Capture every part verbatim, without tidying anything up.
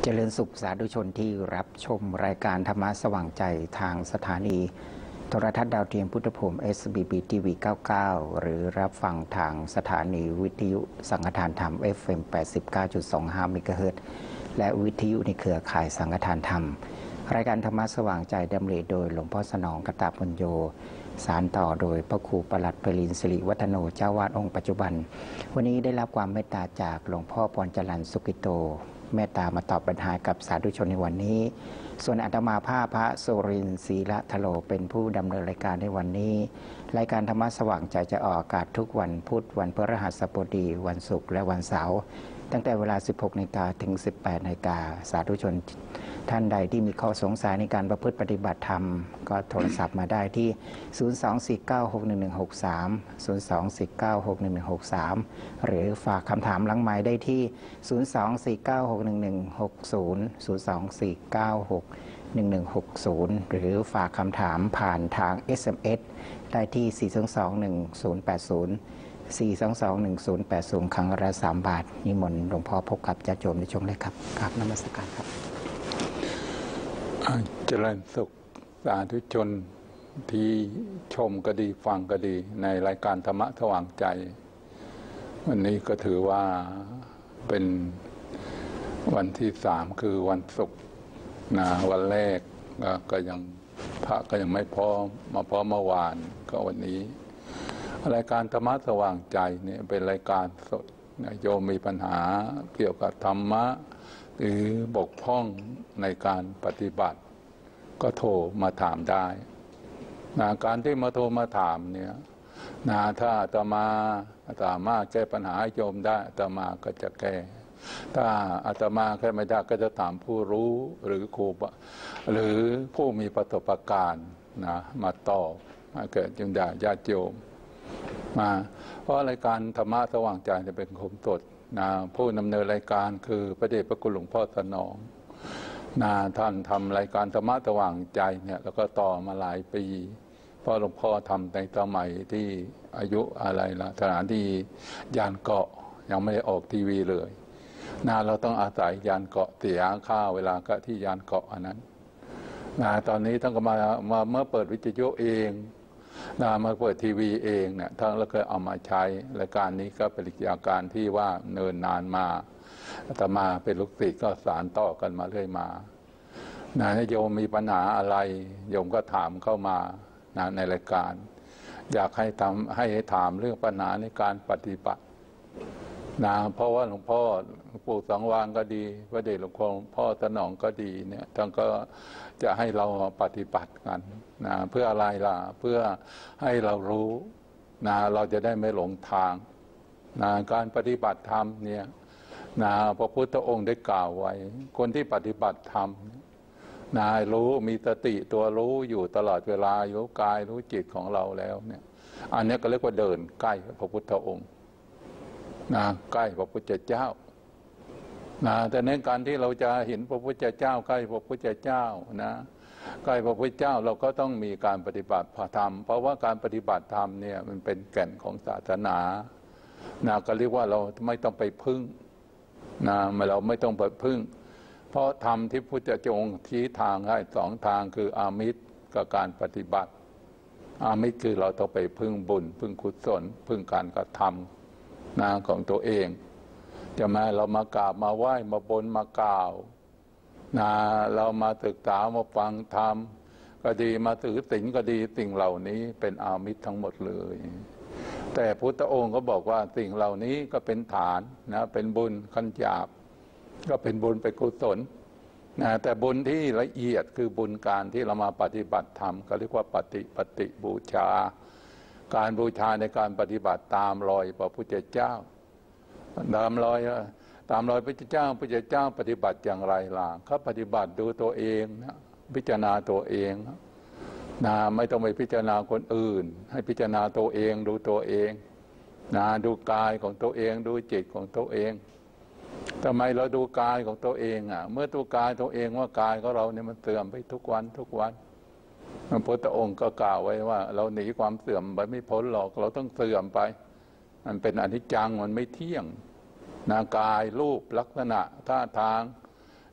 เจริญสุขสาธุชนที่รับชมรายการธรรมะสว่างใจทางสถานีโทรทัศน์ดาวเทียมพุทธภูมิ เอส บี บี ที วี เก้าสิบเก้า หรือรับฟังทางสถานีวิทยุสังฆทานธรรม เอฟ เอ็ม แปดสิบเก้าจุดสองห้า เมกะเฮิรตซ์ และวิทยุในเครือข่ายสังฆทานธรรมรายการธรรมะสว่างใจดำเนินโดยหลวงพ่อสนองกตปุญโญสารต่อโดยพระครูประหลัดไพลินสิริวัฒโนเจ้าวาดองค์ปัจจุบันวันนี้ได้รับความเมตตาจากหลวงพ่อพรจรัญสุกิโตเมตตามาตอบปัญหากับสาธุชนในวันนี้ส่วนอาตมาภาพพระสุรินทร์ศรีละทโลเป็นผู้ดำเนินรายการในวันนี้รายการธรรมะสว่างใจจะออกอากาศทุกวันพุธวันพฤหัสบดีวันศุกร์และวันเสาร์ตั้งแต่เวลา สิบหกนาฬิกา ถึง สิบแปดนาฬิกาสาธุชนท่านใดที่มีข้อสงสัยในการประพฤติปฏิบัติธรรมก็โทรศัพท์มาได้ที่ ศูนย์ สอง สี่ เก้า หก หนึ่ง หนึ่ง หก สาม ศูนย์ สอง สี่ เก้า หก หนึ่ง หนึ่ง หก สาม หรือฝากคำถามหลังไมค์ได้ที่ ศูนย์ สอง สี่ เก้า หก หนึ่ง หนึ่ง หก ศูนย์ ศูนย์ สอง สี่ เก้า หก หนึ่ง หนึ่ง หก ศูนย์ หรือฝากคำถามผ่านทาง เอส เอ็ม เอส ได้ที่ สี่ สอง สอง หนึ่ง ศูนย์ แปด ศูนย์ สี่ สอง สอง หนึ่ง ศูนย์ แปด ศูนย์ ครั้งละสามบาทนิมนต์หลวงพ่อพบกับญาติโยมในช่วงแรกครับกราบนมัสการครับเจริญสุขสาธุชนที่ชมก็ดีฟังก็ดีในรายการธรรมะสว่างใจวันนี้ก็ถือว่าเป็นวันที่สามคือวันศุกร์นะวันแรกก็ยังพระก็ยังไม่พร้อมมาพร้อมเมื่อวานก็วันนี้รายการธรรมะสว่างใจเนี่ยเป็นรายการสดโยมมีปัญหาเกี่ยวกับธรรมะหรือบกพร่องในการปฏิบัติก็โทรมาถามได้นะการที่มาโทรมาถามเนี่ยนะถ้าอาตมาสามารถแก้ปัญหาให้โยมได้อาตมาก็จะแก้ถ้าอาตมาแก้ไม่ได้ก็จะถามผู้รู้หรือครูหรือผู้มีประสบการณ์นะมาตอบมาเกิดจึงได้ญาติโยมมาเพราะรายการธรรมะสว่างใจจะเป็นคมสดนะผู้ดำเนินรายการคือพระเดชพระคุณหลวงพ่อสนองนะท่านทำรายการธรรมะสว่างใจเนี่ยแล้วก็ต่อมาหลายปีเพราะหลวงพ่อทำในสมัยที่อายุอะไรล่ะสถานที่ยานเกาะยังไม่ได้ออกทีวีเลยนะเราต้องอาศัยยานเกาะเสียค่าเวลาก็ที่ยานเกาะอันนั้นนะตอนนี้ท่านก็มามาเมื่อเปิดวิทยุเองนะมาเปิดทีวีเองเนี่ยท่านเราเคยเอามาใช้รายการนี้ก็เป็นกิจการที่ว่าเนินนานมาอาตมาเป็นลูกศิษย์ก็สานต่อกันมาเรื่อยมานะโยมมีปัญหาอะไรโยมก็ถามเข้ามานะในรายการอยากให้ทำให้ถามเรื่องปัญหาในการปฏิบัตินะเพราะว่าหลวงพ่อหลวงปู่สังวานก็ดีพระเดชหลวงพ่อสนองก็ดีเนี่ยท่านก็จะให้เราปฏิบัติกันนะเพื่ออะไรล่ะเพื่อให้เรารู้นะเราจะได้ไม่หลงทางนะการปฏิบัติธรรมเนี่ยนะพระพุทธองค์ได้กล่าวไว้คนที่ปฏิบัติธรรมนะรู้มีสติตัวรู้อยู่ตลอดเวลารู้กายรู้จิตของเราแล้วเนี่ยอันนี้ก็เรียกว่าเดินใกล้พระพุทธองค์นะใกล้พระพุทธเจ้านะแต่ในการที่เราจะเห็นพระพุทธเจ้าใกล้พระพุทธเจ้านะใกล้พระพุทธเจ้าเราก็ต้องมีการปฏิบัติธรรมเพราะว่าการปฏิบัติธรรมเนี่ยมันเป็นแก่นของศาสนานะก็เรียกว่าเราไม่ต้องไปพึ่งนะเราไม่ต้องไปพึ่งเพราะธรรมที่พุทธเจ้าชี้ทางให้สองทางคืออามิตรกับการปฏิบัติอามิตรคือเราต้องไปพึ่งบุญพึ่งกุศลพึ่งการกระทำนะของตัวเองจะมาเรามากราบมาไหว้มาบนมากล่าวนะเรามาศึกษามาฟังธรรมก็ดีมาถือศีลก็ดีสิ่งเหล่านี้เป็นอามิตรทั้งหมดเลยแต่พุทธองค์ก็บอกว่าสิ่งเหล่านี้ก็เป็นฐานนะเป็นบุญขั้นหยาบก็เป็นบุญเป็นกุศลนะแต่บุญที่ละเอียดคือบุญการที่เรามาปฏิบัติธรรมก็เรียกว่าปฏิปฏิบูชาการบูชาในการปฏิบัติตามรอยพระพุทธเจ้าตามรอยตามรอยพระพุทธเจ้าพระพุทธเจ้าปฏิบัติอย่างไรล่ะเขาปฏิบัติดูตัวเองนะพิจารณาตัวเองนะไม่ต้องไปพิจารณาคนอื่นให้พิจารณาตัวเองดูตัวเองนะดูกายของตัวเองดูจิตของตัวเองทำไมเราดูกายของตัวเองอ่ะเมื่อตัวกายตัวเองว่ากายของเราเนี่ยมันเสื่อมไปทุกวันทุกวันพระพุทธองค์ก็กล่าวไว้ว่าเราหนีความเสื่อมไปไม่พ้นหรอกเราต้องเสื่อมไปมันเป็นอนิจจังมันไม่เที่ยงนากายรูปลักษณะท่าทาง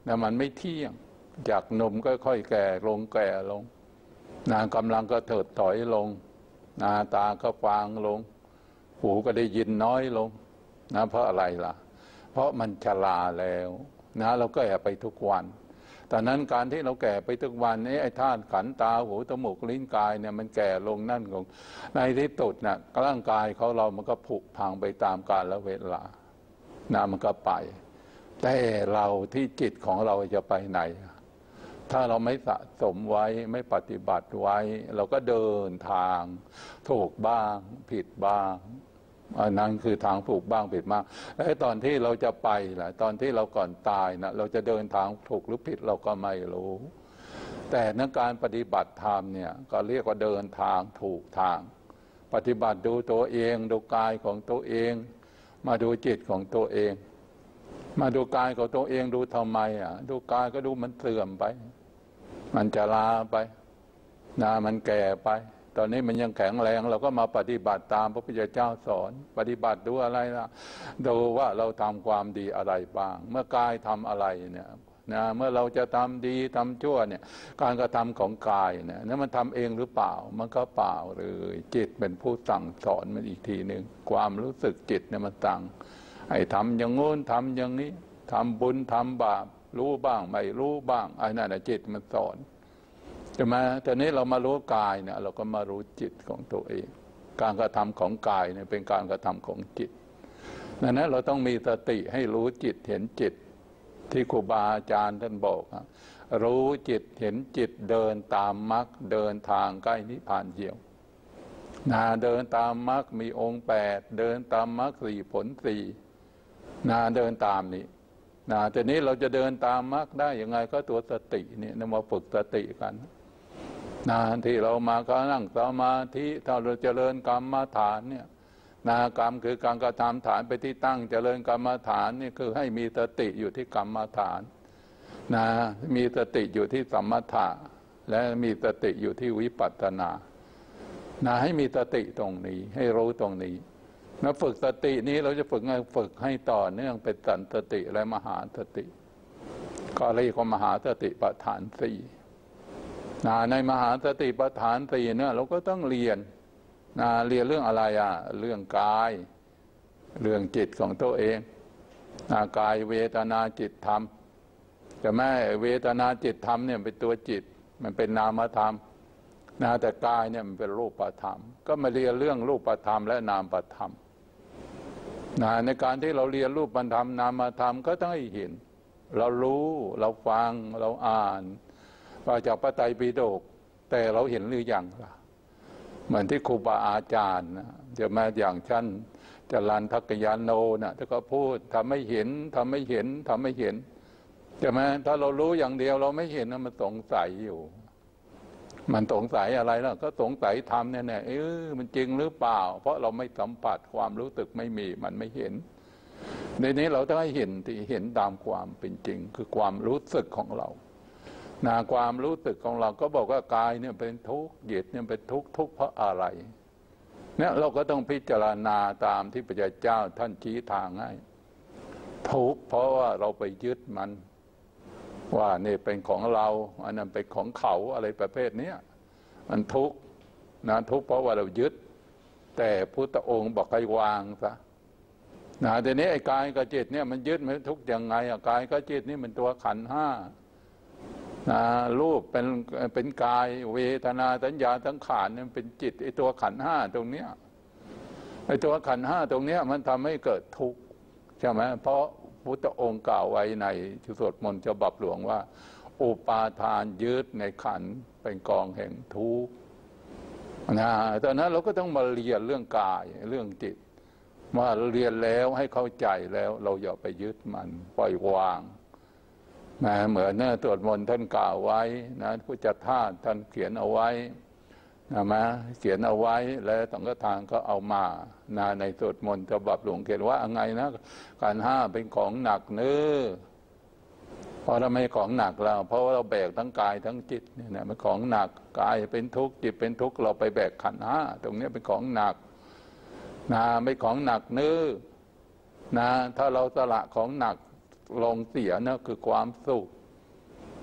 นะมันไม่เที่ยงจากหนุ่มก็ค่อยแก่ลงแก่ลงนะกำลังก็เถิดถอยลงนะตาก็ฟางลงหูก็ได้ยินน้อยลงนะเพราะอะไรล่ะเพราะมันชราแล้วนะเราก็แก่ไปทุกวันแต่นั้นการที่เราแก่ไปทุกวันนี้ไอ้ธาตุขันธ์ตาหูจมูกลิ้นกายเนี่ยมันแก่ลงนั่นของในที่สุดน่ะร่างกายเขาเรามันก็ผุพังไปตามกาลและเวลานะมันก็ไปแต่เราที่จิตของเราจะไปไหนถ้าเราไม่สะสมไว้ไม่ปฏิบัติไว้เราก็เดินทางถูกบ้างผิดบ้างอันนั้นคือทางถูกบ้างผิดบ้างและตอนที่เราจะไปล่ะตอนที่เราก่อนตายนะเราจะเดินทางถูกหรือผิดเราก็ไม่รู้แต่ในการปฏิบัติธรรมเนี่ยก็เรียกว่าเดินทางถูกทางปฏิบัติดูตัวเองดูกายของตัวเองมาดูจิตของตัวเองมาดูกายของตัวเองดูทำไมอ่ะดูกายก็ดูมันเสื่อมไปมันจะลาไปนะมันแก่ไปตอนนี้มันยังแข็งแรงเราก็มาปฏิบัติตามพระพุทธเจ้าสอนปฏิบัติดูอะไรล่ะดูว่าเราทำความดีอะไรบ้างเมื่อกายทำอะไรเนี่ยนะเมื่อเราจะทำดีทำชั่วเนี่ยการกระทำของกายเนี่ยนั้นมันทำเองหรือเปล่ามันก็เปล่าเลยจิตเป็นผู้สั่งสอนมันอีกทีหนึ่งความรู้สึกจิตเนี่ยมันสั่งให้ทำอย่างโน้นทำอย่างนี้ทำบุญทำบาปรู้บ้างไม่รู้บ้างไอ้นั่นน่ะจิตมันสอนใช่ไหมแต่นี้เรามารู้กายเนี่ยเราก็มารู้จิตของตัวเองการกระทำของกายเนี่ยเป็นการกระทำของจิตดังนั้นเราต้องมีสติให้รู้จิตเห็นจิตที่ครูบาอาจารย์ท่านบอกรู้จิตเห็นจิตเดินตามมรรคเดินทางใกล้นิพพานเดียวนะเดินตามมรรคมีองค์แปดเดินตามมรรคสี่ผลสี่นะเดินตามนี้นะแต่นี้เราจะเดินตามมรรคได้ยังไงก็ตัวสติเนี่ยนำมาฝึกสติกันนะที่เรามาก็นั่งสมาธิถ้าเราเจริญกรรมฐานเนี่ยนากรรมคือการกระทำฐานไปที่ตั้งเจริญกรรมฐานนี่คือให้มีสติอยู่ที่กรรมฐานนะมีสติอยู่ที่สมถะและมีสติอยู่ที่วิปัสสนานะให้มีสติตรงนี้ให้รู้ตรงนี้มาฝึกสตินี้เราจะฝึกไงฝึกให้ต่อเนื่องเป็นสันสติและมหาสติก็เรียกว่ามหาสติปัฏฐานสี่นะในมหาสติปัฏฐานสี่เนี่ยเราก็ต้องเรียนนะเรียนเรื่องอะไรอ่ะเรื่องกายเรื่องจิตของตัวเองนะกายเวทนาจิตธรรมจะแม่เวทนาจิตธรรมเนี่ยเป็นตัวจิตมันเป็นนามธรรมนะแต่กายเนี่ยมันเป็นรูปธรรมก็มาเรียนเรื่องรูปธรรมและนามธรรมนะในการที่เราเรียนรูปธรรมนามธรรมก็ต้องให้เห็นเรารู้เราฟังเราอ่านมาจากพระไตรปิฎกแต่เราเห็นหรือยังล่ะเหมือนที่ครูบาอาจารย์จะมาอย่างชั้นจรัญทักกยานโนนะท่านก็พูดทำไม่เห็นทำไม่เห็นทำไม่เห็นใช่ไหมถ้าเรารู้อย่างเดียวเราไม่เห็นนะมันสงสัยอยู่มันสงสัยอะไรล่ะก็สงสัยธรรมเนี่ยเนี่ยเออมันจริงหรือเปล่าเพราะเราไม่สัมผัสความรู้สึกไม่มีมันไม่เห็นในนี้เราต้องให้เห็นที่เห็นตามความเป็นจริงคือความรู้สึกของเรานะความรู้สึกของเราก็บอกว่ากายเนี่ยเป็นทุกข์จิตเนี่ยเป็นทุกข์ทุกข์เพราะอะไรเนี่ยเราก็ต้องพิจารณาตามที่พระเจ้าท่านชี้ทางให้ทุกข์เพราะว่าเราไปยึดมันว่านี่เป็นของเราอันนั้นเป็นของเขาอะไรประเภทนี้มันทุกข์นะทุกข์เพราะว่าเรายึดแต่พุทธองค์บอกให้วางซะนะทีนี้ไอ้กายกับจิตเนี่ยมันยึดมันทุกข์ยังไงอะกายกับจิตนี่มันตัวขันธ์ห้านะรูปเป็นเป็นกายเวทนาสัญญาสังขารเนี่ยเป็นจิตไอ้ตัวขันธ์ห้าตรงเนี้ยไอ้ตัวขันธ์ห้าตรงเนี้ยมันทำให้เกิดทุกข์ใช่ไหมเพราะพุทธองค์กล่าวไว้ในสวดมนต์ฉบับหลวงว่าอุปาทานยึดในขันธ์เป็นกองแห่งทุกข์นะตอนนั้นเราก็ต้องมาเรียนเรื่องกายเรื่องจิตมาเรียนแล้วให้เข้าใจแล้วเราอย่าไปยึดมันปล่อยวางนะเหมือนเนี่ยสวดมนต์ท่านกล่าวไว้นะพุทธทาสท่านเขียนเอาไว้นะมาเขียนเอาไว้แล้วสังฆทานก็เอามานะในสวดมนต์ฉบับหลวงเขียนว่าไงนะขันธ์ห้าเป็นของหนักเนื้อเพราะทำไมของหนักเราเพราะว่าเราแบกทั้งกายทั้งจิตเนี่ยนะมันของหนักกายเป็นทุกข์จิตเป็นทุกข์เราไปแบกขันธ์ห้าตรงนี้เป็นของหนักนะไม่ของหนักเนื้อนะถ้าเราสละของหนักลงเสียนะคือความสุข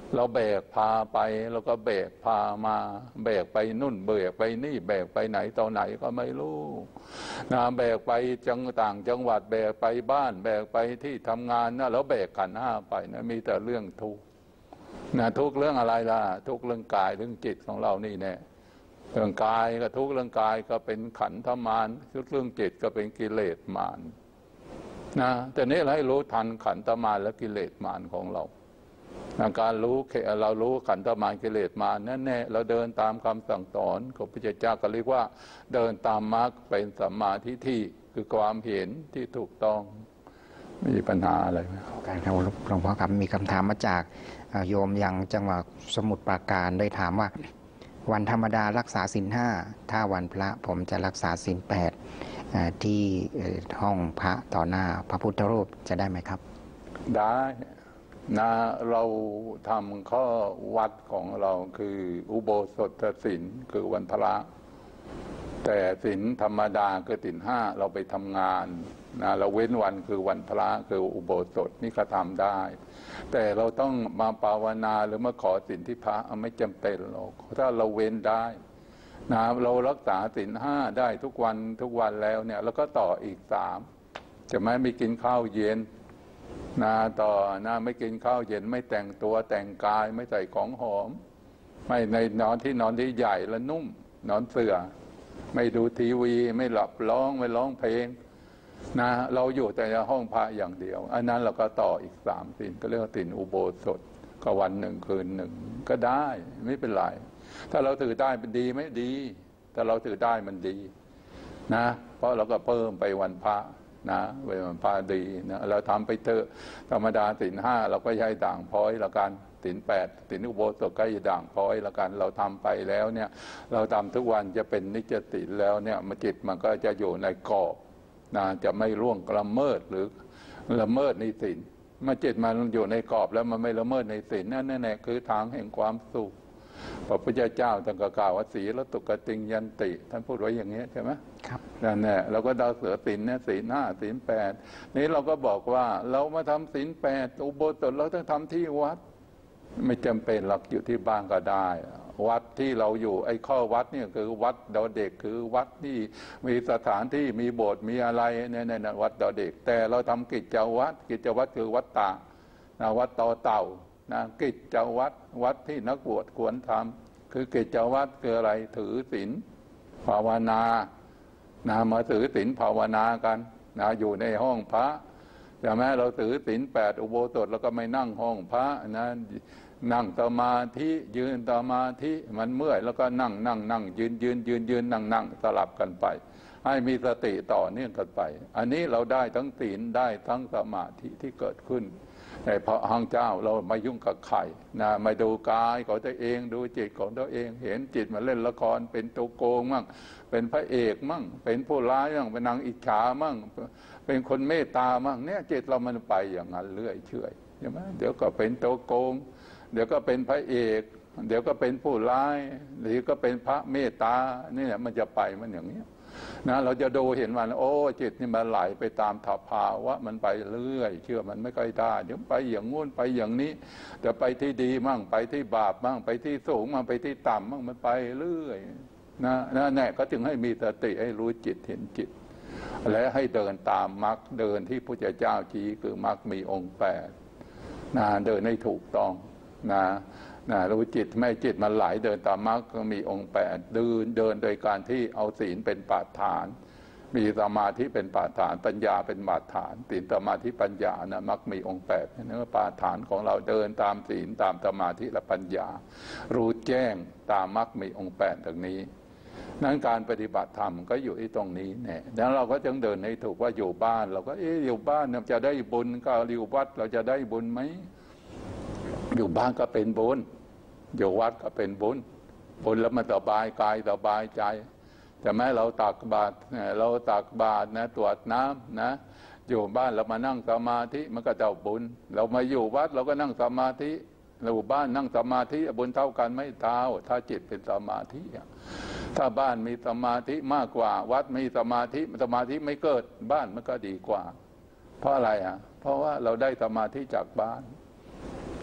เราแบกพาไปแล้วก็แบกพามาแบกไปนู่นแบกไปนี่แบกไปไหนตอนไหนก็ไม่รู้นะแบกไปจังต่างจังหวัดแบกไปบ้านแบกไปที่ทำงานนะแล้วแบกขันธ์ห้าไปนะมีแต่เรื่องทุกข์นะทุกเรื่องอะไรล่ะทุกเรื่องกายเรื่องจิตของเรานี่แน่เรื่องกายก็ทุกเรื่องกายก็เป็นขันธมารทุกเรื่องจิตก็เป็นกิเลสมารนะแต่นี้เราให้รู้ทันขันธมารและกิเลสมารของเราการรู้เรารู้ขันธมารกิเลสมารนั่นแน่เราเดินตามคำสั่งสอนของพระพุทธเจ้าก็เรียกว่าเดินตามมรรคเป็นสัมมาทิฏฐิคือความเห็นที่ถูกต้องไม่มีปัญหาอะไรไหมการครับหลวงพ่อครับมีคำถามมาจากโยมยังจังหวัดสมุทรปราการได้ถามว่าวันธรรมดารักษาศีลห้าถ้าวันพระผมจะรักษาศีลแปดที่ห้องพระต่อหน้าพระพุทธรูปจะได้ไหมครับได้นะเราทำข้อวัดของเราคืออุโบสถศีลคือวันพระแต่ศีลธรรมดาคือศีลห้าเราไปทำงานนะเราเว้นวันคือวันพระคืออุโบสถนี่ก็ทำได้แต่เราต้องมาภาวนาหรือมาขอศีลที่พระไม่จำเป็นหรอกถ้าเราเว้นได้นะเรารักษาศีลห้าได้ทุกวันทุกวันแล้วเนี่ยแล้วก็ต่ออีกสามจะไม่ไม่กินข้าวเย็นนะต่อนะไม่กินข้าวเย็นไม่แต่งตัวแต่งกายไม่ใส่ของหอมไม่ในนอนที่นอนที่ใหญ่และนุ่มนอนเสื่อไม่ดูทีวีไม่หลับร้องไม่ร้องเพลงนะเราอยู่แต่ในห้องพระอย่างเดียวอันนั้นเราก็ต่ออีกสามศีลก็เรียกว่าศีลอุโบสถก็วันหนึ่งคืนหนึ่งก็ได้ไม่เป็นไรถ้าเราถือได้เป็นดีไม่ดีถ้าเราถือได้มันดีนะเพราะเราก็เพิ่มไปวันพระนะเวลาพาดีนะเราทำไปเถอะธรรมดาศีลห้าเราก็ใช้ด่างพ้อยละกันศีลแปดศีลอุโบสถก็ใช้ด่างพ้อยละกันเราทำไปแล้วเนี่ยเราทำทุกวันจะเป็นนิจศีลแล้วเนี่ยมันจิตมันก็จะอยู่ในกรอบนะจะไม่ล่วงละเมิดหรือละเมิดในศีลเมื่อจิตมันอยู่ในกรอบแล้วมันไม่ละเมิดในศีลนั่นแน่คือทางแห่งความสุขพระพุทธเจ้าท่านก็กล่าวว่าศีลตุกติงยันติท่านพูดไว้อย่างนี้ใช่ไหมครับนั่นแหละเราก็ดาวเสือศีลเนี่ยศีลห้าศีลแปดนี้เราก็บอกว่าเรามาทำศีลแปดอุโบสถเราต้องทำที่วัดไม่จำเป็นหลักอยู่ที่บ้านก็ได้วัดที่เราอยู่ไอ้ข้อวัดเนี่ยคือวัดดาวเด็กคือวัดที่มีสถานที่มีโบสถ์มีอะไรเนี่ยในวัดดาวเด็กแต่เราทำกิจวัตรกิจวัตรคือวัดตาวัดต่อเต่านะกิจวัตรวัดที่นักบวชควรทำคือกิจวัตรคืออะไรถือศีลภาวนานะมาถือศีลภาวนากันนะอยู่ในห้องพระแต่แม้เราถือศีลแปดอุโบสถแล้วก็ไม่นั่งห้องพระนะนั่งสมาธิยืนสมาธิมันเมื่อยแล้วก็นั่งนั่งนั่งยืนยืนยืนยืนนั่งนั่งสลับกันไปให้มีสติต่อเนื่องกันไปอันนี้เราได้ทั้งศีลได้ทั้งสมาธิที่เกิดขึ้นในพระหังเจ้าเราไม่ยุ่งกับใครนะไม่ดูกายของตัวเองดูจิตของตัวเองเห็นจิตมาเล่นละครเป็นตัวโกงมั่งเป็นพระเอกมั่งเป็นผู้ร้ายมั่งเป็นนางอิจฉามั่งเป็นคนเมตตามั่งเนี่ยจิตเรามันไปอย่างนั้นเรื่อยเฉยใช่ไหมเดี๋ยวก็เป็นตัวโกงเดี๋ยวก็เป็นพระเอกเดี๋ยวก็เป็นผู้ร้ายหรือก็เป็นพระเมตตานี่แหละมันจะไปมันอย่างนี้นะเราจะดูเห็นมันโอ้จิตนี่มันไหลไปตามถภาวะมันไปเรื่อยเชื่อมันไม่ค่อยได้เดี๋ยวไปอย่างงู้นไปอย่างนี้แต่ไปที่ดีมั่งไปที่บาปมั่งไปที่สูงมั่งไปที่ต่ำมั่งมันไปเรื่อยนะนั่นแหละก็จึงให้มีสติให้รู้จิตเห็นจิตและให้เดินตามมรรคเดินที่พระพุทธเจ้าชี้คือมรรคมีองค์แปดนะเดินให้ถูกต้องนะนะรู้จิตไม่จิตมันไหลเดินตามมรรคก็มีองค์แปดเดินเดินโดยการที่เอาศีลเป็นบาดฐานมีสมาธิเป็นบาดฐานปัญญาเป็นบาดฐานศีลสมาธิปัญญานะมรรคมีองค์แปดนั่นก็บาดฐานของเราเดินตามศีลตามสมาธิและปัญญารู้แจ้งตามมรรคมีองค์แปดตรงนี้นั้นการปฏิบัติธรรมก็อยู่ที่ตรงนี้เนี่ยแล้วเราก็จึงเดินให้ถูกว่าอยู่บ้านเราก็เอ๊ะอยู่บ้านเราจะได้บุญก็อยู่วัดเราจะได้บุญไหมอยู่บ้านก็เป็นบุญอยู่วัดก็เป็นบุญบุญแล้วมันสบายกายสบายใจแต่แม้เราตักบาตรเราตักบาตรนะตรวจน้ำนะอยู่บ้านเรามานั่งสมาธิมันก็จะบุญเรามาอยู่วัดเราก็นั่งสมาธิเราอยู่บ้านนั่งสมาธิบุญเท่ากันไม่เท่าถ้าจิตเป็นสมาธิถ้าบ้านมีสมาธิมากกว่าวัดมีสมาธิสมาธิไม่เกิดบ้านมันก็ดีกว่าเพราะอะไรอ่ะเพราะว่าเราได้สมาธิจากบ้าน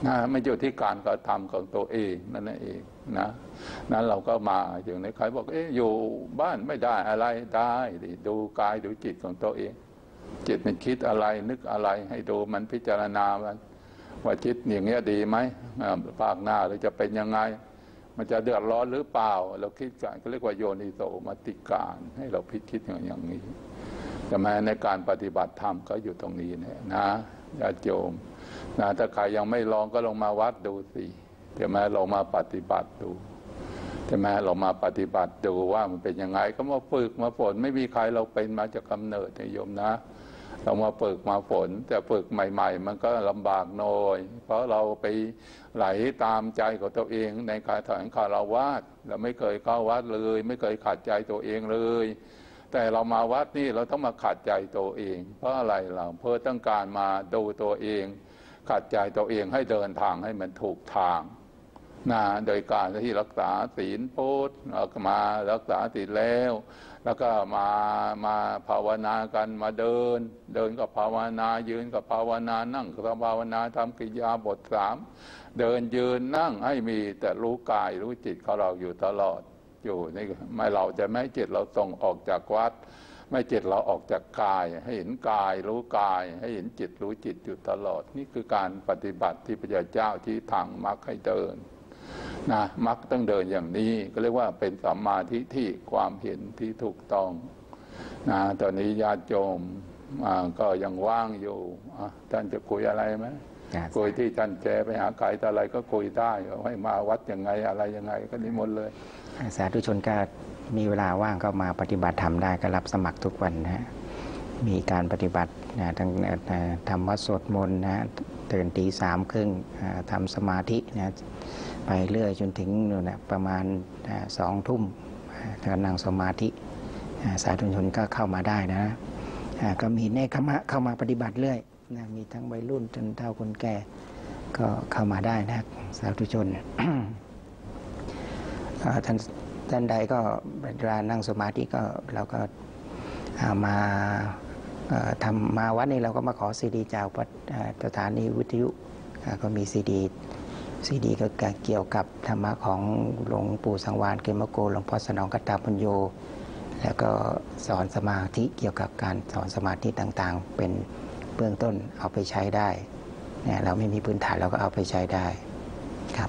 นะไม่อยู่ที่การกระทำของตัวเองนั่นเองนะนั้นเราก็มาอย่างในใครบอกเอ๊ะอยู่บ้านไม่ได้อะไรได้ดูกายดูจิตของตัวเองจิตมันคิดอะไรนึกอะไรให้ดูมันพิจารณาว่าจิตอย่างเงี้ยดีไหมภาคหน้าเราจะเป็นยังไงมันจะเดือดร้อนหรือเปล่าเราคิดกันก็เรียกว่าโยนิโสมนสิการให้เราพิจิตอย่างนี้แต่แม้ในการปฏิบัติธรรมก็อยู่ตรงนี้เนี่ยนะญาติโยมนะถ้าใครยังไม่ลองก็ลองมาวัดดูสิใช่ไหมลองมาปฏิบัติดูใช่ไหมเรามาปฏิบัติดูว่ามันเป็นยังไงก็มาฝึกมาฝนไม่มีใครเราเป็นมาจากกำเนิดนะโยมนะเรามาฝึกมาฝนแต่ฝึกใหม่ๆมันก็ลำบากหน่อยเพราะเราไปไหลตามใจของตัวเองในการถอยคารวะเราไม่เคยเข้าวัดเลยไม่เคยขัดใจตัวเองเลยแต่เรามาวัดนี่เราต้องมาขัดใจตัวเองเพราะอะไรเราเพื่อต้องการมาดูตัวเองขัดใจตัวเองให้เดินทางให้มันถูกทางนะโดยการที่รักษาศีลพุทธเราก็มารักษาศีลแล้วแล้วก็มามาภาวนากันมาเดินเดินกับภาวนายืนกับภาวนานั่งกับภาวนาทำกิริยาบทสามเดินยืนนั่งให้มีแต่รู้กายรู้จิตของเราอยู่ตลอดอยู่นี่ไม่เราจะไม่จิตเราส่งออกจากวัดไม่จิตเราออกจากกายให้เห็นกายรู้กายให้เห็นจิตรู้จิตอยู่ตลอดนี่คือการปฏิบัติที่พระเจ้าที่ทางมรรคให้เดินนะมรรคต้องเดินอย่างนี้ก็เรียกว่าเป็นสัมมาทิฏฐิความเห็นที่ถูกต้องนะตอนนี้ญาติโยมก็ยังว่างอยู่ท่านจะคุยอะไรไหมคุยที่ท่านแจไปหาใครแต่อะไรก็คุยได้ให้มาวัดยังไงอะไรยังไงก็นิมนต์เลยสาธุชนก็มีเวลาว่างก็มาปฏิบัติธรรมได้ก็รับสมัครทุกวันนะฮะมีการปฏิบัตินะทั้งทำวัดสวดมนต์นะตื่นตีสามครึ่งทำสมาธินะไปเรื่อยจนถึงนะประมาณสองทุ่มก็นั่งสมาธิสาธุชนก็เข้ามาได้นะก็มีเนคขมะเข้ามาปฏิบัติเรื่อยนะมีทั้งวัยรุ่นจนเฒ่าคนแก่ก็เข้ามาได้นะสาธุชน ท่านท่านใดก็เวลานั่งสมาธิก็เราก็มาทำมาวัดนี้เราก็มาขอซีดีจากสถานีวิทยุก็มีซีดีซีดีก็เกี่ยวกับธรรมะของหลวงปู่สังวาลเกมโกหลวงพ่อสนองกัตตาปัญโยแล้วก็สอนสมาธิเกี่ยวกับการสอนสมาธิต่างๆเป็นเบื้องต้นเอาไปใช้ได้เนี่ยเราไม่มีพื้นฐานเราก็เอาไปใช้ได้ครับ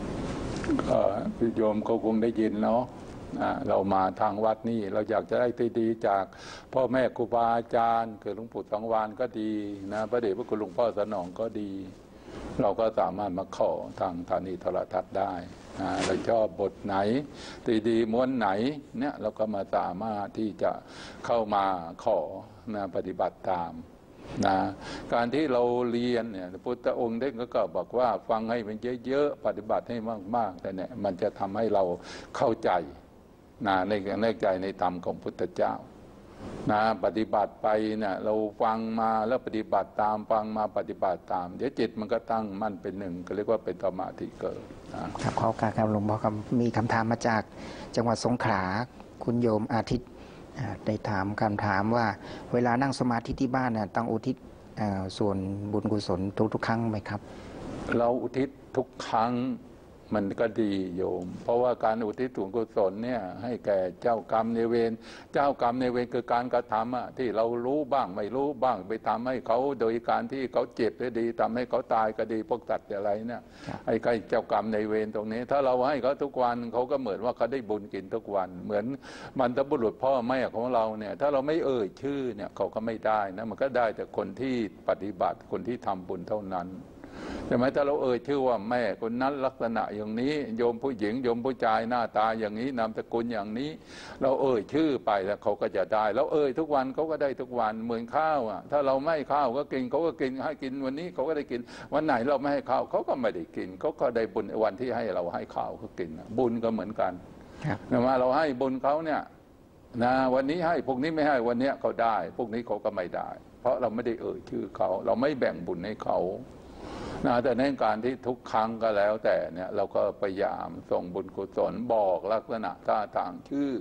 โยมก็คงได้ยินเนาะเรามาทางวัดนี่เราอยากจะได้ดีจากพ่อแม่ครูบาอาจารย์คือหลวงปู่สังวาลก็ดีนะพระเดชพระคุณหลวงพ่อสนองก็ดีเราก็สามารถมาขอทางสถานีโทรทัศน์ได้นะเราชอบบทไหนดีๆม้วนไหนเนี่ยเราก็มาสามารถที่จะเข้ามาขอนะปฏิบัติตามนะการที่เราเรียนเนี่ยพระพุทธองค์ได้ก็บอกว่าฟังให้มันเยอะๆปฏิบัติให้มากๆแต่เนี่ยมันจะทำให้เราเข้าใจนะในในใจในธรรมของพุทธเจ้านะปฏิบัติไปเนี่ยเราฟังมาแล้วปฏิบัติตามฟังมาปฏิบัติตามเดี๋ยวจิตมันก็ตั้งมั่นเป็นหนึ่งก็เรียกว่าเป็นสมาธิเกิดนะครับขอการครับหลวงพ่อครับมีคำถามมาจากจังหวัดสงขลาคุณโยมอาทิตย์ได้ถามคำถามว่าเวลานั่งสมาธิที่บ้านเนี่ยต้องอุทิศส่วนบุญกุศลทุกๆครั้งไหมครับเราอุทิศทุกครั้งมันก็ดีโยมเพราะว่าการอุทิศส่วนกุศลเนี่ยให้แก่เจ้ากรรมในเวรเจ้ากรรมในเวรคือการกระทำอะที่เรารู้บ้างไม่รู้บ้างไปทำให้เขาโดยการที่เขาเจ็บได้ดีทำให้เขาตายก็ดีพวกสัตว์อะไรเนี่ยไอ้ใครเจ้ากรรมในเวรตรงนี้ถ้าเราให้เขาทุกวันเขาก็เหมือนว่าเขาได้บุญกินทุกวันเหมือนบรรพบุรุษพ่อแม่ของเราเนี่ยถ้าเราไม่เอ่ยชื่อเนี่ยเขาก็ไม่ได้นะมันก็ได้แต่คนที่ปฏิบัติคนที่ทำบุญเท่านั้นใช่ไหมถ้าเราเอ่ยชื่อว่าแม่คนนั้นลักษณะอย่างนี้โยมผู้หญิงโยมผู้ชายหน้าตาอย่างนี้นามสกุลอย่างนี้เราเอ่ยชื่อไปแล้วเขาก็จะได้เราเอ่ยทุกวันเขาก็ได้ทุกวันเหมือนข้าวอ่ะถ้าเราไม่ข้าวก็กินเขาก็กินให้กินวันนี้เขาก็ได้กินวันไหนเราไม่ให้ข้าวเขาก็ไม่ได้กินเขาก็ได้บุญวันที่ให้เราให้ข้าวเขากินบุญก็เหมือนกันนะว่าเราให้บุญเขาเนี่ยนะวันนี้ให้พวกนี้ไม่ให้วันนี้เขาได้พวกนี้เขาก็ไม่ได้เพราะเราไม่ได้เอ่ยชื่อเขาเราไม่แบ่งบุญให้เขานะแต่ในการที่ทุกครั้งก็แล้วแต่เนี่ยเราก็พยายามส่งบุญกุศลบอกลักษณะท่าทางชื่อ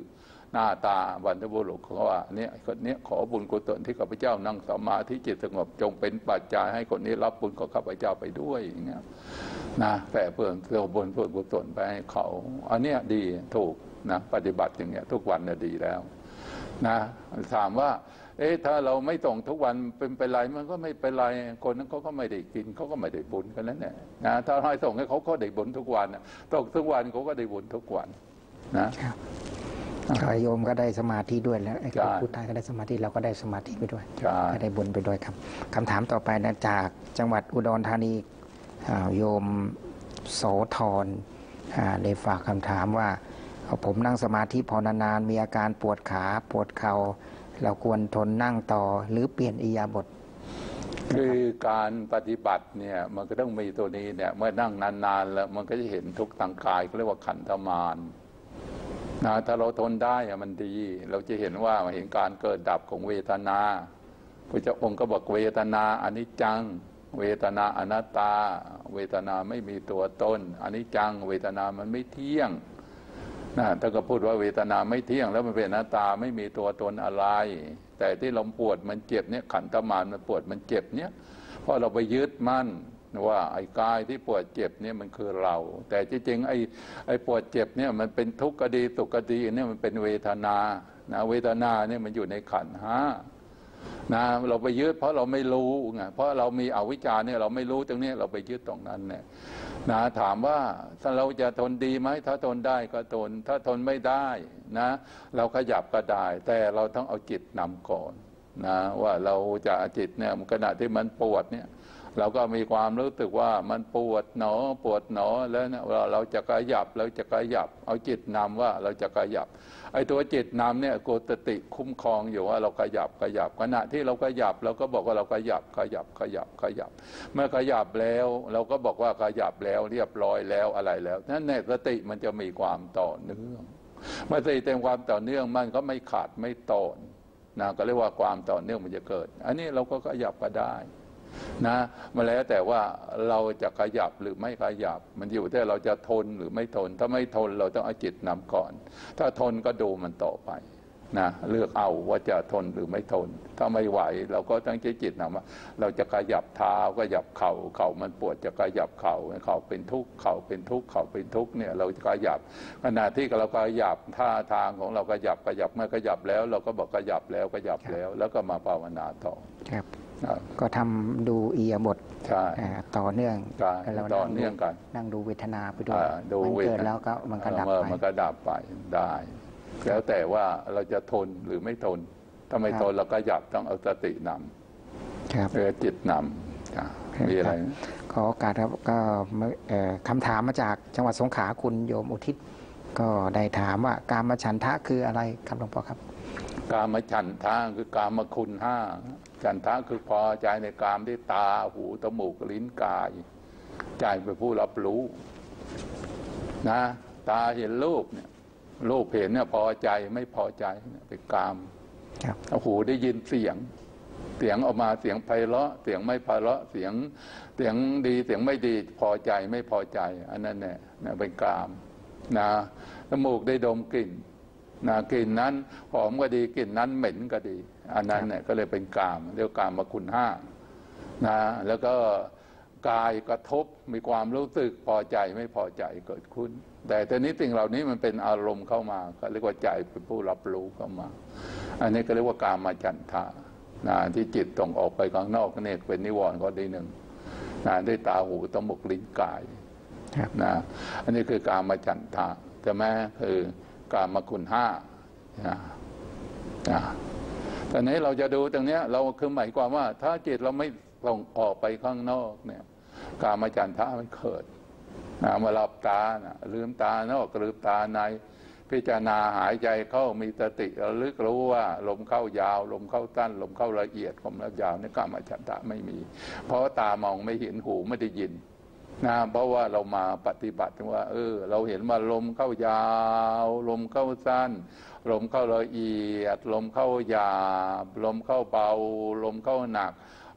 หน้าตาบรรพบุรุษเขาว่าเนี่ยคนนี้ขอบุญกุศลที่ข้าพเจ้านั่งสมาธิจิตสงบจงเป็นปัจจัยให้คนนี้รับบุญของข้าพเจ้าไปด้วยอย่างเงี้ยนะแต่เพื่อเพื่อบุญเพื่อกุศลไปให้เขาอันเนี้ยดีถูกนะปฏิบัติอย่างเงี้ยทุกวันน่ะดีแล้วนะถามว่าเอ๊ะถ้าเราไม่ส่งทุกวันเป็นไปไรมันก็ไม่เป็นไรคนนั้นเขาก็ไม่ได้กินเขาก็ไม่ได้บุญกันนั่นแหละนะถ้าให้ส่งให้เขาก็ได้บุญทุกวันส่งทุกวันเขาก็ได้บุญทุกวันนะครับโยมก็ได้สมาธิด้วยแล้วไอ้พุทธะก็ได้สมาธิเราก็ได้สมาธิไปด้วยก็ได้บุญไปด้วยครับคำถามต่อไปนะจากจังหวัดอุดรธานีโยมโสธรได้ฝากคำถามว่าผมนั่งสมาธิพอนานๆมีอาการปวดขาปวดเข่าเราควรทนนั่งต่อหรือเปลี่ยนอิริยาบถคือการปฏิบัติเนี่ยมันก็ต้องมีตัวนี้เนี่ยเมื่อนั่งนานๆแล้วมันก็จะเห็นทุกข์ทางกายก็เรียกว่าขันธมารนะถ้าเราทนได้มันดีเราจะเห็นว่าเห็นการเกิดดับของเวทนาพระเจ้าองค์ก็บอกเวทนาอนิจจังเวทนาอนัตตาเวทนาไม่มีตัวตนอนิจจังเวทนามันไม่เที่ยงนะถ้าก็พูดว่าเวทนาไม่เที่ยงแล้วมันเป็นอนัตตาไม่มีตัวตนอะไรแต่ที่เราปวดมันเจ็บเนี่ยขันธมารมันปวดมันเจ็บเนี่ยเพราะเราไปยึดมั่นว่าไอ้กายที่ปวดเจ็บเนี่ยมันคือเราแต่จริงๆไอ้ไอ้ปวดเจ็บเนี่ยมันเป็นทุกข์ก็ดีสุขก็ดีเนี่ยมันเป็นเวทนานะเวทนาเนี่ยมันอยู่ในขันธ์ห้านะเราไปยึดเพราะเราไม่รู้ไงเพราะเรามีอวิชชาเนี่ยเราไม่รู้ตรงนี้เราไปยึดตรงนั้นเนี่ยนะถามว่าถ้าเราจะทนดีไหมถ้าทนได้ก็ทนถ้าทนไม่ได้นะเราขยับก็ได้แต่เราต้องเอาจิตนำก่อนนะว่าเราจะจิตเนี่ยขณะที่มันปวดเนี่ยเราก็มีความรู้สึกว่ามันปวดหนอปวดหนอแล้วเนี่ยเราจะขยับเราจะขยับเอาจิตนำว่าเราจะขยับไอ้ตัวจิตนำเนี่ยโกตติคุ้มครองอยู่ว่าเราขยับขยับขณะที่เราขยับเราก็บอกว่าเราขยับขยับขยับขยับเมื่อขยับแล้วเราก็บอกว่าขยับแล้วเรียบร้อยแล้วอะไรแล้วนั่นแน่สติมันจะมีความต่อเนื่องเมื่อสติเต็มความต่อเนื่องมันก็ไม่ขาดไม่ตอนนะก็เรียกว่าความต่อเนื่องมันจะเกิดอันนี้เราก็ขยับก็ได้นะมาแล้วแต่ว่าเราจะขยับหรือไม่ขยับมันอยู่ที่เราจะทนหรือไม่ทนถ้าไม่ทนเราต้องเอาจิตนำก่อนถ้าทนก็ดูมันต่อไปนะเลือกเอาว่าจะทนหรือไม่ทนถ้าไม่ไหวเราก็ต้องใช้จิตนำว่าเราจะขยับเท้าก็ขยับเข่าเข่ามันปวดจะขยับเข่าเข่าเป็นทุกข์เข่าเป็นทุกข์เข่าเป็นทุกข์เนี่ยเราจะขยับขณะที่เราขยับท่าทางของเราขยับขยับเมื่อขยับแล้วเราก็บอกขยับแล้วขยับแล้วแล้วก็มาภาวนาต่อครับก็ทำดูอิริยาบถต่อเนื่องต่อเนื่องกันนั่งดูเวทนาไปด้วยมันเกิดแล้วก็มันก็ดับไปมันก็ดับไปได้แล้วแต่ว่าเราจะทนหรือไม่ทนถ้าไม่ทนเราก็หยับต้องเอาสตินำเออจิตนำมีอะไรขอโอกาสครับก็คำถามมาจากจังหวัดสงขลาคุณโยมอุทิศก็ได้ถามว่ากามฉันทะคืออะไรครับหลวงพ่อครับกามฉันทะคือกามคุณห้าฉันทะคือพอใจในกามที่ตาหูจมูกลิ้นกายใจเป็นผู้รับรู้นะตาเห็นรูปเนี่ยรูปเห็นเนี่ยพอใจไม่พอใจเป็นกามหูได้ยินเสียงเสียงออกมาเสียงไพเราะเสียงไม่ไพเราะเสียงเสียงดีเสียงไม่ดีพอใจไม่พอใจอันนั้นเนี่ยเป็นกามนะจมูกได้ดมกลิ่นนะกลิ่นนั้นหอมก็ดีกลิ่นนั้นเหม็นก็ดีอันนั้นเนี่ยก็เลยเป็นกามเรียกกามคุณห้านะแล้วก็กายกระทบมีความรู้สึกพอใจไม่พอใจเกิดขึ้นแต่ตอนนี้สิ่งเหล่านี้มันเป็นอารมณ์เข้ามาก็เรียกว่าใจเป็นผู้รับรู้เข้ามาอันนี้ก็เรียกว่ากามฉันทะนะที่จิตต้องออกไปข้างนอกนี่เป็นนิวรณ์ข้อที่หนึ่งนะได้ตาหูจมูกลิ้นกายนะอันนี้คือกามฉันทะใช่ไหมคือกามคุณห้านะนะตอนนี้เราจะดูตรงนี้เราคือหมายความว่าถ้าจิตเราไม่ส่งออกไปข้างนอกเนี่ยกามฉันทะมันเกิดนะมาหลับตานะลืมตานอกลืมตาในพิจารณาหายใจเข้ามีสติระลึกรู้ว่าลมเข้ายาวลมเข้าสั้นลมเข้าละเอียดลมละยาวนี่กามฉันทะไม่มีเพราะตามองไม่เห็นหูไม่ได้ยินนะเพราะว่าเรามาปฏิบัติว่าเออเราเห็นว่าลมเข้ายาวลมเข้าสั้นลมเข้าละเอียดลมเข้าหยาบลมเข้าเบาลมเข้าหนัก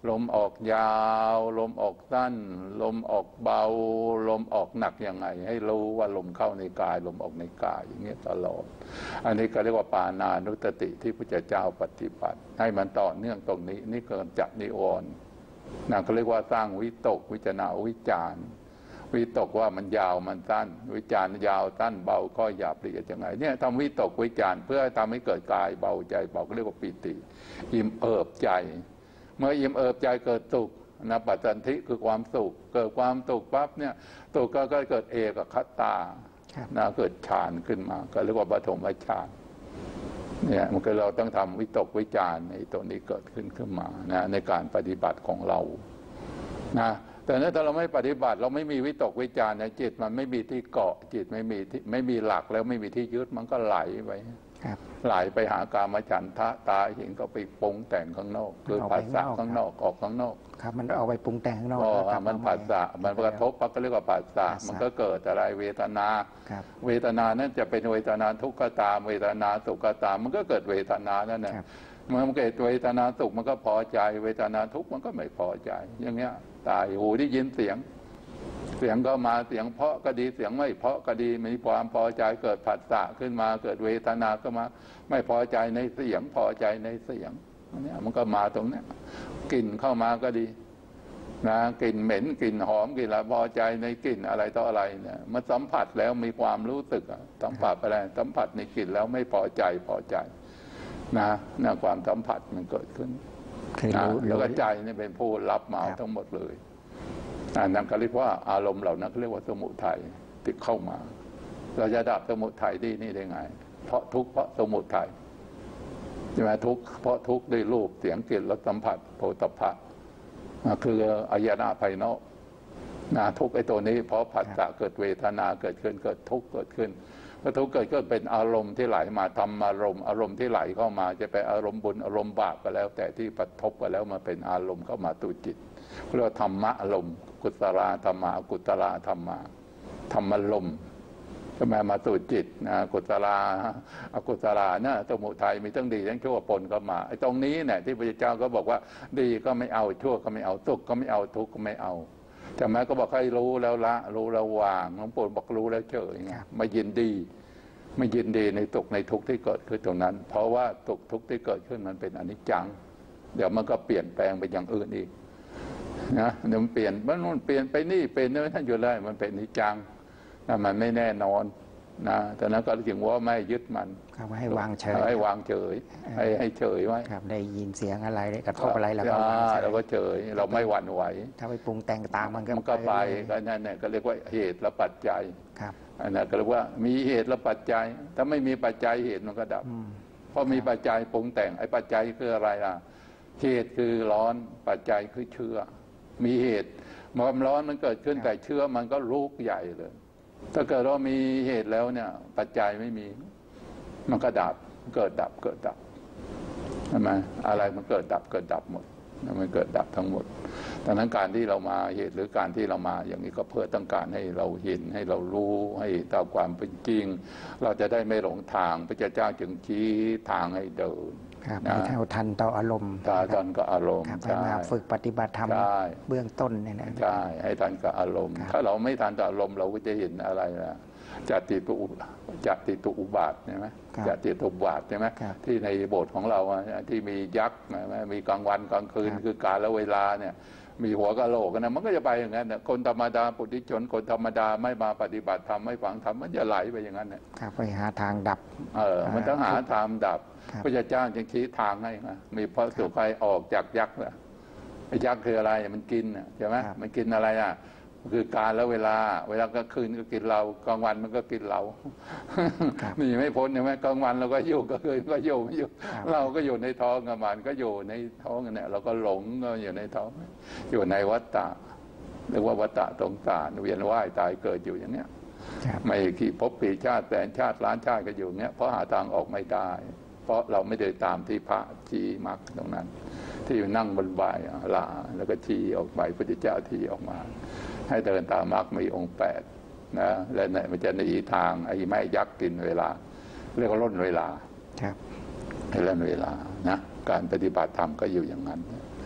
ลมออกยาวลมออกสั้นลมออกเบาลมออกหนักยังไงให้รู้ว่าลมเข้าในกายลมออกในกายอย่างเงี้ยตลอดอันนี้ก็เรียกว่าปานานุสติที่พระเจ้าปฏิบัติให้มันต่อเนื่องตรงนี้นี่เกิดจากนิวรณ์นะก็เรียกว่าสร้างวิตกวิจารวิจารวิตกว่ามันยาวมันสั้นวิจารยาวสั้นเบาก็หยาบละเอียดยังไงเนี่ยทำวิตกวิจารเพื่อทำให้เกิดกายเบาใจเบาก็เรียกว่าปิติอิ่มเอิบใจเมื่ออิ่มเอิบใจเกิดสุขนะปัจจันทิคือความสุขเกิดความสุขปั๊บเนี่ยสุขก็เกิดเอกคัตตานะเกิดฌานขึ้นมาก็เรียกว่าปฐมฌานเนี่ยมันก็เราต้องทำวิตกวิจารในตัวนี้เกิดขึ้นขึ้นมานะในการปฏิบัติของเรานะแต่ถ้าเราไม่ปฏิบัติเราไม่มีวิตกวิจารในจิตมันไม่มีที่เกาะจิตไม่มีที่ไม่มีหลักแล้วไม่มีที่ยึดมันก็ไหลไปไหลไปหากามฉันทะตาเห็นก็ไปปรุงแต่งข้างนอกคือภาษาข้างนอกออกข้างนอกครับมันเอาไปปรุงแต่งข้างนอกมันภาษามันกระทบปั๊บก็เรียกว่าภาษามันก็เกิดอะไรเวทนาเวทนานั้นจะเป็นเวทนาทุกขตามเวทนาสุขตามมันก็เกิดเวทนานั่นแหละเมื่อมันเกิดเวทนาสุขมันก็พอใจเวทนาทุกข์มันก็ไม่พอใจอย่างเงี้ยตายหูได้ยินเสียงเสียงก็มาเสียงเพราะก็ดีเสียงไม่เพราะก็ดีมีความพอใจเกิดผัสสะขึ้นมาเกิดเวทนาก็มาไม่พอใจในเสียงพอใจในเสียงเนี่ยมันก็มาตรงเนี้ยกลิ่นเข้ามาก็ดีนะกลิ่นเหม็นกลิ่นหอมกลิ่นอะไรพอใจในกลิ่นอะไรต่ออะไรเนี่ยมันสัมผัสแล้วมีความรู้สึกสัมผัสอะไรสัมผัสในกลิ่นแล้วไม่พอใจพอใจนะนะความสัมผัสมันเกิดขึ้นนะแล้วก็ใจนี่เป็นผู้รับมาทั้งหมดเลยนั่นก็เรียกว่าอารมณ์เหล่านั้นเรียกว่าสมุทัยติดเข้ามาเราจะดับสมุทัยที่นี่ได้ไงเพราะทุกข์เพราะสมุทัยใช่ไหมทุกข์เพราะทุกข์ด้วยรูปเสียงกลิ่นรสสัมผัสโผฏฐัพพะคืออายตนะภายนอกนะทุกข์ไอ้ตัวนี้เพราะผัสสะเกิดเวทนาเกิดขึ้นเกิดทุกข์เกิดขึ้นพอทุกข์เกิดก็เป็นอารมณ์ที่ไหลมาธรรมารมณ์อารมณ์ที่ไหลเข้ามาจะเป็นอารมณ์บุญอารมณ์บาปก็แล้วแต่ที่กระทบกันแล้วมาเป็นอารมณ์เข้ามาตู่จิตเรียกว่าธรรมะอารมณ์กุศลธรรมะกุศลธรรมะธรรมารมณ์ก็มามาตู่จิตนะกุศลอกุศลนะสมุทัยมีทั้งดีทั้งชั่วปนเข้ามาไอ้ตรงนี้เนี่ยที่พระเจ้าก็บอกว่าดีก็ไม่เอาชั่วก็ไม่เอาสุขก็ไม่เอาทุกข์ก็ไม่เอาแต่แม้ก็บอกให้รู้แล้วละรู้แล้ววางหลวงปู่บอกรู้แล้วเฉยไม่ยินดีไม่ยินดีในสุขในทุกข์ที่เกิดขึ้นตรงนั้นเพราะว่าสุขทุกข์ที่เกิดขึ้นมันเป็นอนิจจังเดี๋ยวมันก็เปลี่ยนแปลงไปอย่างอื่นอีกนะเดี๋ยวมันเปลี่ยนมันนู่นเปลี่ยนไปนี่เป็นนี่ท่านอยู่ได้มันเป็นอนิจจังนะมันไม่แน่นอนนะแต่นั้นก็ถึงว่าไม่ยึดมันให้วางเฉยให้วางเฉยให้ให้เฉยไว้ครับได้ยินเสียงอะไรได้กระทบอะไรแล้วก็เราก็เฉยเราไม่หวั่นไหวถ้าไปปรุงแต่งตามมันก็มันก็ไปก็นั่นเนี่ยก็เรียกว่าเหตุและปัจจัยครับอันนั้นก็เรียกว่ามีเหตุและปัจจัยถ้าไม่มีปัจจัยเหตุมันก็ดับเพราะมีปัจจัยปรุงแต่งไอ้ปัจจัยคืออะไรล่ะเหตุคือร้อนปัจจัยคือเชื้อมีเหตุความร้อนมันเกิดขึ้นแต่เชื้อมันก็ลุกใหญ่เลยถ้าเกิดว่ามีเหตุแล้วเนี่ยปัจจัยไม่มีมันก็ดับเกิดดับเกิดดับใช่ไหมอะไรมันเกิดดับเกิดดับหมดมันเกิดดับทั้งหมดดังนั้นการที่เรามาเหตุหรือการที่เรามาอย่างนี้ก็เพื่อต้องการให้เราเห็นให้เรารู้ให้ตามความเป็นจริงเราจะได้ไม่หลงทางพระเจ้าจึงชี้ทางให้เดินให้เท่าทันต่ออารมณ์ทันกับอารมณ์ให้มาฝึกปฏิบัติธรรมเบื้องต้นเนี่ยนะใช่ให้ทันกับอารมณ์ถ้าเราไม่ทันต่ออารมณ์เราก็จะเห็นอะไรนะจติตุจติตุอุบาทใช่ไหมจติตุอุบาทใช่ไหมที่ในโบสถ์ของเราที่มียักษ์มีกลางวันกลางคืนคือการละเวลาเนี่ยมีหัวกะโหลกนะมันก็จะไปอย่างนั้นคนธรรมดาปุถุชนคนธรรมดาไม่มาปฏิบัติธรรมไม่ฟังธรรมมันจะไหลไปอย่างนั้นเนี่ยไปหาทางดับเออมันต้องหาทางดับพระเจ้าจึงชี้ทางให้นะมีพระสุขัยออกจากยักษ์เนี่ยยักษ์คืออะไรมันกินใช่ไหมมันกินอะไรอ่ะคือการแล้วเวลาเวลากลางคืนก็กินเรากลางวันมันก็กินเราหนีไม่พ้นใช่ไหมกลางวันเราก็อยู่กลางคืนก็อยู่อยู่เราก็อยู่ในท้องกับมันก็อยู่ในท้องเนี่ยเราก็หลงก็อยู่ในท้องอยู่ในวัฏฏะเรียกว่าวัฏฏะสงสารเวียนว่ายตายเกิดอยู่อย่างเนี้ยไม่กี่ภพปีชาติแสนชาติล้านชาติก็อยู่เนี้ยเพราะหาทางออกไม่ได้เพราะเราไม่ได้ตามที่พระชี้มรรคตรงนั้นที่นั่งบนบ่ายลาแล้วก็ชี้ออกไปพระพุทธเจ้าชี้ออกมาให้เดินตามมรรคมีองค์แปดนะและเนี่ยมันจะหนีทางไอ้ไม้ยักษ์กินเวลาเรียกว่าล่นเวลาให้ล่นเวลานะการปฏิบัติธรรมก็อยู่อย่างนั้น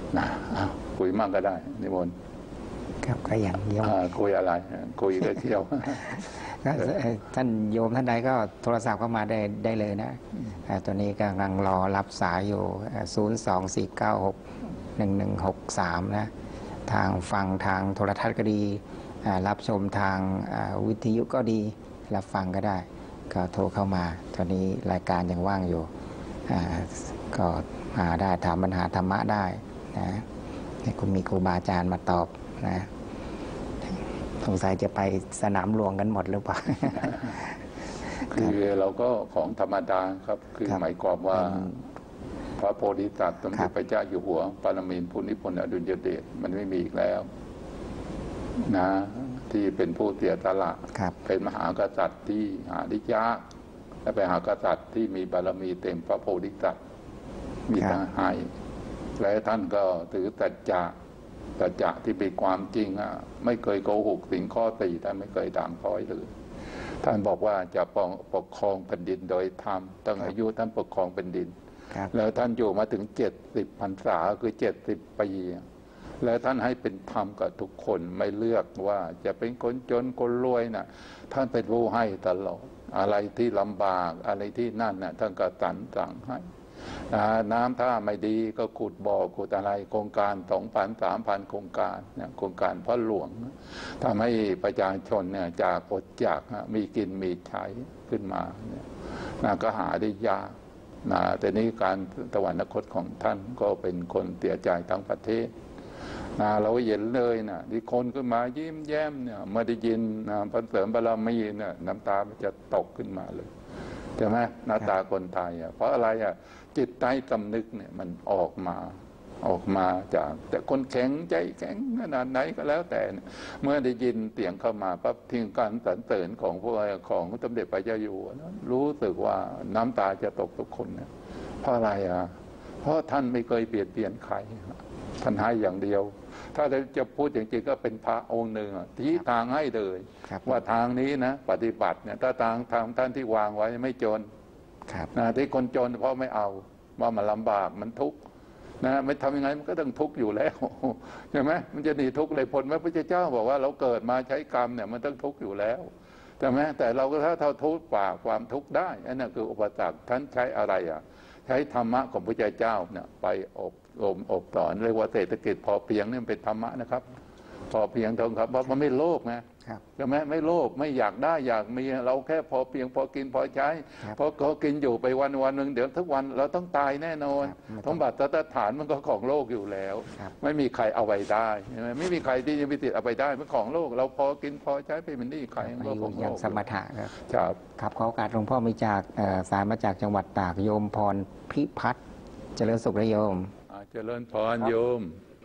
นะคุยมากก็ได้นิมนต์ครับก็อย่างโยมคุยอะไรคุยก็เที่ยวก็ท่านโยมท่านใดก็โทรศัพท์เข้ามาได้ได้เลยนะตัวนี้กำลังรอรับสายอยู่ศูนย์ สอง สี่ เก้า หก หนึ่ง หนึ่ง หก สามนะทางฟังทางโทรทัศน์ก็ดีรับชมทางวิทยุก็ดีรับฟังก็ได้ก็โทรเข้ามาตอนนี้รายการยังว่างอยู่ก็มาได้ถามปัญหาธรรมะได้นะคุณมีครูบาอาจารย์มาตอบนะสงสัยจะไปสนามหลวงกันหมดหรือเปล่าคือเราก็ของธรรมดาครับคือหมายความว่าพระโพธิสัตว์สมเด็จพระเจ้าอยู่หัวปรมินทรภูมิพลอดุลยเดชมันไม่มีอีกแล้วนะที่เป็นผู้เสียสละเป็นมหากษัตริย์ที่หาได้ยากและเป็นมหากษัตริย์ที่มีบารมีเต็มพระโพธิสัตว์มีทางให้และท่านก็ถือสัจจะสัจจะที่เป็นความจริงอ่ะไม่เคยโกหกสิ่งข้อตีท่านไม่เคยด่างพร้อยเลยท่านบอกว่าจะปกครองแผ่นดินโดยธรรมตั้งอายุท่านปกครองแผ่นดินแล้วท่านอยู่มาถึงเจ็ดสิบพรรษาคือเจ็ดสิบปีแล้วท่านให้เป็นธรรมกับทุกคนไม่เลือกว่าจะเป็นคนจนคนรวยนะท่านเป็นผู้ให้ตลอดอะไรที่ลำบากอะไรที่นั่นนะท่านก็สรรสั่งให้น้ำท่าไม่ดีก็ขุดบ่อขุดอะไรโครงการสองพันสามพันโครงการเนี่ยโครงการพระหลวงทำให้ประชาชนเนี่ยจากอดจากมีกินมีใช้ขึ้นมาเนี่ยก็หาได้ยากนะแต่นี้การตะวันคตของท่านก็เป็นคนเสียใจทั้งประเทศนะเราเห็นเลยนะที่คนขึ้นมายิ้มแย้มเนี่ยเมื่อได้ยินนะพระเสริมบารมีเนี่ยน้ำตามันจะตกขึ้นมาเลยใช่ไหมหน้าตาคนไทยอ่ะเพราะอะไรอ่ะจิตใต้สำนึกเนี่ยมันออกมาออกมาจากแต่คนแข็งใจแข็งขนาดไหนก็แล้วแต่เมื่อได้ยินเสียงเข้ามาปั๊บทิ้งการสรรเสริญของพวกของสมเด็จพระเจ้าอยู่หัวรู้สึกว่าน้ำตาจะตกทุกคนนะเพราะอะไรอ่ะเพราะท่านไม่เคยเปลี่ยนเปลี่ยนใครท่านให้อย่างเดียวถ้าจะพูดจริงๆก็เป็นพระองค์หนึ่งที่ทางให้เลยว่าทางนี้นะปฏิบัติเนี่ยถ้าทางทางท่านที่วางไว้ไม่จนนะที่คนจนเพราะไม่เอาว่ามันลำบากมันทุกข์นะไม่ทำยังไงมันก็ต้องทุกข์อยู่แล้วใช่ไหมมันจะหนีทุกข์เลยผลพระพุทธเจ้าบอกว่าเราเกิดมาใช้กรรมเนี่ยมันต้องทุกข์อยู่แล้วใช่ไหมแต่เราก็ถ้าเราทุกข์ฝ่าความทุกข์ได้อันนั้นคืออุปสรรคท่านใช้อะไรอ่ะใช้ธรรมะของพระพุทธเจ้าเนี่ยไปอบรมอบสอนเรียกว่าเศรษฐกิจพอเพียงนี่เป็นธรรมะนะครับพอเพียงเท่านั้นครับเพราะมันไม่โลภนะใช่ไหมไม่โลภไม่อยากได้อยากมีเราแค่พอเพียงพอกินพอใช้พอเขากินอยู่ไปวันวันหนึ่งเดี๋ยวทุกวันเราต้องตายแน่นอนสมบัติสถานมันก็ของโลกอยู่แล้วไม่มีใครเอาไปได้ใช่ไหมไม่มีใครที่จะไปติดเอาไปได้เป็นของโลกเราพอกินพอใช้ไปมันนี่ใครก็ของโลกอย่างสมถะครับครับขอโอกาสหลวงพ่อมีจากสายมาจากจังหวัดตากโยมพรพิพัฒน์เจริญสุขโยมเจริญพรโยม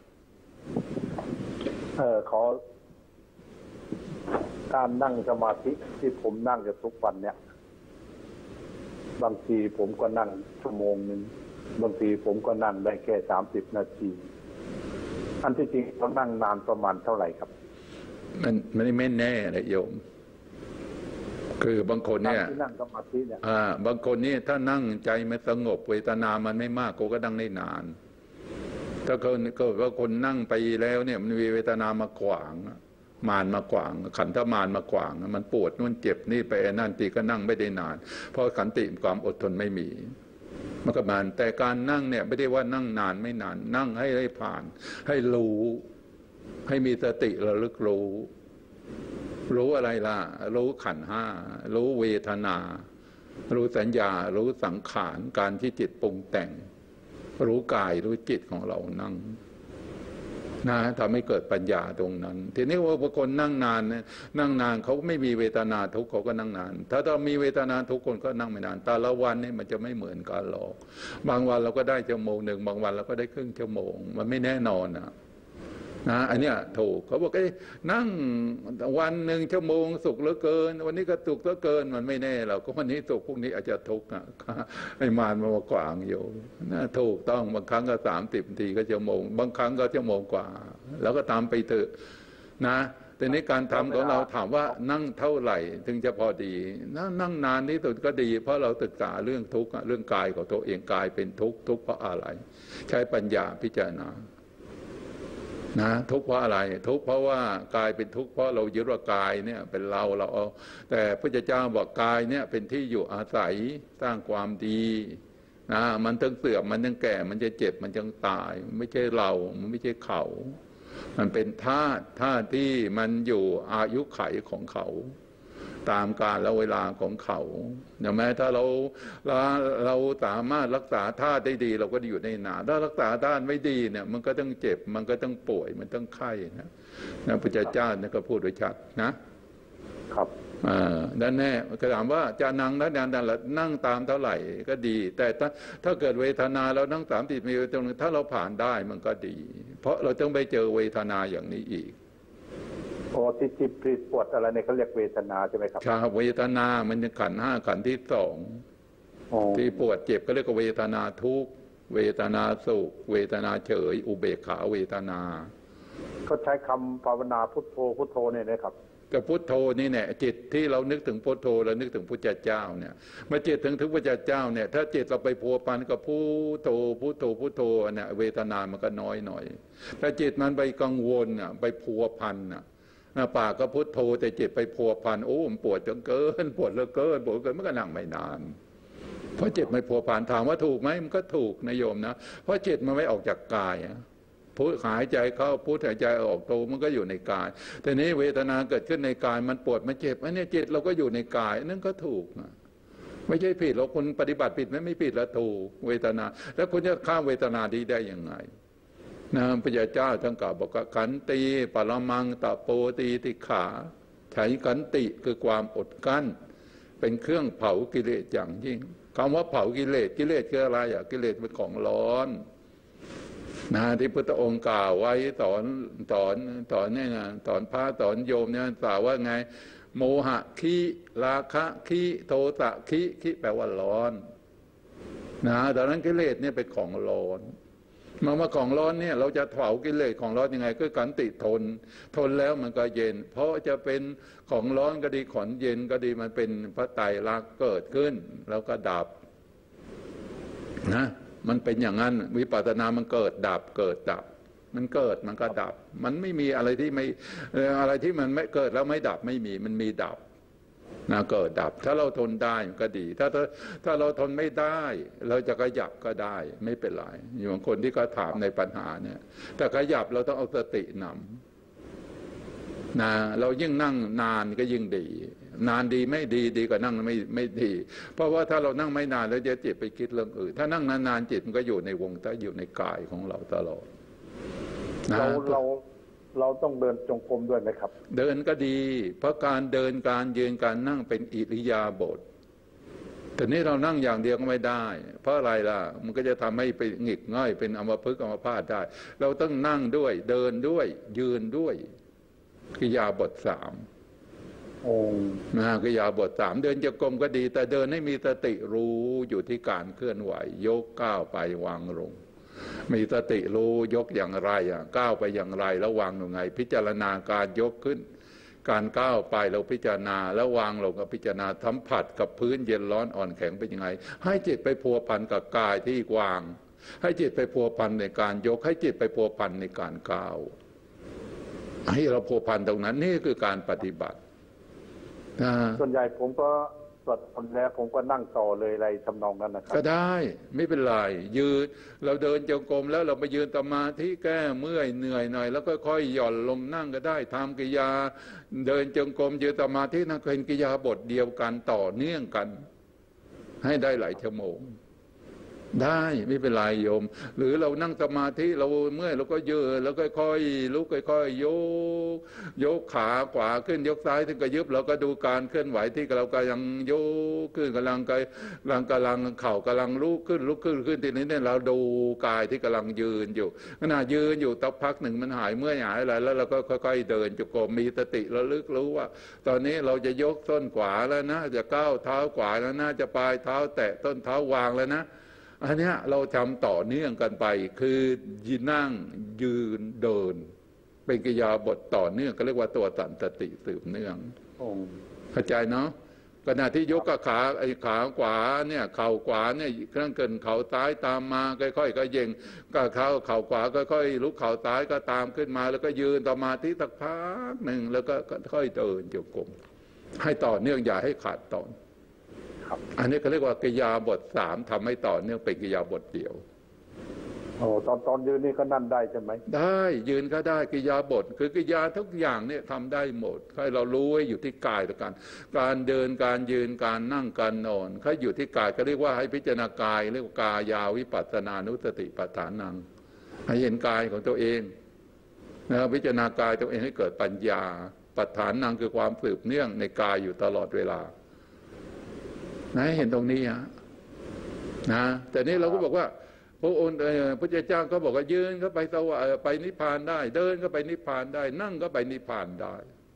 เออขอการนั่งสมาธิที่ผมนั่งอยู่ทุกวันเนี่ยบางทีผมก็นั่งชั่วโมงหนึ่งบางทีผมก็นั่งได้แค่สามสิบนาทีอันที่จริงเรานั่งนานประมาณเท่าไหร่ครับมันไม่ไม่แน่เลยโยมคือบางคนเนี่ยนั่งสมาธิเนี่ยอ่าบางคนเนี่ยถ้านั่งใจมันสงบเวทนามันไม่มากก็นั่งได้นานถ้าคนก็ว่าคนนั่งไปแล้วเนี่ยมันมีเวทนามาขวางมารมาขวางขันธมารมาขวางมันปวดนู่นเจ็บนี่ไปนั่นตีก็นั่งไม่ได้นานเพราะขันติความอดทนไม่มีมันก็มานแต่การนั่งเนี่ยไม่ได้ว่านั่งนานไม่นานนั่งให้ได้ผ่านให้รู้ให้มีสติระลึกรู้รู้อะไรล่ะรู้ขันธ์ห้ารู้เวทนารู้สัญญารู้สังขารการที่จิตปรุงแต่งรู้กายรู้จิตของเรานั่งนะทำให้เกิดปัญญาตรงนั้นทีนี้ว่าบางคนนั่งนานเนี่ยนั่งนานเขาไม่มีเวทนาทุกข์เขาก็นั่งนานถ้าเรามีเวทนาทุกคนก็นั่งไม่นานแต่ละวันนี่มันจะไม่เหมือนกันหรอกบางวันเราก็ได้ชั่วโมงหนึ่งบางวันเราก็ได้ครึ่งชั่วโมงมันไม่แน่นอนนะนะอันนี้ถูกเขาบอกไอ้นั่งวันหนึ่งชั่วโมงสุขเหลือเกินวันนี้ก็สุขเหลือเกินมันไม่แน่เราก็วันนี้สุขพรุ่งนี้อาจจะทุกข์นะไอ้มารมากวางอยู่นะถูกต้องบางครั้งก็สามสิบนาทีก็ชั่วโมงบางครั้งก็ชั่วโมงกว่าแล้วก็ตามไปเถอะนะแต่ในการทำของเราถามว่านั่งเท่าไหร่ถึงจะพอดีนั่งนั่งนานที่สุดก็ดีเพราะเราศึกษาเรื่องทุกข์เรื่องกายของตัวเองกายเป็นทุกข์ทุกข์เพราะอะไรใช้ปัญญาพิจารณานะทุกข์เพราะอะไรทุกข์เพราะว่ากายเป็นทุกข์เพราะเรายึดว่ากายเนี่ยเป็นเราเราเอาแต่พระเจ้าบอกกายเนี่ยเป็นที่อยู่อาศัยสร้างความดีนะมันต้องเสื่อมมันต้องแก่มันจะเจ็บมันจะตายมันไม่ใช่เรามันไม่ใช่เขามันเป็นธาตุธาตุที่มันอยู่อายุไขของเขาตามกาลและเวลาของเขาอย่างแม้ถ้าเราเราเราสามารถรักษาธาตุได้ดีเราก็อยู่ได้นานถ้ารักษาธาตุไม่ดีเนี่ยมันก็ต้องเจ็บมันก็ต้องป่วยมันต้องไข้นะนะพระเจ้าเนี่ยก็พูดไว้ชัดนะครับอ่าด้านแน่ก็ถามว่าจะนั่งแล้วนั่งนั่งตามเท่าไหร่ก็ดีแต่ถ้าถ้าเกิดเวทนาเรานั่งสามติดมีตรงถ้าเราผ่านได้มันก็ดีเพราะเราต้องไปเจอเวทนาอย่างนี้อีกโอ้ที่ที่ปวดอะไรเนี่ยเขาเรียกเวทนาใช่ไหมครับใช่เวทนามันจะขันห้าขันที่สองที่ปวดเจ็บก็เรียกว่าเวทนาทุกเวทนาสุขเวทนาเฉยอุเบกขาเวทนาก็ใช้คำภาวนาพุทโธพุทโธเนี่ยนะครับกับพุทโธนี่เนี่ยจิตที่เรานึกถึงพุทโธเรานึกถึงพุทธเจ้าเนี่ยเมื่อจิตถึงถึงพุทธเจ้าเนี่ยถ้าจิตเราไปพัวพันกับพุทโธพุทโธพุทโธเนี่ยเวทนามันก็น้อยหน่อยถ้าจิตมันไปกังวลอ่ะไปพัวพันอ่ะปากก็พุทโธแต่จิตไปพัวพันโอ้มันปวดจนเกินปวดเหลือเกินปวดเกินมันก็นั่งไม่นานเพราะจิตไม่พัวพันถามว่าถูกไหมมันก็ถูกนะโยมนะเพราะจิตมันไม่ออกจากกายพุทหายใจเข้าพุทหายใจออกโตมันก็อยู่ในกายแต่นี้เวทนาเกิดขึ้นในกายมันปวดมันเจ็บอันนี้จิตเราก็อยู่ในกายนั่นก็ถูกนะไม่ใช่ผิดเราคนปฏิบัติผิดไม่ไม่ผิดแล้วถูกเวทนาแล้วคุณจะข้ามเวทนาดีได้ยังไงนะพระเจ้าท่านกล่าวบอกว่าขันติปรมังตะโปตีติขาใช้ขันติคือความอดกั้นเป็นเครื่องเผากิเลสอย่างยิ่งคำว่าเผากิเลสกิเลสคืออะไรอ่ะกิเลสเป็นของร้อนนะที่พุทธองค์กล่าวไว้สอนสอนสอนเนี่ยนะสอนพระสอนโยมเนี่ยสาวว่าไงโมหะขีราคะขีโทสะขีขีแปลว่าร้อนนะดังนั้นกิเลสเนี่ยเป็นของร้อนมามาของร้อนเนี่ยเราจะเผากิเลสของร้อนยังไงก็ขันติทนทนแล้วมันก็เย็นเพราะจะเป็นของร้อนก็ดีของเย็นก็ดีมันเป็นพระไตรลักษณ์เกิดขึ้นแล้วก็ดับนะมันเป็นอย่างนั้นวิปัสสนามันเกิดดับเกิดดับมันเกิดมันก็ดับมันไม่มีอะไรที่ไม่อะไรที่มันไม่เกิดแล้วไม่ดับไม่มีมันมีดับนะเกิดดับถ้าเราทนได้มันก็ดีถ้าถ้าถ้าเราทนไม่ได้เราจะขยับก็ได้ไม่เป็นไรอย่างคนที่เขาถามในปัญหาเนี่ยแต่ขยับเราต้องเอาสตินำนะเรายิ่งนั่งนานก็ยิ่งดีนานดีไม่ดีดีกว่านั่งไม่ไม่ดีเพราะว่าถ้าเรานั่งไม่นานแล้วจะจิตไปคิดเรื่องอื่นถ้านั่งนานๆจิตมันก็อยู่ในวงถ้าอยู่ในกายของเราตลอดเราเราเราต้องเดินจงกรมด้วยไหมครับเดินก็ดีเพราะการเดินการยืนการนั่งเป็นอิริยาบถแต่นี้เรานั่งอย่างเดียวก็ไม่ได้เพราะอะไรล่ะมันก็จะทำให้ไปหงิกง่อยเป็นอัมพฤกษ์อัมพาตได้เราต้องนั่งด้วยเดินด้วยยืนด้วยอิริยาบถสามนะกิริยาบทสามเดินจงกรมก็ดีแต่เดินให้มีสติรู้อยู่ที่การเคลื่อนไหวยกก้าวไปวางลงมีสติรู้ยกอย่างไรอ่ะก้าวไปอย่างไรแล้ววางยังไงพิจารณาการยกขึ้นการก้าวไปเราพิจารณาแล้ววางลงกับพิจารณาสัมผัสกับพื้นเย็นร้อนอ่อนแข็งเป็นยังไงให้จิตไปพัวพันกับกายที่วางให้จิตไปพัวพันในการยกให้จิตไปพัวพันในการก้าวให้เราพัวพันตรงนั้นนี่คือการปฏิบัติส่วนใหญ่ผมก็สวดมนต์แล้วผมก็นั่งต่อเลยอะไรทำนองนั้นนะครับก็ได้ไม่เป็นไรยืนเราเดินจงกรมแล้วเราไปยืนสมาธิแก้เมื่อยเหนื่อยหน่อยแล้วก็ค่อยหย่อนลงนั่งก็ได้ทำกิริยาเดินจงกรมยืนสมาธินั่นเป็นกิริยาบทเดียวกันต่อเนื่องกันให้ได้หลายชั่วโมงได้ไม่เป็นไรโยมหรือเรานั่งสมาธิเราเมื่อยเราก็ยืนแล้วค่อยๆลุกค่อยๆยกยกขาขวาขึ้นยกซ้ายถึงก็ยึบเราก็ดูการเคลื่อนไหวที่เรากำลังยกขึ้นกำลังกำลังกำลังเข่ากำลังลุกขึ้นลุกขึ้นขึ้นทีนี้เนี่ยเราดูกายที่กำลังยืนอยู่ขณะยืนอยู่ตักพักหนึ่งมันหายเมื่อยหายอะไรแล้วเราก็ค่อยๆเดินจงกรมมีสติระลึกรู้ว่าตอนนี้เราจะยกต้นขวาแล้วนะจะก้าวเท้าขวาแล้วนะจะปลายเท้าแตะต้นเท้าวางแล้วนะอันนี้เราทำต่อเนื่องกันไปคือยืนนั่งยืนเดินเป็นกิริยาบทต่อเนื่องก็เรียกว่าตัวสันตติสืบเนื่องเข้าใจเนาะขณะที่ยกกับขาไอ้ขาขวาเนี่ยเข่าขวาเนี่ยเครื่องเกินเข่าซ้ายตามมาค่อยๆก็เย่งก็เข่าเข่าขวาค่อยๆลุกเข่าซ้ายก็ตามขึ้นมาแล้วก็ยืนสมาธิสักพักหนึ่งแล้วก็ค่อยๆเดินจงกรมให้ต่อเนื่องอย่าให้ขาดตอนอันนี้เขาเรียกว่ากิริยาบทสามทำให้ต่อเนื่องเป็นกิริยาบทเดียวโอ้ตอนตอนยืนนี่ก็นั่นได้ใช่ไหมได้ยืนก็ได้กิริยาบทคือกิริยาทุกอย่างเนี่ยทำได้หมดให้เรารู้ไว้อยู่ที่กายแล้วกันการเดินการยืนการนั่งการนอนให้อยู่ที่กายก็เรียกว่าให้พิจารณากายเรียกว่ากายาวิปัสสนานุสติปัฏฐานังให้เห็นกายของตัวเองนะพิจารณากายตัวเองให้เกิดปัญญาปัฏฐานนังคือความสืบเนื่องในกายอยู่ตลอดเวลานะเห็นตรงนี้ฮะนะแต่นี้เราก็บอกว่าพระองค์พระเจ้าก็บอกว่ายืนก็ไปสวรรค์ไปนิพพานได้เดินก็ไปนิพพานได้นั่งก็ไปนิพพานได้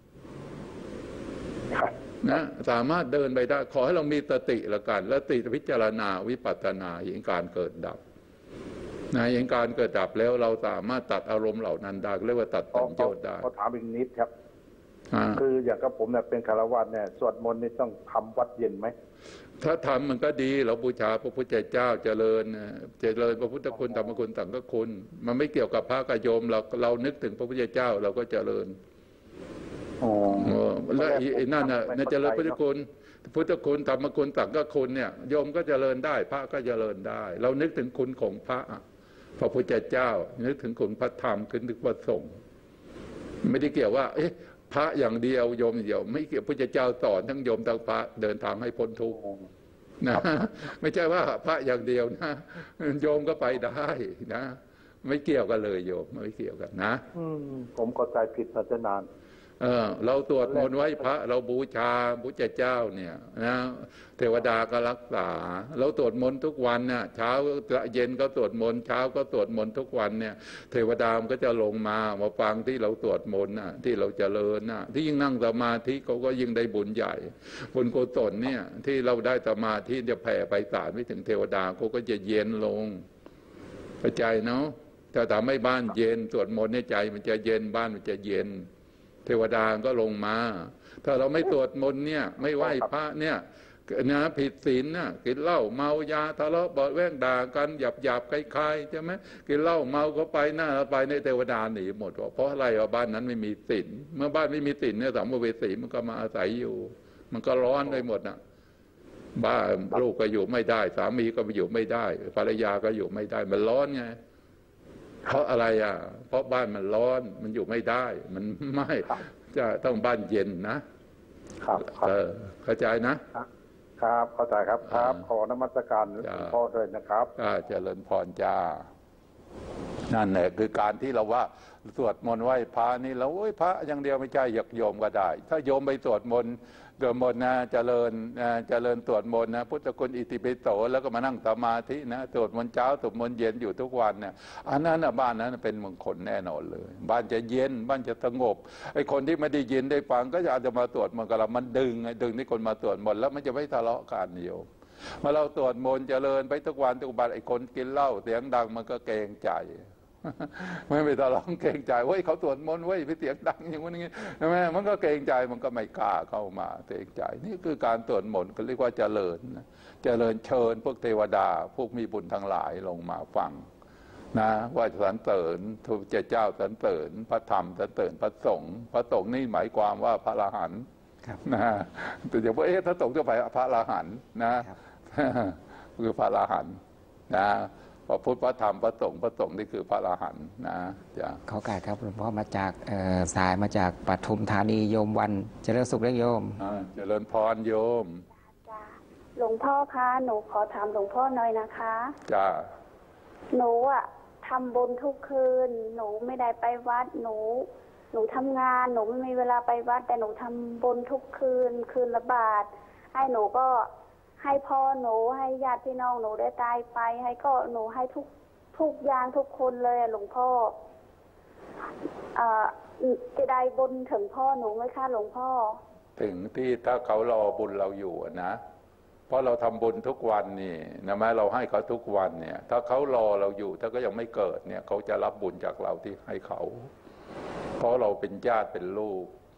นะสามารถเดินไปได้ขอให้เรามีสติละกันและติพิจารณาวิปัสสนาเห็นการเกิดดับนะเห็นการเกิดดับแล้วเราสามารถตัดอารมณ์เหล่านั้นได้เรียกว่าตัดสัญญาได้ขอถามอีกนิดครับคืออย่างกับผมเนี่ยเป็นคฤหัสถ์เนี่ยสวดมนต์นี่ต้องทำวัดเย็นไหมถ้าทำมันก็ดีเราบูชาพระพุทธเจ้าเจริญเจริญพระพุทธคุณธรรมคุณสังฆคุณมันไม่เกี่ยวกับพระกับโยมเราเรานึกถึงพระพุทธเจ้าเราก็เจริญอ๋อแล้วไอ้นั่นน่ะในเจริญพุทธคุณพุทธคุณธรรมคุณสังฆคุณเนี่ยโยมก็เจริญได้พระก็เจริญได้เรานึกถึงคุณของพระพระพุทธเจ้านึกถึงคุณพระธรรมนึกถึงพระสงฆ์ไม่ได้เกี่ยวว่าเอ๊ะพระอย่างเดียวโยมเดียวไม่เกี่ยวพระเจ้าสอนทั้งโยมทั้งพระเดินทางให้พ้นทุกข์นะไม่ใช่ว่าพระอย่างเดียวนะโยมก็ไปได้นะไม่เกี่ยวกันเลยโยมไม่เกี่ยวกันนะผมเข้าใจผิดศาสนาเออเราตรวจมนต์ไว้พระเราบูชาพระเจ้าเนี่ยนะเทวดาก็รักษาเราตรวจมนต์ทุกวันเนี่ยเช้าเย็นก็ตรวจมนต์เช้าก็ตรวจมนต์ทุกวันเนี่ยเทวดามันก็จะลงมามาฟังที่เราตรวจมนต์น่ะที่เราเจริญน่ะที่ยิ่งนั่งสมาธิเขาก็ยิ่งได้บุญใหญ่บุญกุศลเนี่ยที่เราได้สมาธิจะแผ่ไปสารไปถึงเทวดาเขาก็จะเย็นลงเข้าใจเนาะถ้าทำให้บ้านเย็นสวดมนต์ในใจมันจะเย็นบ้านมันจะเย็นเทวดาก็ลงมาถ้าเราไม่ตรวจมนต์เนี่ยไม่ไหว้พระเนี่ยนะผิดศีลนะกินเหล้าเมายาทะเลาะเบาะแว้งด่ากันหยาบหยาบคล้ายๆใช่ไหมกินเหล้าเมาก็ไปหน้าไปในเทวดาหนีหมดเพราะอะไรว่าบ้านนั้นไม่มีศีลเมื่อบ้านไม่มีศีลเนี่ยสัมภเวสีมันก็มาอาศัยอยู่มันก็ร้อนไปหมดน่ะบ้านลูกก็อยู่ไม่ได้สามีก็อยู่ไม่ได้ภรรยาก็อยู่ไม่ได้มันร้อนไงเพราะอะไรอ่ะเพราะบ้านมันร้อนมันอยู่ไม่ได้มันไม่จะต้องบ้านเย็นนะครับเออเข้าใจนะครับเข้าใจครับครับขอนมัสการหลวงพ่อด้วยนะครับอ่าเจริญพรจ้านั่นแหละคือการที่เราว่าสวดมนต์ไหว้พระนี่เราโอ้ยพระอย่างเดียวไม่ใช่อยากโยมก็ได้ถ้าโยมไปสวดมนต์สวดมนต์นะเจริญเจริญสวดมนต์นะพุทธคุณอิติปิโสแล้วก็มานั่งสมาธินะสวดมนต์เช้าสวดมนต์เย็นอยู่ทุกวันเนี่ยอันนั้นนะบ้านนั้นเป็นมงคลแน่นอนเลยบ้านจะเย็นบ้านจะสงบไอ้คนที่ไม่ได้ยินได้ฟังก็จะอาจจะมาสวดมนต์กับเรามันดึงไงดึงที่คนมาสวดมนต์แล้วมันจะไม่ทะเลาะกันโยมเมื่อเราสวดมนต์เจริญไปทุกวันทุกวันไอ้คนกินเหล้าเสียงดังมันก็เกรงใจไม่ไปทะเลาะเกรงใจเว้ยเขาสวดมนต์เว้ยไปเสียงดังอย่างนี้ใช่ไหมมันก็เกรงใจมันก็ไม่กล้าเข้ามาเกรงใจนี่คือการสวดมนต์ก็เรียกว่าเจริญเจริญเชิญพวกเทวดาพวกมีบุญทั้งหลายลงมาฟังนะว่าสรรเสริญพระเจ้าสรรเสริญพระธรรมสรรเสริญพระสงฆ์พระสงฆ์นี่หมายความว่าพระอรหันต์นะแต่อย่าว่าเอ๊ะพระสงฆ์จะไปพระอรหันต์นะคือพระอรหันต์นะพระพุทธพระธรรมพระสงฆ์พระสงฆ์นี่คือพระอรหันต์นะจ้ะเขากายครับหลวงพ่อมาจากสายมาจากปทุมธานีโยมวันเจริญสุขเล็กโยมเจริญพรโยมหลวงพ่อคะหนูขอถามหลวงพ่อหน่อยนะคะจ้าหนูอะทำบุญทุกคืนหนูไม่ได้ไปวัดหนูหนูทำงานหนูไม่มีเวลาไปวัดแต่หนูทำบุญทุกคืนคืนละบาทให้หนูก็ให้พ่อหนูให้ญาติพี่น้องหนูได้ตายไปให้ก็หนูให้ทุกทุกอย่างทุกคนเลยหลวงพ่ออ่าจะได้บุญถึงพ่อหนูไหมคะหลวงพ่อถึงที่ถ้าเขารอบุญเราอยู่นะเพราะเราทำบุญทุกวันนี่นะแม้เราให้เขาทุกวันเนี่ยถ้าเขารอเราอยู่ถ้าก็ยังไม่เกิดเนี่ยเขาจะรับบุญจากเราที่ให้เขาเพราะเราเป็นญาติเป็นลูก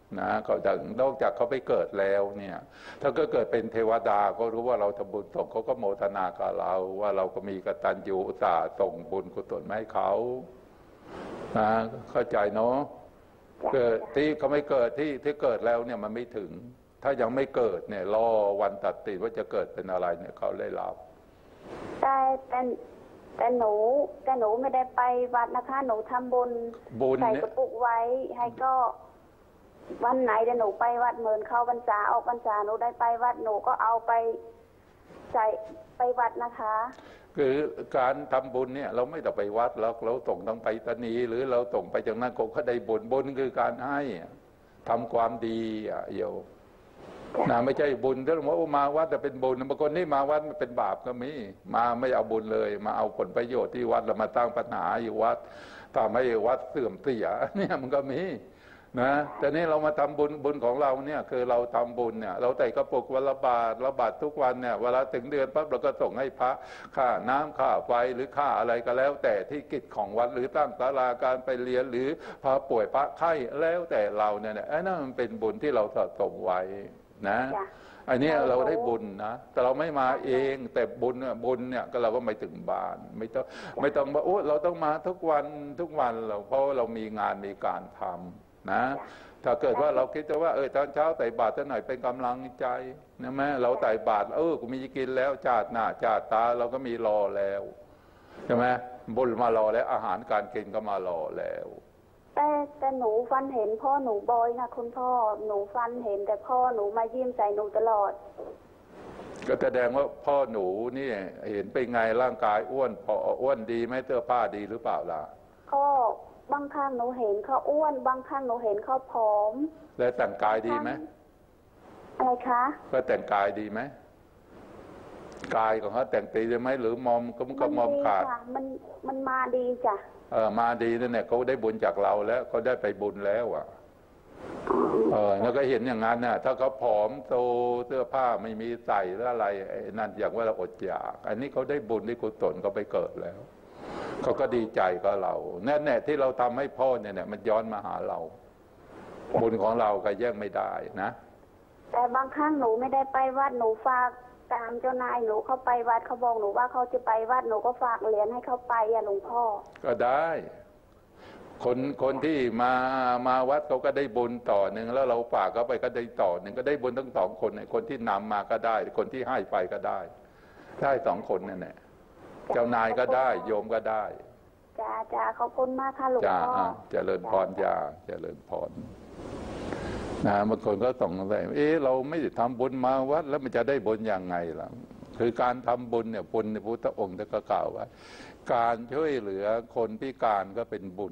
นะเขาจะนอกจากเขาไปเกิดแล้วเนี่ยถ้าก็เกิดเป็นเทวดาก็รู้ว่าเราทำบุญส่งเขาก็โมทนากับเราว่าเราก็มีกตัญญูอุตส่าห์ส่งบุญกุศลมาให้เขานะเข้าใจเนาะเกิดที่เขาไม่เกิดที่ที่เกิดแล้วเนี่ยมันไม่ถึงถ้ายังไม่เกิดเนี่ยรอวันตัดสินว่าจะเกิดเป็นอะไรเนี่ยเขาได้รับแต่แต่แต่หนูแต่หนูไม่ได้ไปวัดนะคะหนูทำบุญใส่กระปุกไว้ให้ก็วันไหนเดี๋ยวหนูไปวัดเหมือนเข้าพรรษาออกพรรษาหนูได้ไปวัดหนูก็เอาไปใส่ไปวัดนะคะคือการทำบุญเนี่ยเราไม่ต้องไปวัดแล้วเราส่งทางไปรษณีย์หรือเราส่งไปจากนั้นก็ได้บุญบุญคือการให้ทำความดีอ่ะโยนะไม่ใช่บุญถ้าเราบอกว่ามาวัดแต่เป็นบุญบางคนนี่มาวัดเป็นบาปก็มีมาไม่เอาบุญเลยมาเอาผลประโยชน์ที่วัดแล้วมาตั้งปัญหาอยู่วัดทำให้วัดเสื่อมเสียเนี่ยมันก็มีนะแต่นี่เรามาทำบุญบุญของเราเนี่ยคือเราทำบุญเนี่ยเราแต่กระปุกวันละบาทละบาททุกวันเนี่ยเวลาถึงเดือนปั๊บเราก็ส่งให้พระค่าน้ำค่าไฟหรือค่าอะไรก็แล้วแต่ที่กิจของวัดหรือตั้งศาลาการไปเรียนหรือพาป่วยพระไข้แล้วแต่เราเนี่ยไอ้นั่นมันเป็นบุญที่เราสะสมไว้นะอันนี้เราได้บุญนะแต่เราไม่มาเองแต่บุญเนี่ยบุญเนี่ยก็เราก็ไม่ถึงบ้านไม่ต้องไม่ต้องว่าโอ้เราต้องมาทุกวันทุกวันเราเพราะเรามีงานมีการทำนะถ้าเกิดว่าเราคิดว่าเออตอนเช้าใส่บาตรสักหน่อยเป็นกำลังใจนะแม่เราใส่บาตรเออกูมีกินแล้วจาดหน้าจาดตาเราก็มีรอแล้วใช่ไหมบุญมารอแล้วอาหารการกินก็มารอแล้วแต่แต่หนูฟันเห็นพ่อหนูบ่อยนะคุณพ่อหนูฟันเห็นแต่พ่อหนูมายิ้มใส่หนูตลอดก็แสดงว่าพ่อหนูนี่เห็นเป็นไงร่างกายอ้วนพออ้วนดีไหมเสื้อผ้าดีหรือเปล่าล่ะก็บางครั้งหนูเห็นเขาอ้วนบางครั้งหนูเห็นเขาผอมแล้วแต่งกายดีไหมอะไรคะก็แต่งกายดีไหมกายของเขาแต่งตีได้ไหมหรือมอมก็มันก็มอมขาดมันมันมาดีจ้ะเออมาดีนั่นเนี่ยเขาได้บุญจากเราแล้วเขาได้ไปบุญแล้วอ่ะเออแล้วก็เห็นอย่างนั้นน่ะถ้าเขาผอมโตเสื้อผ้าไม่มีใส่หรืออะไรนั่นอย่างว่าเราอดอยากอันนี้เขาได้บุญได้กุศลเขาไปเกิดแล้วเขาก็ดีใจกับเราแน่แน่ที่เราทำให้พ่อเนี่ยมันย้อนมาหาเราบุญของเราก็แย่งไม่ได้นะแต่บางครั้งหนูไม่ได้ไปวัดหนูฝากตามเจ้านายหนูเขาไปวัดเขาบอกหนูว่าเขาจะไปวัดหนูก็ฝากเหรียญให้เขาไปอ่ะหลวงพ่อก็ได้คนคนที่มามาวัดเขาก็ได้บุญต่อหนึ่งแล้วเราฝากเขาไปก็ได้ต่อหนึ่งก็ได้บุญทั้งสองคนคนที่นำมาก็ได้คนที่ให้ไปก็ได้ได้สองคนนั่นแหละเจ้านายก็ได้โยมก็ได้จ้าจ้าขอบคุณมากค่ะหลวงพ่อจ้าเจริญพรจ้าเจริญพรนะบางคนก็ต้องไปเอ๊ะเราไม่ได้ทำบุญมาวัดแล้วมันจะได้บุญยังไงล่ะคือการทำบุญเนี่ยบุญในพุทธองค์ท่านก็กล่าวไว้การช่วยเหลือคนพิการก็เป็นบุญ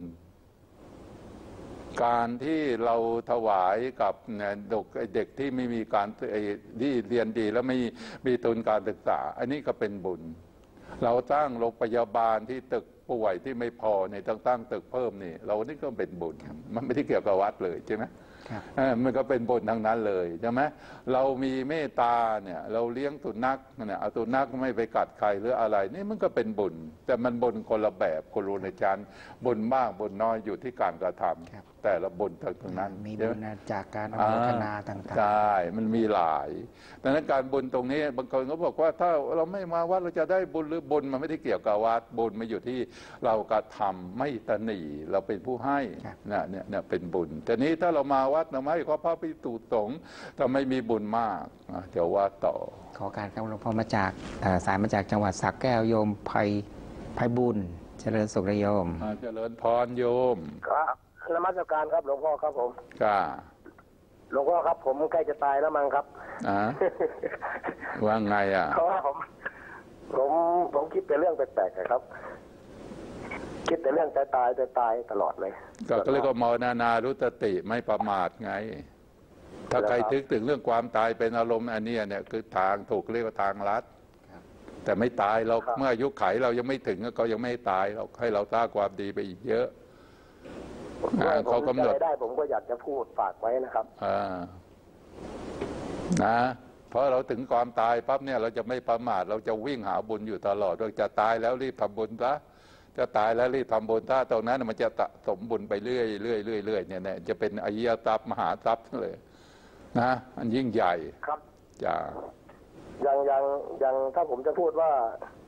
การที่เราถวายกับเด็กที่ไม่มีการที่เรียนดีแล้วไม่มีทุนการศึกษาอันนี้ก็เป็นบุญเราตั้งโรงพยาบาลที่ตึกป่วยที่ไม่พอในต้องตั้งตึกเพิ่มนี่เรานี่ก็เป็นบุญมันไม่ได้เกี่ยวกับวัดเลยใช่ไหมมันก็เป็นบุญทางนั้นเลยใช่ไหมเรามีเมตตาเนี่ยเราเลี้ยงสุนัขเนี่ยเอาสุนัขไม่ไปกัดใครหรืออะไรนี่มันก็เป็นบุญแต่มันบุญคนละแบบคนรู้ในจานบุญมากบุญน้อยอยู่ที่การกระทำแต่ละบุญทางนั้นมีบุญจากการอนุโมทนาต่างๆใช่มันมีหลายดังนั้นการบุญตรงนี้บางคนเขาบอกว่าถ้าเราไม่มาวัดเราจะได้บุญหรือบุญมันไม่ได้เกี่ยวกับวัดบุญมาอยู่ที่เรากระทำไม่ตนีเราเป็นผู้ให้เนี่ยเนี่ยเป็นบุญแต่นี้ถ้าเรามาวัดเราไม่ขอพระภิกษุสงฆ์แต่ไม่มีบุญมากเดี๋ยวว่าต่อขอการครับหลวงพ่อมาจากสายมาจากจังหวัดสระแก้วโยมไพไพบุญเจริญสุขโยมเจริญพรโยมครับนมัสการครับหลวงพ่อครับผมจ้าหลวงพ่อครับผมใกล้จะตายแล้วมั้งครับอ่าว่าไงอ่ะเพราะว่าผมผมผมคิดแต่เรื่องแปลกๆครับคิดแต่เรื่องตายตายตายตายตลอดเลยก็เรียกว่าเมานานารุตติไม่ประมาทไงถ้าใครทึกถึงเรื่องความตายเป็นอารมณ์อันนี้เนี่ยคือทางถูกเรียกว่าทางลัดแต่ไม่ตายเราเมื่ออายุไขเรายังไม่ถึงก็ยังไม่ตายเราให้เราสร้างความดีไปอีกเยอะเขากำหนดได้ผมก็อยากจะพูดฝากไว้นะครับอ่านะเพราะเราถึงความตายปั๊บเนี่ยเราจะไม่ประมาทเราจะวิ่งหาบุญอยู่ตลอดเราจะตายแล้วรีบทำบุญซะจะตายแล้วรีบทำบุญถ้าตรงนั้นมันจะสมบุญไปเรื่อยเรื่อยเรื่อยเรื่อยเนี่ยจะเป็นอริยทรัพย์มหาทรัพย์เลยนะอันยิ่งใหญ่ครับจ้าอย่างอย่างอย่างถ้าผมจะพูดว่า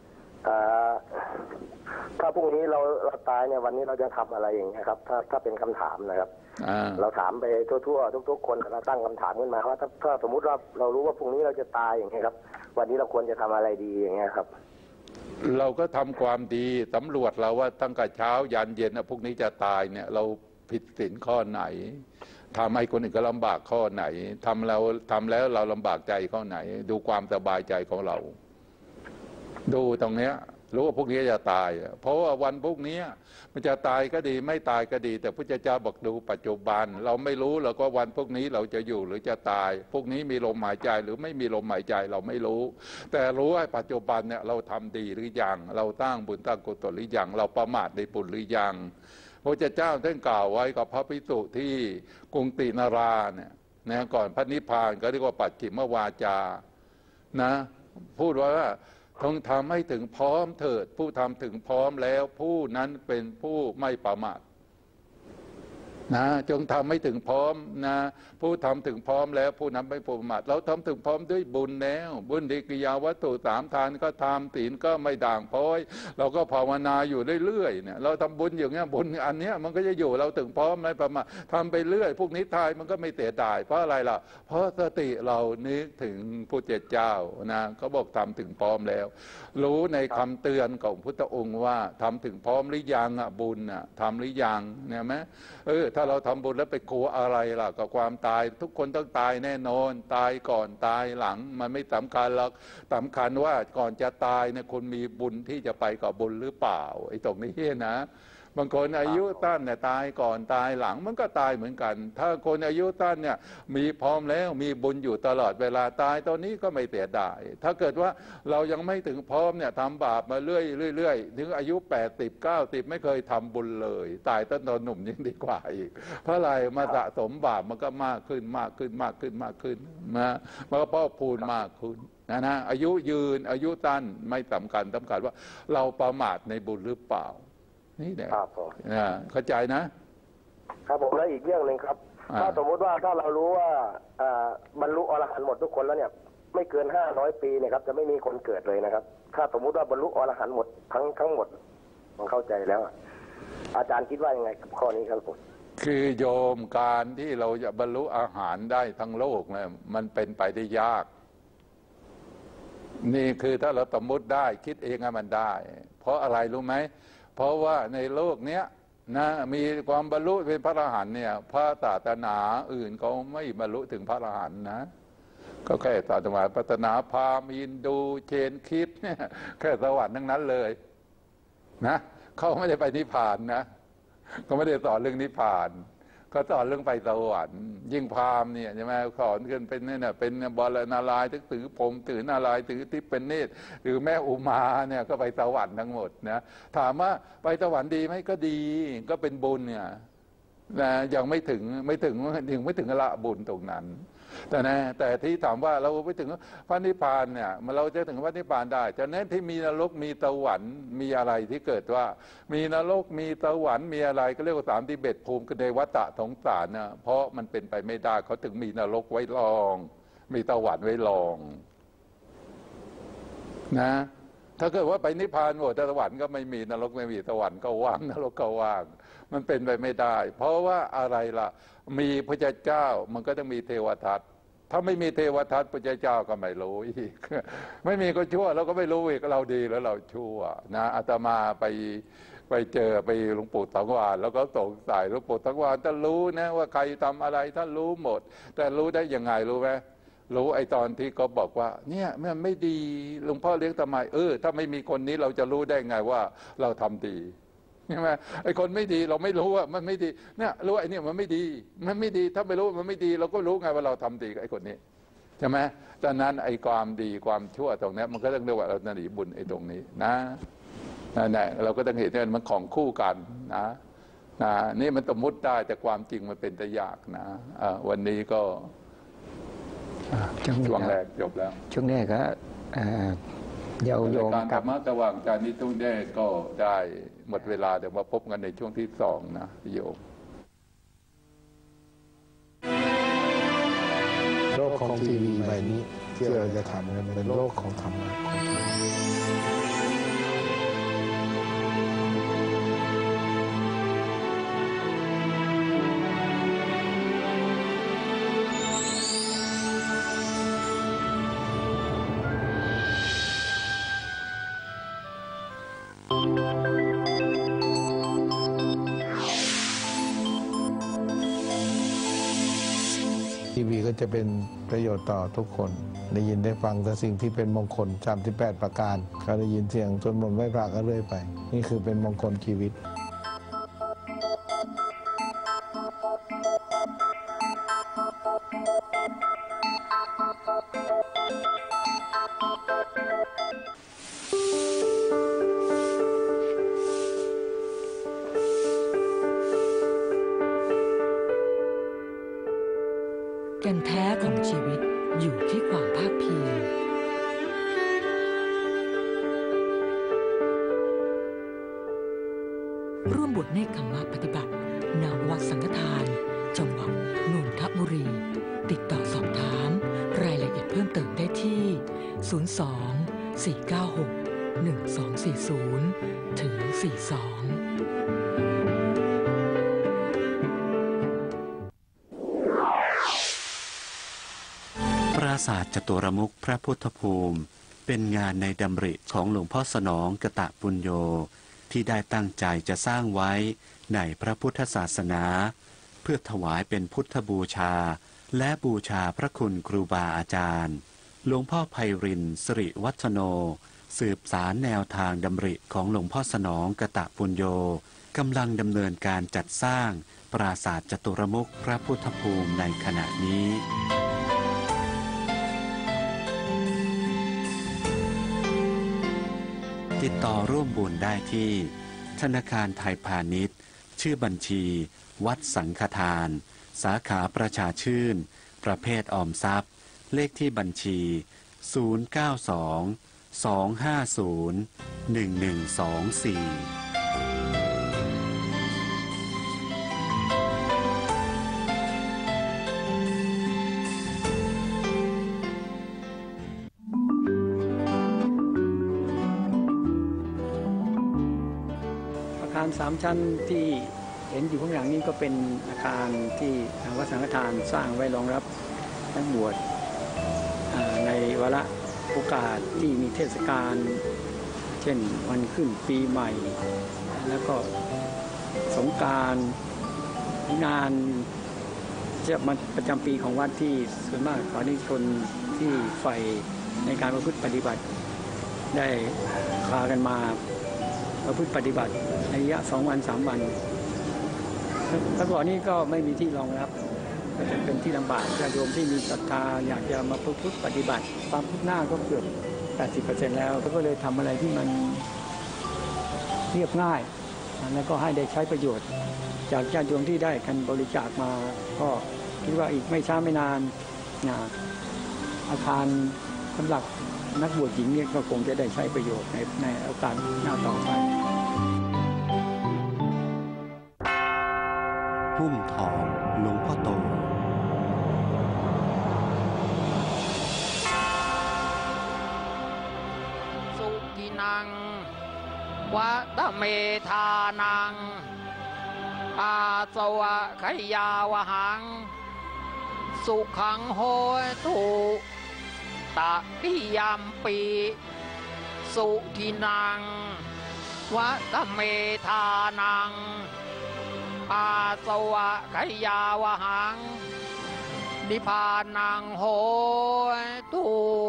ถ้าพรุ่งนี้เราเราตายเนี่ยวันนี้เราจะทำอะไรอย่างเงี้ยครับถ้าถ้าเป็นคำถามนะครับเราถามไปทั่วๆทุกๆคนเราตั้งคำถามขึ้นมาว่าถ้าถ้าสมมุติว่าเรารู้ว่าพรุ่งนี้เราจะตายอย่างเงี้ยครับวันนี้เราควรจะทำอะไรดีอย่างเงี้ยครับเราก็ทำความดีสำรวจเราว่าตั้งแต่เช้ายันเย็นพรุ่งนี้จะตายเนี่ยเราผิดศีลข้อไหนทำให้คนอื่นก็ลำบากข้อไหนทำเราทำแล้วเราลำบากใจข้อไหนดูความสบายใจของเราดูตรงเนี้ยรู้ว่าพวกนี้จะตายเพราะว่าวันพวกนี้มันจะตายก็ดีไม่ตายก็ดีแต่พระเจ้าบอกดูปัจจุบันเราไม่รู้หรอกว่าวันพวกนี้เราจะอยู่หรือจะตายพวกนี้มีลมหายใจหรือไม่มีลมหายใจเราไม่รู้แต่รู้ว่าปัจจุบันเนี่ยเราทำดีหรือยังเราตั้งบุญตั้งกุศลหรือยังเราประมาทในบุญหรือยังพระเจ้าท่านกล่าวไว้กับพระภิกษุที่กรุงตินาราเนี่ยนะก่อนพระนิพพานก็เรียกว่าปัจฉิมวาจานะพูดว่าต้องทำให้ถึงพร้อมเถิดผู้ทำถึงพร้อมแล้วผู้นั้นเป็นผู้ไม่ประมาทนะจงทำให้ถึงพร้อมนะผู้ทำถึงพร้อมแล้วผู้นั้นไม่ประมาทเราทำถึงพร้อมด้วยบุญแล้วบุญดีกิยาวัตถุสามทานก็ทำศีลก็ไม่ด่างพร้อยเราก็ภาวนาอยู่เรื่อยๆเนี่ยเราทำบุญอย่างเงี้ยบุญอันเนี้ยมันก็จะอยู่เราถึงพร้อมไม่ประมาททำไปเรื่อยพวกนี้ตายมันก็ไม่เสียดายเพราะอะไรล่ะเพราะสติเรานึกถึงพระเจ้านะเขาบอกทำถึงพร้อมแล้วรู้ในคำเตือนของพุทธองค์ว่าทำถึงพร้อมหรือยังอ่ะบุญอ่ะทำหรือยังเนี่ยไหมเออถ้าเราทำบุญแล้วไปกลัวอะไรล่ะกับความตายทุกคนต้องตายแน่นอนตายก่อนตายหลังมันไม่สำคัญหรอกสำคัญว่าก่อนจะตายเนี่ยคนมีบุญที่จะไปกับบุญหรือเปล่าไอ้ตรงนี้นะบางคนอายุสั้นเนี่ยตายก่อนตายหลังมันก็ตายเหมือนกันถ้าคนอายุสั้นเนี่ยมีพร้อมแล้วมีบุญอยู่ตลอดเวลาตายตอนนี้ก็ไม่เสียดายถ้าเกิดว่าเรายังไม่ถึงพร้อมเนี่ยทำบาปมาเรื่อยเรื่อยถึงอายุแปดสิบเก้าสิบไม่เคยทำบุญเลยตายตั้งตอนหนุ่มยิ่งดีกว่าอีกเพราะอะไรมาสะสมบาปมันก็มากขึ้นมากขึ้นมากขึ้นมากขึ้นนะมันก็เพิ่มพูนมากขึ้นนะนะอายุยืนอายุสั้นไม่สำคัญสำคัญว่าเราประมาทในบุญหรือเปล่านี่แหละครับผมเข้าใจนะครับผมแล้วอีกเรื่องหนึ่งครับถ้าสมมติว่าถ้าเรารู้ว่าบรรลุอรหันต์หมดทุกคนแล้วเนี่ยไม่เกินห้าร้อยปีเนี่ยครับจะไม่มีคนเกิดเลยนะครับถ้าสมมุติว่าบรรลุอรหันต์หมดทั้งทั้งหมดผมเข้าใจแล้วอาจารย์คิดว่ายังไงกับข้อนี้ครับผมคือโยมการที่เราจะบรรลุอาหารได้ทั้งโลกเนี่ยมันเป็นไปได้ยากนี่คือถ้าเราสมมติได้คิดเองให้มันได้เพราะอะไรรู้ไหมเพราะว่าในโลกเนี้ยนะมีความบรรลุเป็นพระอรหันต์เนี่ยพระศาสนาอื่นเขาไม่บรรลุถึงพระอรหันต์นะก็แค่ศาสนาศาสนาพราหมณ์อินดูเชนคริสต์เนี่ยแค่สวรรค์ทั้งนั้นเลยนะเขาไม่ได้ไปนิพพานนะเขาไม่ได้สอนเรื่องนิพพานเขาสอนเรื่องไปสวรรค์ยิ่งพราหมณ์เนี่ยใช่ไหมสอนกันเป็นเนี่ยเป็นบรณาลายถือถือผมถือนารายถือทิพย์เป็นเนตรหรือแม่อุมาเนี่ยก็ไปสวรรค์ทั้งหมดนะถามว่าไปสวรรค์ดีไหมก็ดีก็เป็นบุญเนี่ยนะยังไม่ถึงไม่ถึงยังไม่ถึงละบุญตรงนั้นแต่นะแต่ที่ถามว่าเราไปถึงพระนิพพานเนี่ยเราจะถึงพระนิพพานได้ฉะนั้นที่มีนรกมีสวรรค์มีอะไรที่เกิดว่ามีนรกมีสวรรค์มีอะไรก็เรียกว่าสามทิเบตภูมิคือในวัฏฏะสงสารนะเพราะมันเป็นไปไม่ได้เขาถึงมีนรกไว้รองมีสวรรค์ไว้รองนะถ้าเกิดว่าไปนิพพานหมดสวรรค์ก็ไม่มีนรกไม่มีสวรรค์ก็ว่างนรกก็ว่างมันเป็นไปไม่ได้เพราะว่าอะไรล่ะมีพระเจ้ามันก็ต้องมีเทวทัตถ้าไม่มีเทวทัตพระเจ้าก็ไม่รู้อีกไม่มีก็ชั่วเราก็ไม่รู้อีกเราดีแล้วเราชั่วนะอาตมาไปไปเจอไปหลวงปู่สังวาลแล้วก็สงสัยหลวงปู่สังวาลท่านรู้นะว่าใครทำอะไรท่านรู้หมดแต่รู้ได้ยังไงรู้ไหมรู้ไอ้ตอนที่เขาบอกว่าเนี่ยมันไม่ดีหลวงพ่อเลี้ยงทำไมเออถ้าไม่มีคนนี้เราจะรู้ได้ไงว่าเราทำดีใช่ไหมไอ้คนไม่ดีเราไม่รู้ว่ามันไม่ดีเนี่ยรู้ไอ้นี่มันไม่ดีมันไม่ดีถ้าไม่รู้มันไม่ดีเราก็รู้ไงว่าเราทำดีกับไอ้คนนี้ใช่ไหมดังนั้นไอ้ความดีความชั่วตรงนี้มันก็ต้องเรียกว่าเราหนีบุญไอ้ตรงนี้นะนั่นแหละเราก็ต้องเห็นว่ามันของคู่กันนะนะนี่มันสมมติได้แต่ความจริงมันเป็นแต่ยากนะวันนี้ก็ช่วงแรกจบแล้วช่วงแรกก็เยาโยมการธรรมะสว่างใจนี้ตุ้งได้ก็ได้หมดเวลาเดี๋ยวมาพบกันในช่วงที่สองนะโยมโลกของทีวีใบนี้ที่เราจะทำกันเป็นโลกของธรรมะของธรรมทีวีก็จะเป็นประโยชน์ต่อทุกคนได้ยินได้ฟังแต่สิ่งที่เป็นมงคลสามสิบแปดประการก็ได้ยินเสียงจนหมดไม่พระก็เรื่อยไปนี่คือเป็นมงคลชีวิตแก่นแท้ของชีวิตอยู่ที่ความภาคเพียรร่วมบวชเนกขัมมะปฏิบัติณ วัดสังฆทานจังหวัดนนทบุรี ติดต่อสอบถามรายละเอียดเพิ่มเติมได้ที่ ศูนย์ สอง สี่ เก้า หก หนึ่ง สอง สี่ ศูนย์ ถึง สี่ สองปราสาทจตุรมุขพระพุทธภูมิเป็นงานในดำริของหลวงพ่อสนองกตปุญโญที่ได้ตั้งใจจะสร้างไว้ในพระพุทธศาสนาเพื่อถวายเป็นพุทธบูชาและบูชาพระคุณครูบาอาจารย์หลวงพ่อไพรินทร์สิริวัฒโนสืบสารแนวทางดำริของหลวงพ่อสนองกตปุญโญกำลังดำเนินการจัดสร้างปราสาทจตุรมุขพระพุทธภูมิในขณะนี้ติดต่อร่วมบุญได้ที่ธนาคารไทยพาณิชย์ชื่อบัญชีวัดสังฆทานสาขาประชาชื่นประเภทออมทรัพย์เลขที่บัญชี ศูนย์ เก้า สอง สอง ห้า ศูนย์ หนึ่ง หนึ่ง สอง สี่อาคารสามชั้นที่เห็นอยู่ข้างหลังนี้ก็เป็นอาคารที่ทางวัดสังฆทานสร้างไว้รองรับนักบวชในวาระโอกาสที่มีเทศกาลเช่นวันขึ้นปีใหม่แล้วก็สงกรานต์งานจะมาประจำปีของวัดที่ส่วนมากสาธุชนที่ใฝ่ในการประพฤติปฏิบัติได้พากันมาประพฤติปฏิบัติในระยะสองวันสามวันแต่ก่อนนี้ก็ไม่มีที่รองรับก็จะเป็นที่ลำบากญาติโยมที่มีศรัทธาอยากจะมาประพฤติปฏิบัติความคืบหน้าก็เกือบ แปดสิบเปอร์เซ็นต์ แล้วก็เลยทำอะไรที่มันเรียบง่ายแล้วก็ให้ได้ใช้ประโยชน์จากญาติโยมที่ได้กันบริจาคมาก็คิดว่าอีกไม่ช้าไม่นานอาคารสำหรับนักบวชหญิงเนี่ยก็คงจะได้ใช้ประโยชน์ในในโอกาสหน้าต่อไปพุ่มทองหลวงพ่อโตสุกินังวัตเมธานังอาสวะขยาวหังสุขังโหตุตะปิยามปีสุทินังวัตเมธานังอาสวะขยาวหังนิพพานังโหตุ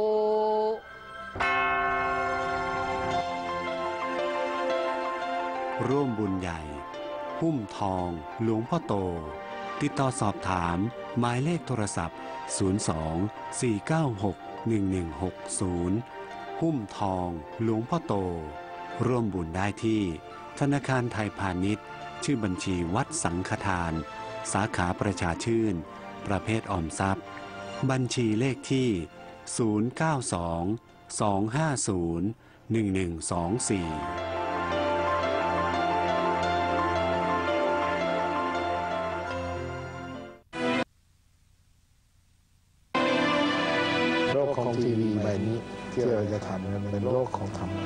ร่วมบุญใหญ่พุ่มทองหลวงพ่อโตติดต่อสอบถามหมายเลขโทรศัพท์ศูนย์ สอง สี่ เก้า หก หนึ่ง หนึ่ง หก ศูนย์พุ่มทองหลวงพ่อโตร่วมบุญได้ที่ธนาคารไทยพาณิชย์ชื่อบัญชีวัดสังฆทานสาขาประชาชื่นประเภทออมทรัพย์บัญชีเลขที่ ศูนย์ เก้า สอง สอง ห้า ศูนย์ หนึ่ง หนึ่ง สอง สี่ของทีวีใบนี้ที่เราจะทำมันเป็นโลกของธรรมะ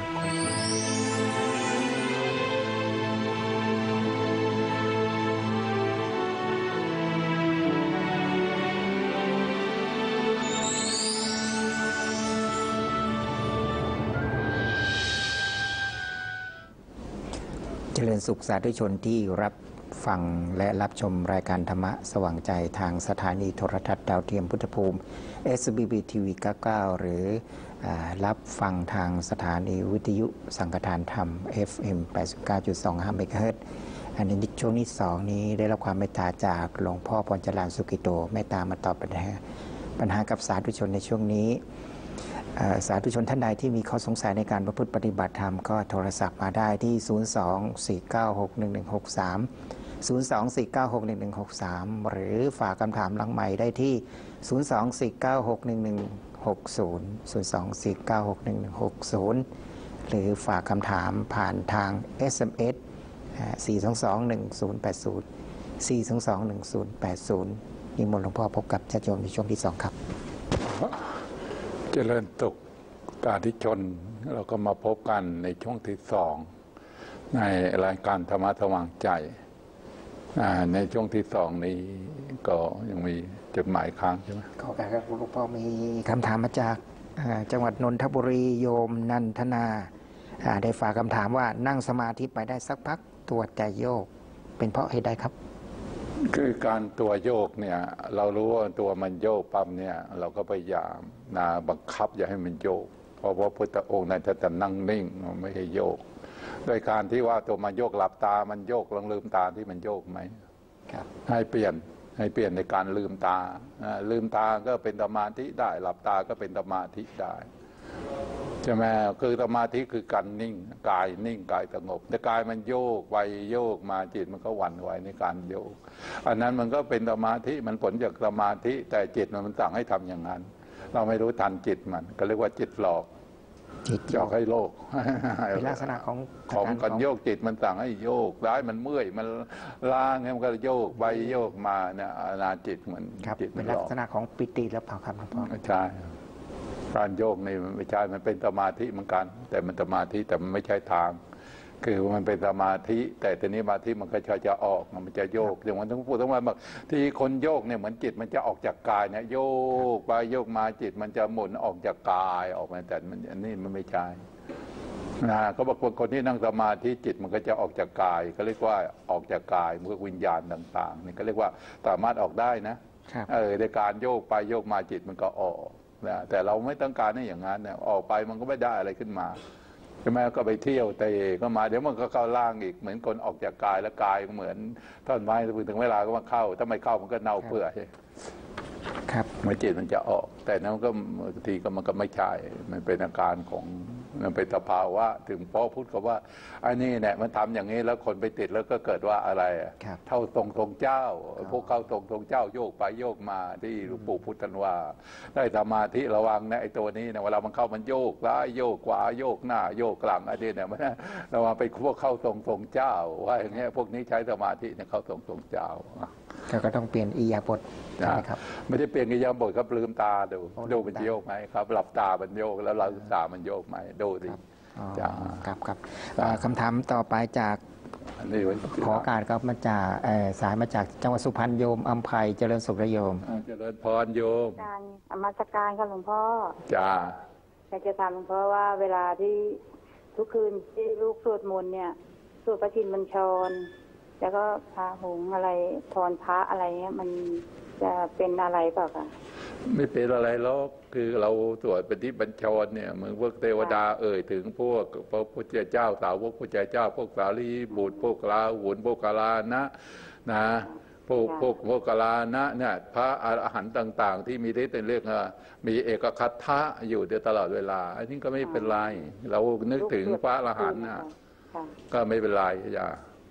เจริญสุขสาธุชนที่รับฟังและรับชมรายการธรรมะสว่างใจทางสถานีโทรทัศน์ดาวเทียมพุทธภูมิ เอส บี บี ที วี เก้าสิบเก้า หรืออรับฟังทางสถานีวิทยุสังฆทานธรรม เอฟ เอ็ม แปดสิบเก้าจุดสองห้า เมกะเฮิรตซ์ อันนี้ช่วงที่สองนี้ได้รับความเมตตาจากหลวงพ่อพรจรัญสุกิโตเมตตามาตอบปัญหาปัญหากับสาธุชนในช่วงนี้สาธุชนท่านใดที่มีข้อสงสัยในการประพฤติปฏิบัติธรรมก็โทรศัพท์มาได้ที่ ศูนย์ สอง สี่ เก้า หก หนึ่ง หนึ่ง หก สาม ศูนย์ สอง สี่ เก้า หก หนึ่ง หนึ่ง หก สาม หรือฝากคำถามหลังใหม่ได้ที่ ศูนย์ สอง สี่ เก้า หก หนึ่ง หนึ่ง หก ศูนย์ ศูนย์ สอง สี่ เก้า หก หนึ่ง หนึ่ง หก ศูนย์ หรือฝากคำถามผ่านทาง เอส เอ็ม เอส สี่ สอง สอง หนึ่ง ศูนย์ แปด ศูนย์ สี่ สอง สอง หนึ่ง ศูนย์ แปด ศูนย์ นิมนต์หลวงพ่อพบกับญาติโยมในช่วงที่สองครับเจริญสุขสาธุชนเราก็มาพบกันในช่วงที่สองในรายการธรรมะสว่างใจในช่วงที่สองนี้ก็ยังมีจดหมายค้างใช่ไหมขอการครับหลวงพ่อมีคำถามมาจากจังหวัดนนทบุรีโยมนันทนาได้ฝากคำถามว่านั่งสมาธิไปได้สักพักตัวใจโยกเป็นเพราะเหตุใดครับคือการตัวโยกเนี่ยเรารู้ว่าตัวมันโยกปั๊มเนี่ยเราก็พยายามนะบังคับอย่าให้มันโยกเพราะว่าพุทธองค์นั้นจะนั่งนิ่งไม่ให้โยกโดยการที่ว่าตัวมันโยกหลับตามันโยกลองลืมตาที่มันโยกไหมครับให้เปลี่ยนให้เปลี่ยนในการลืมตาลืมตาก็เป็นสมาธิได้หลับตาก็เป็นสมาธิได้ใช่ไหมคือสมาธิคือการนิ่งกายนิ่งกายสงบแต่กายมันโยกไปโยกมาจิตมันก็หวั่นไหวในการโยกอันนั้นมันก็เป็นสมาธิมันผลจากสมาธิแต่จิตมันสั่งให้ทำอย่างนั้นเราไม่รู้ทันจิตมันก็เรียกว่าจิตหลอกหลอกให้โลกเป็นลักษณะของของการโยกจิตมันสั่งให้โยกร้ายมันเมื่อยมันล้างมันก็โยกไปโยกมาเนี่ยนาจิตเหมือนจิตเป็นลักษณะของปิติและเผาครับหลวงพ่อใช่การโยกนี่ไม่ใช่มันเป็นสมาธิเหมือนกันแต่มันสมาธิแต่มันไม่ใช่ทางคือมันเป็นสมาธิแต่ทีนี้สมาธิมันก็จะจะออกมันจะโยกอย่างวันทั้งพูดทั้งวันบอกที่คนโยกเนี่ยเหมือนจิตมันจะออกจากกายเนี่ยโยกไปโยกมาจิตมันจะหมุนออกจากกายออกมาแต่มันอันนี้มันไม่ใช่นะเขาบอกคนที่นั่งสมาธิจิตมันก็จะออกจากกายเขาเรียกว่าออกจากกายเมื่อวิญญาณต่างๆนี่ก็เรียกว่าสามารถออกได้นะเออในการโยกไปโยกมาจิตมันก็ออกนะแต่เราไม่ต้องการให้อย่างนั้นเนี่ยออกไปมันก็ไม่ได้อะไรขึ้นมาใช่ไหมก็ไปเที่ยวเตะก็มาเดี๋ยวมันก็เข้าล่างอีกเหมือนคนออกจากกายแล้วกายเหมือนท่อนไม้ถึงเวลาก็มาเข้าถ้าไม่เข้ามันก็เน่าเปื่อยครับเมื่อจิตมันจะออกแต่นั้นก็บางทีก็มันก็ไม่ใช่มันเป็นอาการของมันเป็นสภาวะถึงพ่อพูดกับว่าอันนี้เนี่ยมันทำอย่างนี้แล้วคนไปติดแล้วก็เกิดว่าอะไรเท่าทรงทรงเจ้าพวกเข้าทรงทรงเจ้าโยกไปโยกมาที่หลวงปู่พุทธันว่าได้สมาธิระวังนะไอ้ตัวนี้เนี่ยเวลามันเข้ามันโยกซ้ายโยกขวาโยกหน้าโยกหลังอันนี้เนี่ยมันระวังไปพวกเข้าทรงทรงเจ้าว่าอย่างเงี้ยพวกนี้ใช้สมาธิเนี่ยเข้าทรงทรงเจ้าก็ต้องเปลี่ยนอิริยาบถใช่ไหมครับไม่ได้เปลี่ยนอิริยาบถครับลืมตาดูดูมันโยกไหมครับหลับตามันโยกแล้วเราตามันโยกไหมดูดิครับครับคำถามต่อไปจากขอการครับมาจากสายมาจากจังหวัดสุพรรณโยมอัมภัยเจริญสุขโยมเจริญพรโยมการอมัสการค่ะหลวงพ่อจ้าอยากจะถามหลวงพ่อว่าเวลาที่ทุกคืนที่ลูกสวดมนต์เนี่ยสวดพระชินบัญชรแล้วก็พระหงอะไรพรพระอะไรเงี้ยมันจะเป็นอะไรเปล่าคะไม่เป็นอะไรหรอกคือเราสวดปฏิบัญชรเนี่ยเหมือนพวกเทวดาเอ่ยถึงพวกพระพุทธเจ้าสาวกพระพุทธเจ้าพวกสารีบุตรพวกลาหุนพวกกาลานะนะพวกพวกพวกกาลานะเนี่ยพระอรหันต์ต่างๆที่มีฤทธิ์ในเรื่องมีเอกคัตถะอยู่เดียวตลอดเวลาอันนี้ก็ไม่เป็นไรเรานึกถึงพระอรหันต์นะก็ไม่เป็นไรอย่า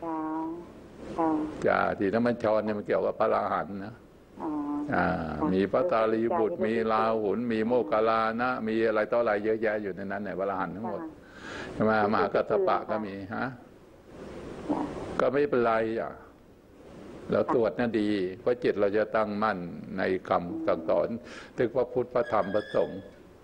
อย่าที่น้ำมันชรเนี่ยมันเกี่ยวกับพระอรหันต์นะมีพระตาลีบุตรมีลาหุนมีโมคคัลลานะมีอะไรต่ออะไรเยอะแยะอยู่ในนั้นเนี่ยพระอรหันต์ทั้งหมดมามหากัสสปะก็มีฮะก็ไม่เป็นไรอ่ะเราตรวจน่ะดีเพราะจิตเราจะตั้งมั่นในคำสั่งสอนถึงพระพุทธพระธรรมพระสงฆ์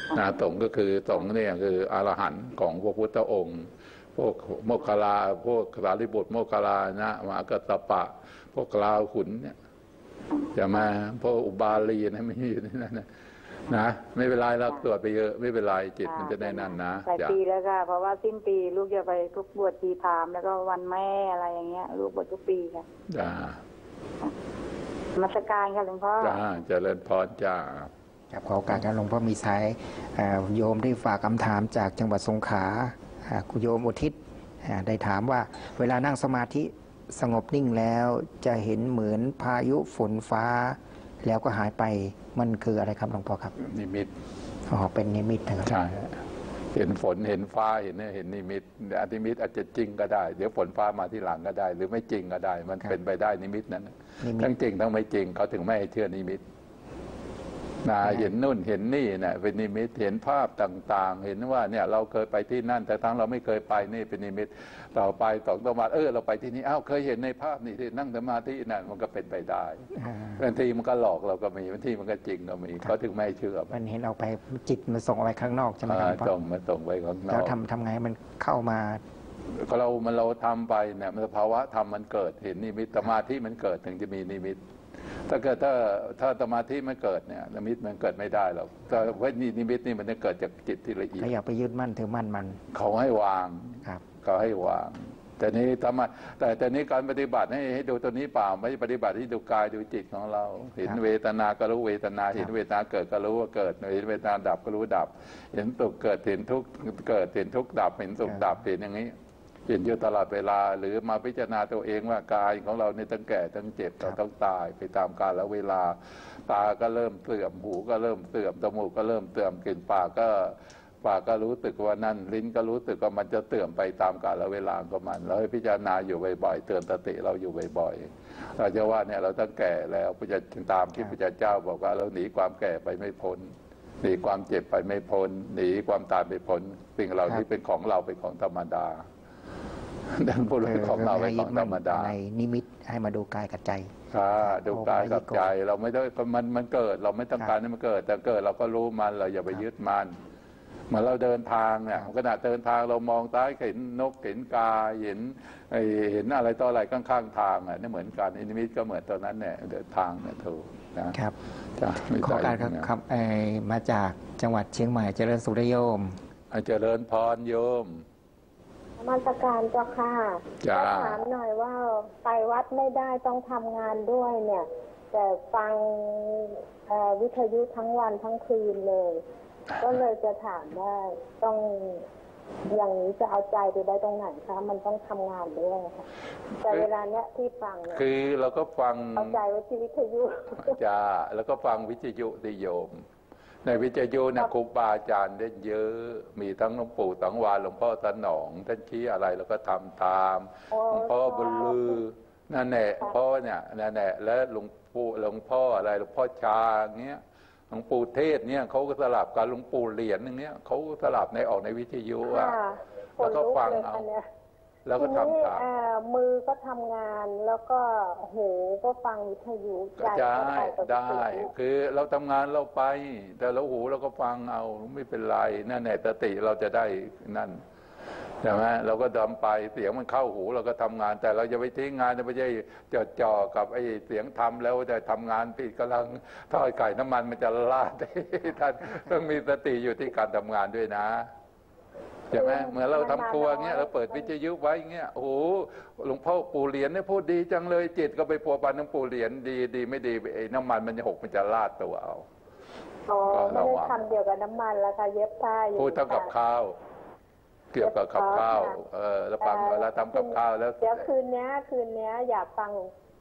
นะสงฆ์ก็คือสงฆ์เนี่ยคืออรหันต์ของพระพุทธองค์พวกโมคคัลลาพวกสารีบุตรโมคคัลลานะมหากัสสปะพวกกลาหุนเนี่ยจะมาพวกอุบาลีนะไม่อยู่ในนั้นนะนะไม่เป็นไรเราตรวจไปเยอะไม่เป็นไรจิตมันจะได้นั่นนะหลายปีแล้วค่ะเพราะว่าสิ้นปีลูกจะไปทุกบวชทีพามแล้วก็วันแม่อะไรอย่างเงี้ยลูกบวชทุกปีค่ะจ้ามาสการค่ะหลวงพ่อจ้าเจริญพรจ้าครับขอโอกาสหลวงพ่อมีสายโยมที่ฝากคำถามจากจังหวัดสงขลาคุณโยมอุทิศได้ถามว่าเวลานั่งสมาธิสงบนิ่งแล้วจะเห็นเหมือนพายุฝนฟ้าแล้วก็หายไปมันคืออะไรครับหลวงพ่อครับนิมิตอ๋อเป็นนิมิตนะครับใช่เห็นฝนเห็นฟ้าเห็นเห็นนิมิตอนิมิตอาจจะจริงก็ได้เดี๋ยวฝนฟ้ามาที่หลังก็ได้หรือไม่จริงก็ได้มันเป็นไปได้นิมิตนั้นทั้งจริงทั้งไม่จริงเขาถึงไม่ให้เชื่อนิมิตนะเห็นนู่นเห็นนี่เนี่ยเป็นนิมิตเห็นภาพต่างๆเห็นว่าเนี่ยเราเคยไปที่นั่นแต่ทั้งเราไม่เคยไปนี่เป็นนิมิตต่อไปต่อต่อมาเออเราไปที่นี่อ้าวเคยเห็นในภาพนี่ที่นั่งสมาธินั่นมันก็เป็นไปได้บางทีมันก็หลอกเราก็มีบางทีมันก็จริงก็มีเขาถึงไม่เชื่อมันเห็นเอาไปจิตมันส่งเอาไปข้างนอกใช่ไหมครับส่งมาส่งไปข้างนอกแล้วทำทำไงมันเข้ามาเรามันเราทำไปเนี่ยมันภาวะธรรมมันเกิดเห็นนิมิตสมาธิมันเกิดถึงจะมีนิมิตถ้าเกิดถ้าถ้าสมาธิมันเกิดเนี่ยนิมิตมันเกิดไม่ได้หรอกแต่ว่านี่นิมิตนี่มันจะเกิดจากจิตที่ละเอียดอย่าไปยึดมั่นถือมั่นมันเขาให้วางครับเขาให้วางแต่นี้ทำไมแต่แต่นี้การปฏิบัติให้ให้ดูตัวนี้เปล่าไม่ปฏิบัติที่ดูกายดูจิตของเราเห็นเวทนาก็รู้เวทนาเห็นเวทนาเกิดก็รู้ว่าเกิดเห็นเวทนาดับก็รู้ดับเห็นสุขเกิดเห็นทุกข์เกิดเห็นทุกข์ดับเห็นสุขดับเห็นอย่างนี้เห็นอยู่ตลอดเวลาหรือมาพิจารณาตัวเองว่ากายของเราในตั้งแก่ตั้งเจ็บเราต้องตายไปตามกาลและเวลาตาก็เริ่มเสื่อมหูก็เริ่มเสื่อมจมูกก็เริ่มเสื่อมกลิ่นปากก็ปากก็รู้สึกว่านั่นลิ้นก็รู้สึกว่ามันจะเสื่อมไปตามกาลและเวลาของมันเราให้พิจารณาอยู่บ่อยๆเตือนสติเราอยู่บ่อยๆเราจะว่าเนี่ยเราตั้งแก่แล้วพระเจ้าตามที่พระเจ้าบอกว่าเราหนีความแก่ไปไม่พ้นหนีความเจ็บไปไม่พ้นหนีความตายไม่พ้นสิ่งเหล่านี้เป็นของเราเป็นของธรรมดาดังพูดเรื่องของเราเป็นของธรรมดาในนิมิตให้มาดูกายกับใจดูกายกับใจเราไม่ได้มันมันเกิดเราไม่ต้องการให้มันเกิดแต่เกิดเราก็รู้มันเราอย่าไปยึดมันเหมือนเราเดินทางเนี่ยขณะเดินทางเรามองซ้ายเห็นนกเห็นกาเห็นเห็นอะไรต่ออะไรข้างๆทางอ่ะนี่เหมือนกันนิมิตก็เหมือนตอนนั้นเนี่ยเดินทางเนี่ยถูกนะครับขอการครับมาจากจังหวัดเชียงใหม่เจริญสุริโยมเจริญพรโยมมาตรการเจ้าค่ะจะถามหน่อยว่าไปวัดไม่ได้ต้องทำงานด้วยเนี่ยแต่ฟังวิทยุทั้งวันทั้งคืนเลยก็เลยจะถามว่าต้องอย่างนี้จะเอาใจไปได้ตรงไหนคะมันต้องทำงานด้วยค่ะแต่เวลาเนี้ยที่ฟังเนี่ยคือเราก็ฟังเอาใจไว้ที่วิทยุจ้าแล้วก็ฟังวิทยุดิโยมในวิทยุเนี่ยครูบาอาจารย์ได้เยอะมีทั้งหลวงปู่สังวาลหลวงพ่อสนองท่านชี้อะไรเราก็ทำตามหลวงพ่อบุญลือนั่นแหละพ่อเนี่ยนั่นแหละและหลวงปู่หลวงพ่ออะไรหลวงพ่อชาเงี้ยหลวงปู่เทศเนี่ยเขาก็สลับกับหลวงปู่เหรียญอย่างเงี้ยเขาสลับในออกในวิทยุอ่ะแล้วก็ฟังเอาแล้วก็ทำตามมือก็ทำงานแล้วก็หูก็ฟังวิทยุใจได้คือเราทำงานเราไปแต่เราหูเราก็ฟังเอาไม่เป็นไรนั่นแหละสติเราจะได้นั่นใช่ไหมเราก็ดำไปเสียงมันเข้าหูเราก็ทำงานแต่เราจะไปทิ้งงานไม่ใช่จดจ่อกับไอ้เสียงทำแล้วจะทำงานที่กำลังทอดไก่น้ำมันมันจะลาดท่านต้องมีสติอยู่ที่การทำงานด้วยนะใช่ไหมเหมือนเราทำครัวเงี้ยเราเปิดวิทยุไว้เงี้ยโอ้โหหลวงพ่อปู่เหรียญเนี่ยพูดดีจังเลยจิตก็ไปพัวพันหลวงปู่เหรียญดีดีไม่ดีไอ้น้ำมันมันจะหกมันจะลาดตัวเอาอ๋อไม่ได้ทำเกี่ยวกับน้ำมันแล้วค่ะเย็บผ้าพูดเท่ากับข้าวเกี่ยวกับกับข้าวเออแล้วฟังเวลาทำกับข้าวแล้วเดี๋ยวคืนนี้คืนนี้อยากฟัง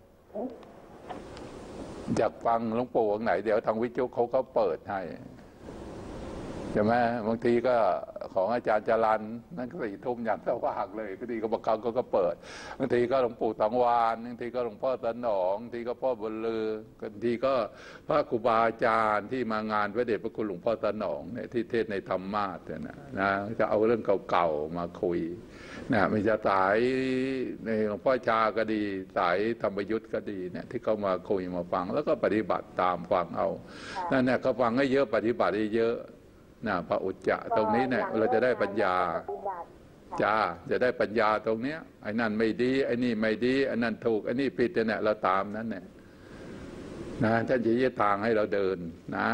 อยากฟังหลวงปู่องค์ไหนเดี๋ยวทางวิทยุเขาเขาเปิดให้ใช่ไหมบางทีก็ของอาจารย์จรัญนั่นก็สี่ทุ่มยันสว่างเลยบางทีก็บางครั้งก็เปิดบางทีก็หลวงปู่สังวาลบางทีก็หลวงพ่อสนองบางทีก็พ่อบุญลือบางทีก็พระครูบาอาจารย์ที่มางานพระเดชพระคุณหลวงพ่อสนองเนี่ยที่เทศในธรรมาสเนี่ยนะจะเอาเรื่องเก่าๆมาคุยนะมันจะสายในหลวงพ่อชาก็ดีสายธรรมยุทธ์ก็ดีเนี่ยที่เขามาคุยมาฟังแล้วก็ปฏิบัติตามฟังเอานั่นเนี่ยเขาฟังให้เยอะปฏิบัติให้เยอะนะพระอุจจะตรงนี้เนี่ยเราจะได้ปัญญาจ้าจะได้ปัญญาตรงเนี้ยไอ้นั่นไม่ดีไอ้นี่ไม่ดีไอ้นั่นถูกไอ้นี่ผิดเนี่ยเราตามนั้นเนี่ยนะท่านจะชี้ทางให้เราเดินนะ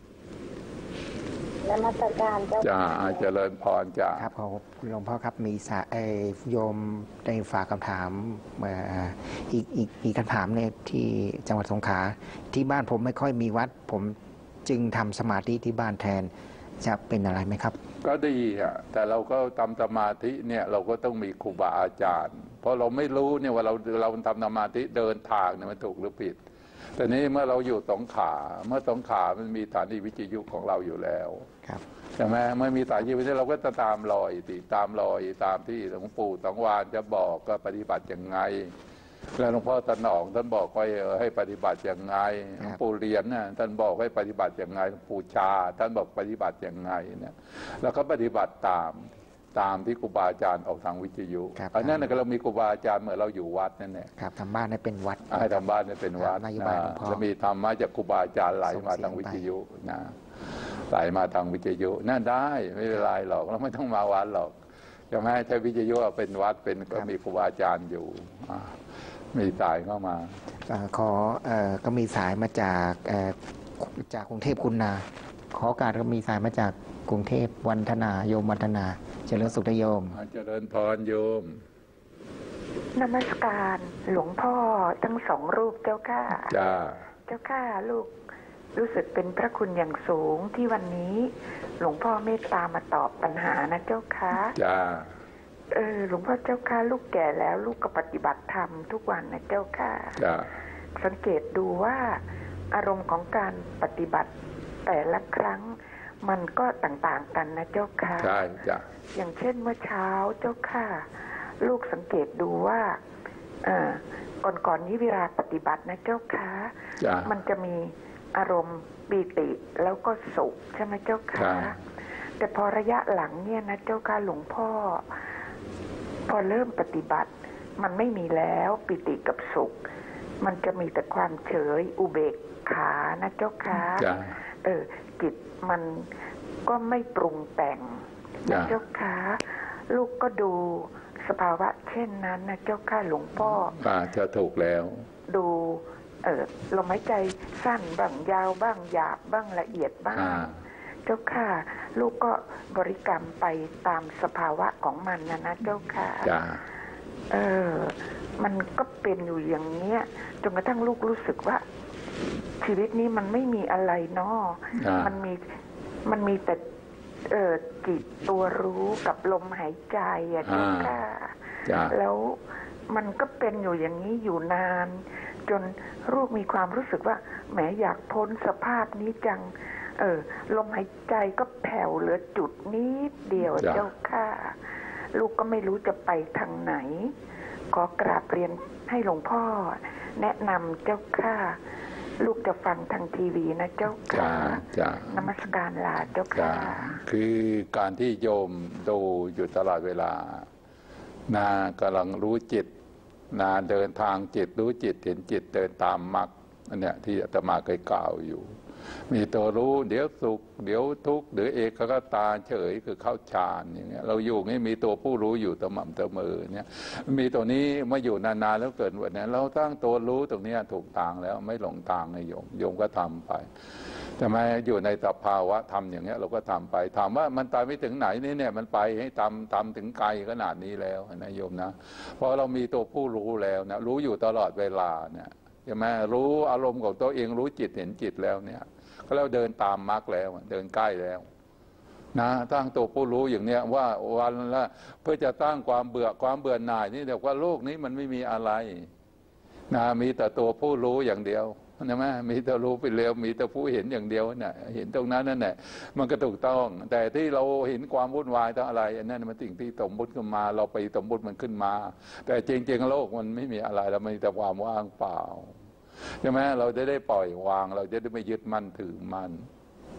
นมัสการเจ้าจ้าเจริญพรจ้าครับขอหลวงพ่อครับมีสาโยมได้ฝากคำถามอีกอีกอีกคำถามเนี่ยที่จังหวัดสงขลาที่บ้านผมไม่ค่อยมีวัดผมจึงทำสมาธิที่บ้านแทนจะเป็นอะไรไหมครับก็ดีอ่ะแต่เราก็ทำสมาธิเนี่ยเราก็ต้องมีครูบาอาจารย์เพราะเราไม่รู้เนี่ยว่าเราเราทำสมาธิเดินทางเนี่ยมันถูกหรือผิดแต่นี้เมื่อเราอยู่สงขลาเมื่อสงขลามันมีสถานีวิทยุของเราอยู่แล้วครับใช่ไหมเมื่อมีสถานีวิทยุเราก็จะตามรอยติตามรอยตามที่หลวงปู่สังวานจะบอกก็ปฏิบัติอย่างไงแล้วหลวงพ่อตนองท่านบอกไว้ให้ปฏิบัติอย่างไงหลวงปู่เรียนน่ะท่านบอกให้ปฏิบัติอย่างไงหลวงปู่ชาท่านบอกปฏิบัติอย่างไงเนี่ยแล้วก็ปฏิบัติตามตามที่ครูบาอาจารย์ออกทางวิทยุอันนั้นเรามีครูบาอาจารย์เมื่อเราอยู่วัดนั่นแหละครับทำบ้านให้เป็นวัดให้ทำบ้านให้เป็นวัดจะมีธรรมะจากครูบาอาจารย์ไหลมาทางวิทยุนะไหลมาทางวิทยุน่าได้ไม่เป็นไรหรอกเราไม่ต้องมาวัดหรอกจะไม่ใช่วิทยุเป็นวัดเป็นก็มีครูบาอาจารย์อยู่มีสายเข้ามาขอก็มีสายมาจากจากกรุงเทพคุณนาขอการก็มีสายมาจากกรุงเทพวันธนาโยมวันธนาเจริญสุขโยมเจริญพรโยมนมัสการหลวงพ่อทั้งสองรูปเจ้าค่ะจ้าเจ้าค่ะลูกรู้สึกเป็นพระคุณอย่างสูงที่วันนี้หลวงพ่อเมตตามาตอบปัญหานะเจ้าค่ะจ้าเออหลวงพ่อเจ้าค่ะลูกแก่แล้วลูกก็ปฏิบัติธรรมทุกวันนะเจ้าค่ะจ้าสังเกตดูว่าอารมณ์ของการปฏิบัติแต่ละครั้งมันก็ต่างๆกันนะเจ้าค่ะใช่จ้ะอย่างเช่นเมื่อเช้าเจ้าค่ะลูกสังเกตดูว่าก่อนๆ น, นี้เวลาปฏิบัตินะเจ้าค่ะมันจะมีอารมณ์ปีติแล้วก็สุขใช่ไหมเจ้าค่ะแต่พอระยะหลังเนี่ยนะเจ้าค่ะหลวงพ่อพอเริ่มปฏิบัติมันไม่มีแล้วปิติกับสุขมันจะมีแต่ความเฉยอุเบกขานะเจ้าค่ะเออจิตมันก็ไม่ปรุงแต่งนะเจ้าค่ะลูกก็ดูสภาวะเช่นนั้นนะเจ้าค่ะหลวงพ่อจะถูกแล้วดูเออลมหายใจสั้นบ้างยาวบ้างหยาบบ้างละเอียดบ้างเจ้าค่ะลูกก็บริกรรมไปตามสภาวะของมันนะนะเจ้าค่ะเออมันก็เป็นอยู่อย่างเนี้ยจนกระทั่งลูกรู้สึกว่าชีวิตนี้มันไม่มีอะไรเนาะมันมีมันมีแต่เออจิตตัวรู้กับลมหายใจอะเจ้าค่ะแล้วมันก็เป็นอยู่อย่างนี้อยู่นานจนลูกมีความรู้สึกว่าแหมอยากพ้นสภาพนี้จังเออลมหายใจก็แผ่วเหลือจุดนิดเดียวเจ้าค่ะลูกก็ไม่รู้จะไปทางไหนขอกราบเรียนให้หลวงพ่อแนะนำเจ้าค่ะลูกจะฟังทางทีวีนะเจ้าค่ะนมัสการลาเจ้าค่ะคือการที่โยมดูอยู่ตลอดเวลานา กำลังรู้จิตนาเดินทางจิตรู้จิตเห็นจิตเดินตามมรรคอันเนี้ยที่อาตมาเคยกล่าวอยู่มีตัวรู้เดี๋ยวสุขเดี๋ยวทุกข์หรือเอกคตาเฉยคือเข้าฌานอย่างเงี้ยเราอยู่นี่มีตัวผู้รู้อยู่สม่ำเสมอเนี่ยมีตัวนี้มาอยู่นานๆแล้วเกิดวันนี้เราตั้งตัวรู้ตรงนี้ถูกทางแล้วไม่หลงทางในโยมโยมก็ทำไปทำไมอยู่ในสภาวะทำอย่างเงี้ยเราก็ทำไปถามว่ามันตายไม่ถึงไหนนี่เนี่ยมันไปให้ทำทำถึงไกลขนาดนี้แล้วนะโยมนะเพราะเรามีตัวผู้รู้แล้วนะรู้อยู่ตลอดเวลาเนี่ยใช่ไหมรู้อารมณ์ของตัวเองรู้จิตเห็นจิตแล้วเนี่ยก็แล้วเดินตามมรรคแล้วเดินใกล้แล้วนะตั้งตัวผู้รู้อย่างเนี้ยว่าวันละเพื่อจะตั้งความเบื่อความเบื่อหน่ายนี่เดี๋ยวว่าโลกนี้มันไม่มีอะไรนะมีแต่ตัวผู้รู้อย่างเดียวนะแม่มีแต่รู้ไปเร็วมีแต่ผู้เห็นอย่างเดียวน่ะเห็นตรงนั้นนั่นแหละมันก็ถูกต้องแต่ที่เราเห็นความวุ่นวายทั้งอะไรอันนั้นมันสิ่งที่สมมุติขึ้นมาเราไปสมมุติมันขึ้นมาแต่จริงๆโลกมันไม่มีอะไรเรามีแต่ความว่างเปล่าใช่ไหมเราจะได้ปล่อยวางเราจะได้ไม่ยึดมั่นถือมั่น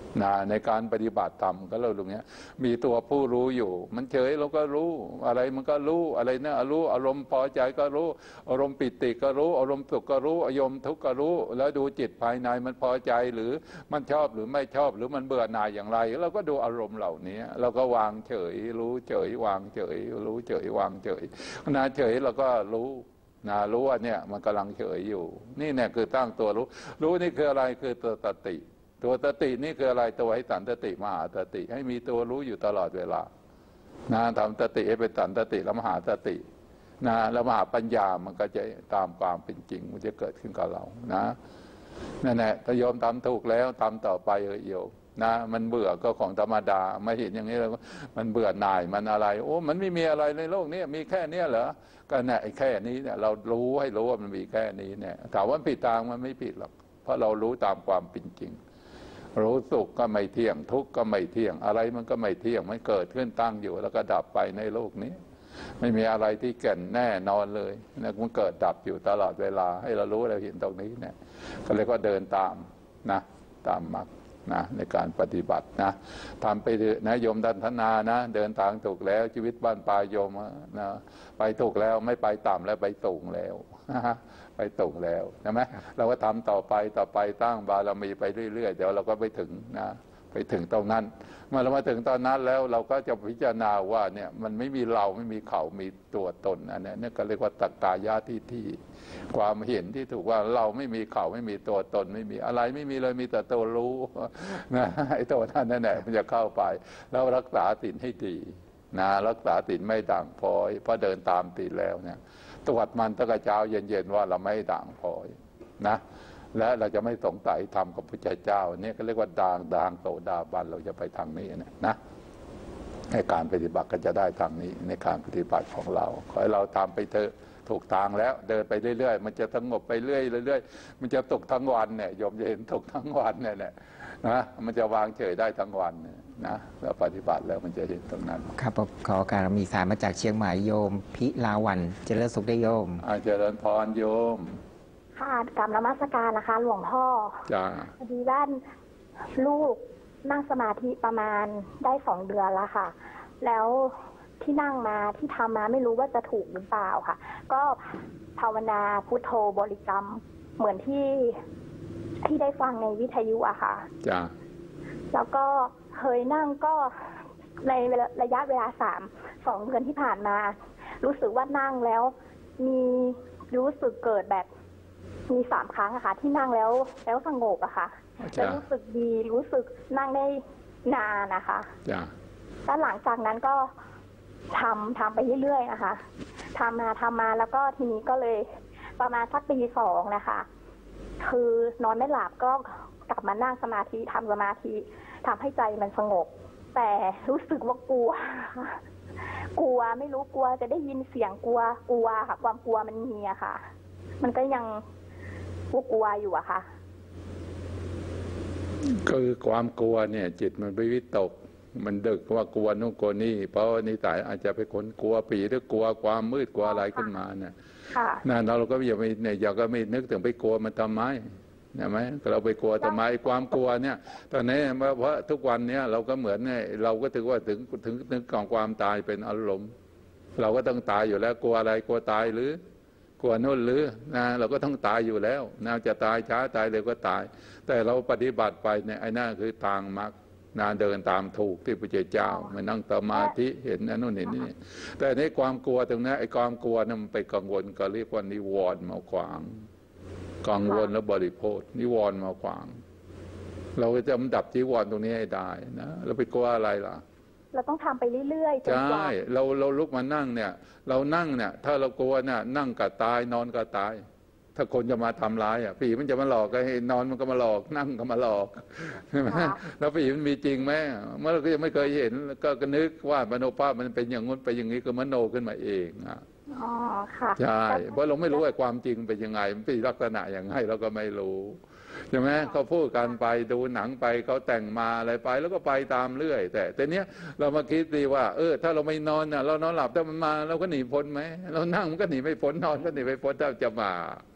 นะในการปฏิบัติธรรมก็เราตรงนี้มีตัวผู้รู้อยู่มันเฉยเราก็รู้อะไรมันก็รู้อะไรเนี่ยรู้อารมณ์พอใจก็รู้อารมณ์ปิติก็รู้อารมณ์สุขก็รู้อารมณ์ทุกข์ก็รู้แล้วดูจิตภายในมันพอใจหรือมันชอบหรือไม่ชอบหรือมันเบื่อหน่ายอย่างไรเราก็ดูอารมณ์เหล่านี้เราก็วางเฉยรู้เฉยวางเฉยรู้เฉยวางเฉยนะเฉยเราก็รู้นะรู้ว่าเนี่ยมันกำลังเฉยอยู่นี่เนี่ยคือตั้งตัวรู้รู้นี่คืออะไรคือตัวสติตัวสตินี่คืออะไรตัวให้สันตติมหาสติให้มีตัวรู้อยู่ตลอดเวลานะทำสติให้เป็นสันตติแล้วมหาสตินะแล้วมหาปัญญามันก็จะตามความเป็นจริงมันจะเกิดขึ้นกับเรานะนั่นแหละถ้าโยมทำถูกแล้วทำต่อไปเออโยมนะมันเบื่อก็ของธรรมดาไม่เห็นอย่างนี้แล้วมันเบื่อหน่ายมันอะไรโอ้มันไม่มีอะไรในโลกนี้มีแค่นี้เหรอก็เนี่ยแค่นี้เนี่ยเรารู้ให้รู้ว่ามันมีแค่นี้เนี่ยถามว่าผิดทางมันไม่ผิดหรอกเพราะเรารู้ตามความเป็นจริงรู้สุขก็ไม่เที่ยงทุกข์ก็ไม่เที่ยงอะไรมันก็ไม่เที่ยงมันเกิดขึ้นตั้งอยู่แล้วก็ดับไปในโลกนี้ไม่มีอะไรที่แก่นแน่นอนเลยนะมันเกิดดับอยู่ตลอดเวลาให้เรารู้เราเห็นตรงนี้เนี่ยก็เลยก็เดินตามนะตามมรรคนะในการปฏิบัตินะทำไปนะโยมดันทนานะเดินทางถูกแล้วชีวิตบ้านปลายโยมนะไปถูกแล้วไม่ไปต่ำแล้วไปสูงแล้วไปตรงแล้วใช่ไหมเราก็ทำต่อไปต่อไปตั้งบารมีไปเรื่อยๆเดี๋ยวเราก็ไปถึงนะไปถึงตรงนั้นเมื่อเรามาถึงตอนนั้นแล้วเราก็จะพิจารณาว่าเนี่ยมันไม่มีเราไม่มีเขามีตัวตนอันนี้นี่ก็เรียกว่าตักกายะที่ที่ความเห็นที่ถูกว่าเราไม่มีเขาไม่มีตัวตนไม่มีอะไรไม่มีเลยมีแต่ตัวรู้นะไอ้ตัวนั้นนั่นแหละมันจะเข้าไปแล้วรักษาศีลให้ดีนะรักษาศีลไม่ด่างพร้อยเพราะเดินตามศีลแล้วเนี่ยตรวจมันตั้งแต่เช้าเย็นๆว่าเราไม่ด่างพร้อยนะและเราจะไม่สงสัยทำกับพระเจ้าเนี่ยก็เรียกว่าด่างด่างโสดาบันเราจะไปทางนี้นะนะให้การปฏิบัติก็จะได้ทางนี้ในการปฏิบัติของเราขอให้เราทำไปเถอะถูกทางแล้วเดินไปเรื่อยๆมันจะสงบไปเรื่อยๆเรื่อยๆมันจะตกทั้งวันเนี่ยโยมจะเห็นตกทั้งวันเนี่ยแหละนะมันจะวางเฉยได้ทั้งวันนะแล้วปฏิบัติแล้วมันจะเห็นตรงนั้นครับขอการมีสายมาจากเชียงใหม่โยมพิลาวันเจริญสุขได้โยมเจริญพรโยมค่ะกราบนมัสการนะคะหลวงพ่อจ้าพอดีด้านลูกนั่งสมาธิประมาณได้สองเดือนแล้วค่ะแล้วที่นั่งมาที่ทำมาไม่รู้ว่าจะถูกหรือเปล่าค่ะก็ภาวนาพุทโธบริกรรมเหมือนที่ที่ได้ฟังในวิทยุอะค่ะจ้าแล้วก็เคยนั่งก็ในระยะเวลาสามสองเดือนที่ผ่านมารู้สึกว่านั่งแล้วมีรู้สึกเกิดแบบมีสามครั้งอะค่ะที่นั่งแล้วแล้วสงบอะค่ะแล้วรู้สึกดีรู้สึกนั่งได้นานนะคะแล้วหลังจากนั้นก็ทำทำไปเรื่อยๆนะคะทำมาทำมาแล้วก็ทีนี้ก็เลยประมาณสักปีสองนะคะคือนอนไม่หลับก็กลับมานั่งสมาธิทำสมาธิทำให้ใจมันสงบแต่รู้สึกว่ากลัวกลัวไม่รู้กลัวจะได้ยินเสียงกลัวกลัวค่ะความกลัวมันมีอะค่ะมันก็ยังกลัวอยู่อะค่ะคือความกลัวเนี่ยจิตมันไปวิตกมันดึกว่ากลัวนู่นกลัวนี่เพราะนิสัยอาจจะไปคนกลัวผีหรือกลัวความมืดกลัวอะไรขึ้นมาเนี่ยนั่นเราก็อย่าไปเนี่ยอย่าก็ไม่นึกถึงไปกลัวมันทำไมใช่ไหมเราไปกลัวทำไมความกลัวเนี่ยตอนนี้เพราะทุกวันเนี่ยเราก็เหมือนเนี่ยเราก็ถือว่าถึงถึงนึกของความตายเป็นอารมณ์เราก็ต้องตายอยู่แล้วกลัวอะไรกลัวตายหรือกลัวนู่นหรือนะเราก็ต้องตายอยู่แล้วน่าจะตายช้าตายเร็วก็ตายแต่เราปฏิบัติไปเนี่ยไอ้นั่นคือทางมรรคนาเดินตามถูกที่พระเจ้ามานั่งสมาธิเห็นนั่นนู่นเห็นนี่แต่ในความกลัวตรงนี้ไอ้ความกลัวนั้นมันไปกังวลก็เรียกว่านิวรณ์มาขวางกังวลแล้วบริโภคนิวรณ์มาขวางเราจะดับนิวรณ์ตรงนี้ให้ได้นะเราไปกลัวอะไรล่ะเราต้องทำไปเรื่อยๆใช่เราเราลุกมานั่งเนี่ยเรานั่งเนี่ยถ้าเรากลัวเนี่ยนั่งก็ตายนอนก็ตายถ้าคนจะมาทำร้ายอ่ะผีมันจะมาหลอกก็ให้นอนมันก็มาหลอกนั่งก็มาหลอกใช่ไหมแล้วผีมันมีจริงไหมเมื่อเราก็ยังไม่เคยเห็นก็นึกว่ามโนภาพมันเป็นอย่างงู้นไปอย่างนี้ก็มโนขึ้นมาเองอ่ะอ๋อค่ะใช่เพราะเราไม่รู้ว่าความจริงเป็นยังไงมันเป็นลักษณะอย่างไรเราก็ไม่รู้ใช่ไหมเขาพูดกันไปดูหนังไปเขาแต่งมาอะไรไปแล้วก็ไปตามเรื่อยแต่แต่เนี้ยเรามาคิดดีว่าเออถ้าเราไม่นอนน่ะเรานอนหลับถ้ามันมาเราก็หนีพ้นไหมเรานั่งมันก็หนีไม่พ้นนอนก็หนีไม่พ้นถ้าจะมา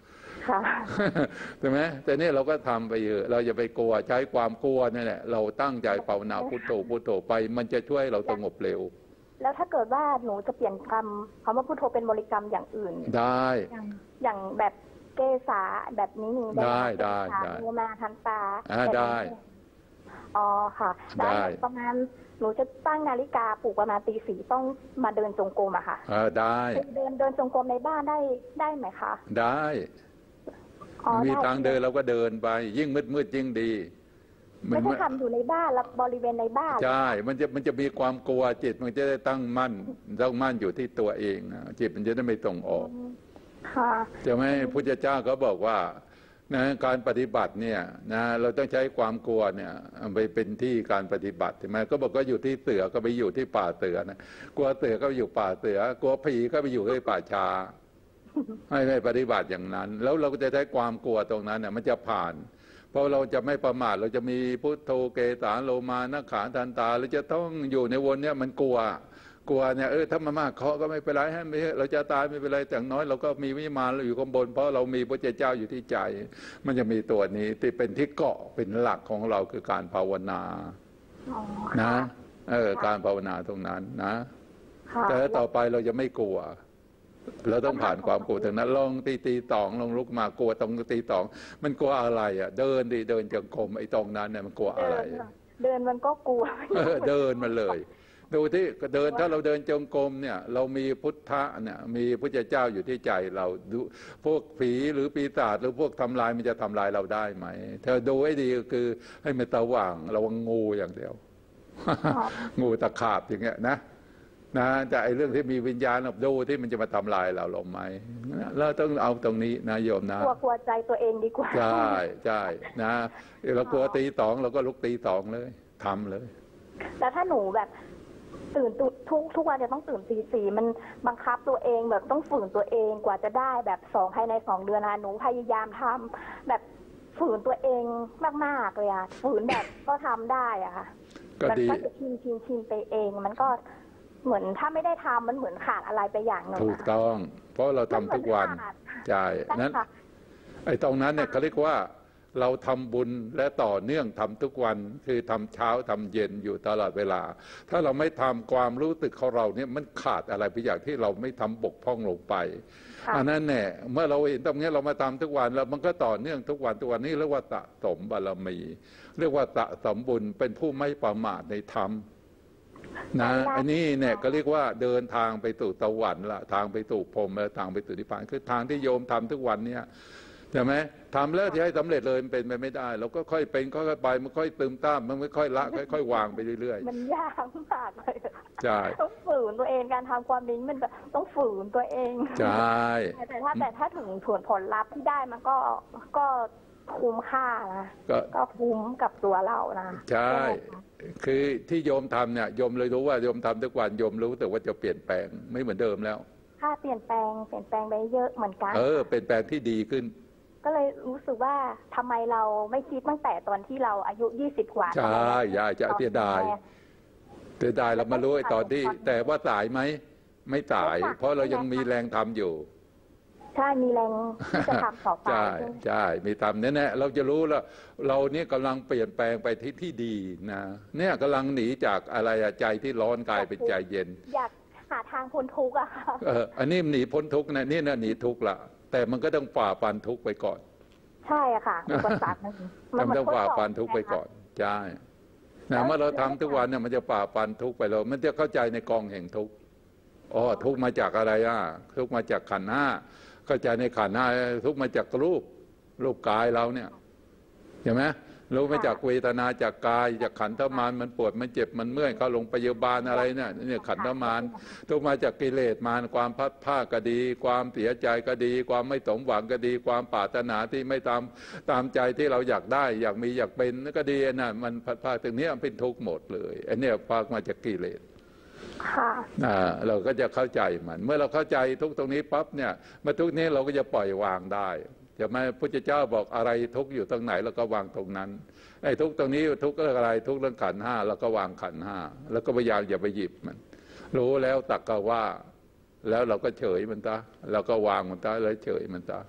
ใช่ไหมแต่นี่เราก็ทำไปเยอะเราอย่าไปกลัวใช้ความกลัวนี่แหละเราตั้งใจภาวนาพุทโธพุทโธไปมันจะช่วยเราสงบเร็วแล้วถ้าเกิดว่าหนูจะเปลี่ยนคำคำว่าพุทโธเป็นบริกรรมอย่างอื่นได้อย่างแบบเกษาแบบนี้หนึ่งได้ได้ได้โมมาทันตาได้อ๋อค่ะได้ประมาณหนูจะตั้งนาฬิกาปลุกประมาณตีสี่ต้องมาเดินจงกรมอะค่ะได้เดินเดินจงกรมในบ้านได้ได้ไหมคะได้มีทางเดินเราก็เดินไปยิ่งมืดมืดยิ่งดีไม่ใช่ทำอยู่ในบ้านแล้วบริเวณในบ้านใช่มันจะมันจะมีความกลัวจิตมันจะได้ตั้งมั่นตั้งมั่นอยู่ที่ตัวเองนะจิตมันจะได้ไม่ตรงออกจะไม่พุทธเจ้าก็บอกว่านะการปฏิบัติเนี่ยนะเราต้องใช้ความกลัวเนี่ยไปเป็นที่การปฏิบัติใช่ไหมก็บอกก็อยู่ที่เสือก็ไปอยู่ที่ป่าเสือนะกลัวเสือก็ไปอยู่ป่าเสือกลัวผีก็ไปอยู่ที่ป่าชาให้ไม่ปฏิบัติอย่างนั้นแล้วเราก็จะใช้ความกลัวตรงนั้นเนี่ยมันจะผ่านเพราะเราจะไม่ประมาทเราจะมีพุทโธเกสาโลมานักขาทันตาเราจะต้องอยู่ในวนเนี่ยมันกลัวกลัวเนี่ยเออถ้ามามากเคาะก็ไม่เป็นไรให้ไม่เราจะตายไม่เป็นไรแต่น้อยเราก็มีวิมานเราอยู่ข้างบนเพราะเรามีพระเจ้าอยู่ที่ใจมันจะมีตัวนี้ที่เป็นที่เกาะเป็นหลักของเราคือการภาวนานะเออการภาวนาตรงนั้นนะแต่ต่อไปเราจะไม่กลัวเราต้องผ่านความกลัวถึงนั้นลองตีตีตองลองลุกมากลัวตรงตีตองมันกลัวอะไรอ่ะเดินดิเดินจงกรมไอ้ตรงนั้นเนี่ยมันกลัวอะไรเดินมันก็กลัวเดินมาเลยดูที่เดินถ้าเราเดินจงกรมเนี่ยเรามีพุทธะเนี่ยมีพระเจ้าอยู่ที่ใจเราดูพวกผีหรือปีศาจหรือพวกทำลายมันจะทำลายเราได้ไหมเธอดูให้ดีก็คือให้มันตะว่างระวังงูอย่างเดียวงูตะขาบอย่างเงี้ยนะนะแต่ไอ้เรื่องที่มีวิญญาณดูที่มันจะมาทำลายเราหรือไม่เราต้องเอาตรงนี้นะโยมนะกลัวกลัวใจตัวเองดีกว่าใช่ใช่นะเรากลัวตีสองเราก็ลุกตีสองเลยทำเลยแล้วถ้าหนูแบบตื่นทุกทุกวันจะต้องตื่นตีสี่มันบังคับตัวเองแบบต้องฝืนตัวเองกว่าจะได้แบบสองภายในสองเดือนนะหนูพยายามทำแบบฝืนตัวเองมากๆเลยอะฝืนแบบก็ทำได้อะค่ะมันก็จะชินชินชินไปเองมันก็เหมือนถ้าไม่ได้ทำมันเหมือนขาดอะไรไปอย่างหนึ่งถูกต้องเพราะเราทำทุกวันใช่นั้นไอ้ตรงนั้นเนี่ยเขาเรียกว่าเราทำบุญและต่อเนื่องทำทุกวันคือทำเช้าทำเย็นอยู่ตลอดเวลาถ้าเราไม่ทำความรู้สึกของเราเนี่ยมันขาดอะไรไปอย่างที่เราไม่ทำบกพร่องลงไปอันนั้นเนี่ยเมื่อเราเห็นตรงนี้เรามาทำทุกวันแล้วมันก็ต่อเนื่องทุกวันทุกวันนี้เรียกว่าสะสมบารมีเรียกว่าสะสมบุญเป็นผู้ไม่ประมาทในธรรมนะอันนี้เนี่ยก็เรียกว่าเดินทางไปสู่สวรรค์ละทางไปสู่พรหมและทางไปสู่นิพพานคือทางที่โยมทำทุกวันเนี่ยใช่ไหมทำแล้วที่ให้สำเร็จเลยมันเป็นไปไม่ได้เราก็ค่อยเป็นค่อยไปมันค่อยตึมต้ามมันไม่ค่อยละค่อยๆวางไปเรื่อยๆมันยากมากเลยใช่ต้องฝืนตัวเองการทำความดีมันแบบต้องฝืนตัวเองใช่แต่ถ้าแต่ถ้าถึงผลผลลัพธ์ที่ได้มันก็ก็คุ้มค่านะก็คุ้มกับตัวเรานะใช่คือที่โยมทำเนี่ยโยมเลยรู้ว่าโยมทำทุกวันโยมรู้แต่ว่าจะเปลี่ยนแปลงไม่เหมือนเดิมแล้วถ้าเปลี่ยนแปลงเปลี่ยนแปลงไปเยอะเหมือนกันเออเปลี่ยนแปลงที่ดีขึ้นก็เลยรู้สึกว่าทำไมเราไม่คิดตั้งแต่ตอนที่เราอายุยี่สิบกว่าใช่ยายจะเสียดายเสียดายเรามารู้ตอนที่แต่ว่าสายไหมไม่สายเพราะเรายังมีแรงทำอยู่ใช่มีแรงที่จะทำต่อไปใช่ใช่มีทำแน่ๆเราจะรู้แล้วเราเนี่ยกำลังเปลี่ยนแปลงไปที่ที่ดีนะเนี่ยกำลังหนีจากอะไรใจที่ร้อนกลายเป็นใจเย็นอยากหาทางพ้นทุกข์อะค่ะเอออันนี้หนีพ้นทุกข์นะนี่นะหนีทุกข์ละแต่มันก็ต้องฝ่าฟันทุกข์ไปก่อนใช่อะค่ะอุปสรรคมันต้องฝ่าฟันทุกข์ไปก่อนใช่นะเมื่อเราทำทุกวันเนี่ยมันจะฝ่าฟันทุกข์ไปแล้วมันจะเข้าใจในกองแห่งทุกข์อ๋อทุกข์มาจากอะไรอ่ะทุกข์มาจากขันธ์ห้าเข้าใจในขันธ์ห้าทุกข์มาจากรูปรูปกายเราเนี่ยเห็นไหมรู้มาจากเวทนาจากกายจากขันธมารมันปวดมันเจ็บมันเมื่อยเขาลงพยาบาลอะไรเนี่ยเนี่ยขันธมารทุกมาจากกิเลสมารความพัดผ้าก็ดีความเสียใจก็ดีความไม่สมหวังก็ดีความปรารถนาที่ไม่ตามตามใจที่เราอยากได้อยากมีอยากเป็นก็ดีน่ะมันพัดผ้าตรงนี้เป็นทุกข์หมดเลยอันนี้พามาจากกิเลสอ่าเราก็จะเข้าใจมันเมื่อเราเข้าใจทุกตรงนี้ปั๊บเนี่ยมาทุกนี้เราก็จะปล่อยวางได้จะไม่พุทธเจ้าบอกอะไรทุกอยู่ตรงไหนเราก็วางตรงนั้นไอ้ทุกตรงนี้ทุกเรื่องอะไรทุกเรื่องขันธ์ห้าเราก็วางขันธ์ห้าแล้วก็พยายามอย่าไปหยิบมันรู้แล้วตักก็ว่าแล้วเราก็เฉยมันตาเราก็วางมันตาแล้วเฉยมันตา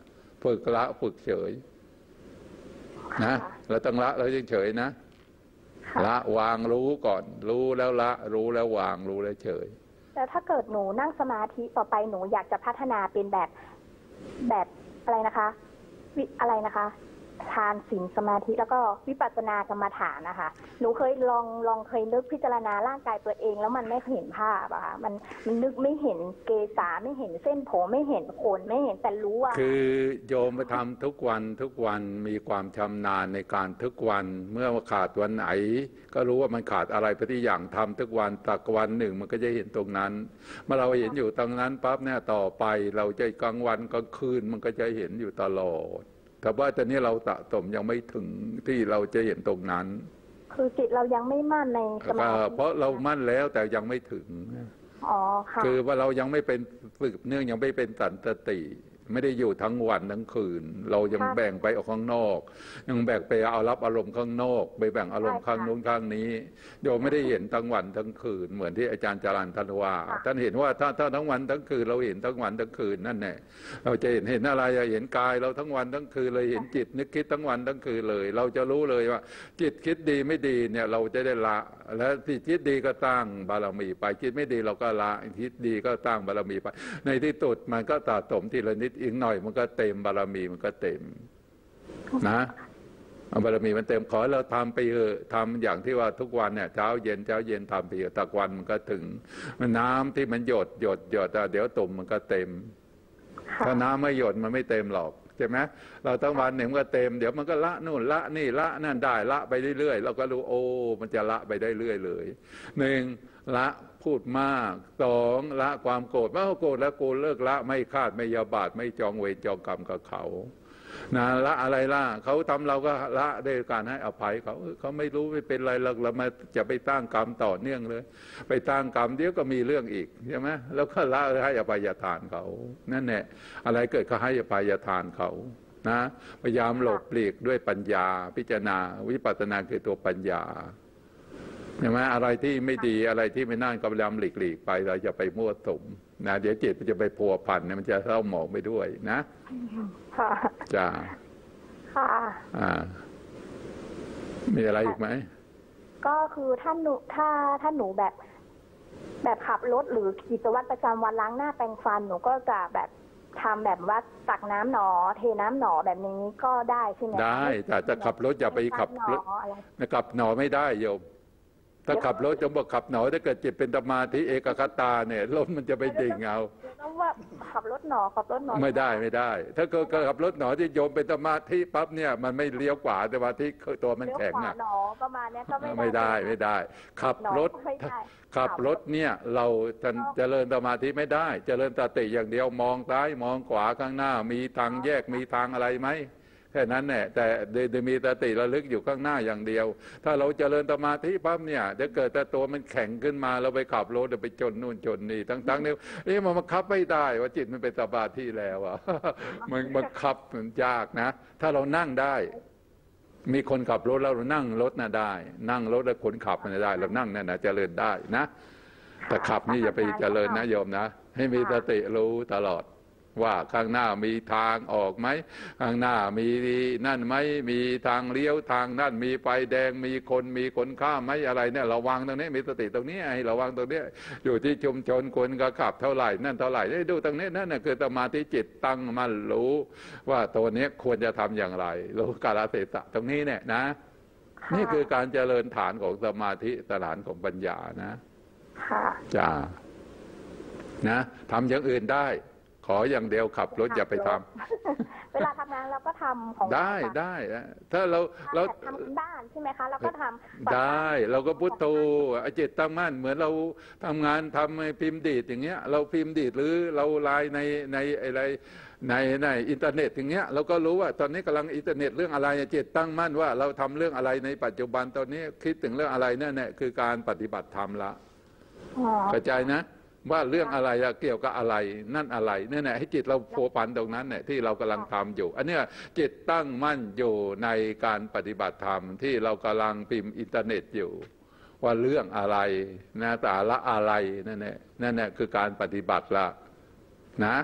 ฝึกละฝึกเฉยนะเราต้องละเรายังเฉยนะละวางรู้ก่อนรู้แล้วละรู้แล้ววางรู้แล้วเฉยแล้วถ้าเกิดหนูนั่งสมาธิต่อไปหนูอยากจะพัฒนาเป็นแบบแบบอะไรนะคะวิอะไรนะคะทานศีลสมาธิแล้วก็วิปัสสนากรรมฐานนะคะหนูเคยลองลองเคยนึกพิจารณาร่างกายตัวเองแล้วมันไม่เห็นภาพอะค่ะมันมันนึกไม่เห็นเกษาไม่เห็นเส้นผมไม่เห็นขนไม่เห็นแต่รู้ว่าคือโยมไปทำทุกวันทุกวันมีความชำนาญในการทุกวันเมื่อขาดวันไหนก็รู้ว่ามันขาดอะไรไปที่อย่างทำทุกวันตักวันหนึ่งมันก็จะเห็นตรงนั้นเมื่อเราเห็นอยู่ตรงนั้นปั๊บเนี่ยต่อไปเราจะกลางวันกลางคืนมันก็จะเห็นอยู่ตลอดแต่ว่าตอนนี้เราสะสมยังไม่ถึงที่เราจะเห็นตรงนั้นคือจิตเรายังไม่มั่นในสมาธิเพราะเรามั่นแล้วแต่ยังไม่ถึงอ๋อค่ะคือว่าเรายังไม่เป็นสืบเนื่องยังไม่เป็นสันติไม่ได้อยู่ทั้งวันทั้งคืนเรายังแบ่งไปออกข้างนอกยังแบ่งไปเอารับอารมณ์ข้างนอกไปแบ่งอารมณ์ข้างนู้นข้างนี้โยมไม่ได้เห็นทั้งวันทั้งคืนเหมือนที่อาจารย์จรัญท่านว่าท่านเห็นว่าถ้าถ้าทั้งวันทั้งคืนเราเห็นทั้งวันทั้งคืนนั่นแหละเราจะเห็นเห็นอะไรเห็นกายเราทั้งวันทั้งคืนเลยเห็นจิตนึกคิดทั้งวันทั้งคืนเลยเราจะรู้เลยว่าจิตคิดดีไม่ดีเนี่ยเราจะได้ละและที่คิดดีก็ตั้งบารมีไปคิดไม่ดีเราก็ละคิดดีก็ตั้งบารมีไปในที่สุดมันก็สะสมทีละนิดอีกหน่อยมันก็เต็มบารมีมันก็เต็มนะบารมีมันเต็มขอเราทำไปเถอะทำอย่างที่ว่าทุกวันเนี่ยเช้าเย็นเช้าเย็นทำไปเถอะตะวันมันก็ถึงน้ำที่มันหยดหยดหยดเดี๋ยวตุ่มมันก็เต็มถ้าน้ำไม่หยดมันไม่เต็มหรอกใช่ไหมเราทั้งวันหนึ่งก็เต็มเดี๋ยวมันก็ละนู่นละนี่ละนั่นได้ละไปเรื่อยๆเราก็รู้โอ้มันจะละไปได้เรื่อยเลยหนึ่งละพูดมากสองละความโกรธเมื่อโกรธแล้วกูเลิกละไม่คาดไม่ยาบาทไม่จองเวรจองกรรมกับเขานะละอะไรล่ะเขาทำเราก็ละด้วยการให้อภัยเขาเขาไม่รู้ไม่เป็นไรเราเรามาจะไปตั้งกรรมต่อเนื่องเลยไปตั้งกรรมเดี๋ยวก็มีเรื่องอีกใช่ไหมแล้วก็ละให้อภัยทานเขานั่นแหละอะไรเกิดก็ให้อภัยทานเขานะพยายามหลบหลีกด้วยปัญญาพิจารณาวิปัสสนาคือตัวปัญญาใช่ไหมอะไรที่ไม่ดีอะไรที่ไม่น่าก็พยายามหลีกหลีกไปเราจะไปมั่วสุมนะเดี๋ยวจิตมันจะไปพัวพันเนี่ยมันจะเศร้าหมองไปด้วยนะค่ะจ้าค่ะอ่ามีอะไรอีกไหมก็คือถ้าหนูถ้าถ้าหนูแบบแบบขับรถหรือกิจวัตรประจำวันล้างหน้าแปรงฟันหนูก็จะแบบทำแบบว่าตักน้ำหนอเทน้ำหนอแบบนี้ก็ได้ใช่ไหมได้แต่จะขับรถอย่าไปขับรถขับหนอไม่ได้โยมถ้าขับรถจะบอกขับหนอถ้าเกิดจิตเป็นสมาธิเอกคตาเนี่ยรถมันจะไปดิ่งเอาแล้วว่าขับรถหนอขับรถหนอไม่ได้ไม่ได้ถ้าเกิดขับรถหนอที่โยมเป็นสมาธิปั๊บเนี่ยมันไม่เลี้ยวขวาสมาธิตัวมันแข็งอ่ะหนอประมาณนี้ก็ไม่ได้ไม่ได้ขับรถขับรถเนี่ยเราจะเจริญสมาธิไม่ได้เจริญสติอย่างเดียวมองซ้ายมองขวาข้างหน้ามีทางแยกมีทางอะไรไหมแค่นั้นแหละแต่เดมีสติระลึกอยู่ข้างหน้าอย่างเดียวถ้าเราเจริญสมาธิปั๊บเนี่ยจะเกิดแต่ตัวมันแข็งขึ้นมาเราไปขับรถไปจนนู่นจนนี่ทั้งๆเนี่ยเอ๊ะมันบังคับไม่ได้ว่าจิตมันเป็นสมาธิแล้วอ่ะมันบังคับมันยากนะถ้าเรานั่งได้มีคนขับรถแล้วเรานั่งรถน่ะได้นั่งรถแล้วคนขับมันได้เรานั่งนั่นนะเจริญได้นะแต่ขับนี่อย่าไปเจริญนะโยมนะให้มีสติรู้ตลอดว่าข้างหน้ามีทางออกไหมข้างหน้ามีนั่นไหมมีทางเลี้ยวทางนั่นมีไฟแดงมีคนมีคนข้ามไหมอะไรเนี่ยระวังตรงนี้มีสติตรงนี้ให้ระวังตรงนี้อยู่ที่ชุมชนคนก็ขับเท่าไหร่นั่นเท่าไหร่ดูตรงนี้นั่นน่ะคือสมาธิจิตตั้งมั่นรู้ว่าตัวนี้ควรจะทำอย่างไรรู้กาลเทศะตรงนี้เนี่ยนะนี่คือการเจริญฐานของสมาธิฐานของปัญญานะค่ะจ้านะทำอย่างอื่นได้ขออย่างเดียวขับรถอย่าไปทำเวลาทำงานเราก็ทำของได้ได้ถ้าเราเราทำบ้านใช่ไหมคะเราก็ทำได้เราก็พุทโธจิตตั้งมั่นเหมือนเราทำงานทำพิมพ์ดีดอย่างเงี้ยเราพิมพ์ดีดหรือเราไลน์ในในอะไรในในอินเทอร์เน็ตอย่างเงี้ยเราก็รู้ว่าตอนนี้กำลังอินเทอร์เน็ตเรื่องอะไรจิตตั้งมั่นว่าเราทำเรื่องอะไรในปัจจุบันตอนนี้คิดถึงเรื่องอะไรนั่นแหละคือการปฏิบัติธรรมละเข้าใจนะว่าเรื่องอะไรเกี่ยวกับอะไรนั่นอะไรนี่แหละให้จิตเราโผล่ปันตรงนั้นเนี่ยที่เรากำลังทำอยู่อันนี้จิตตั้งมั่นอยู่ในการปฏิบัติธรรมที่เรากำลังพิมพ์อินเทอร์เน็ตอยู่ว่าเรื่องอะไรนะแต่ละอะไรนั่นแหละนั่นแหละคือการปฏิบัติละนะ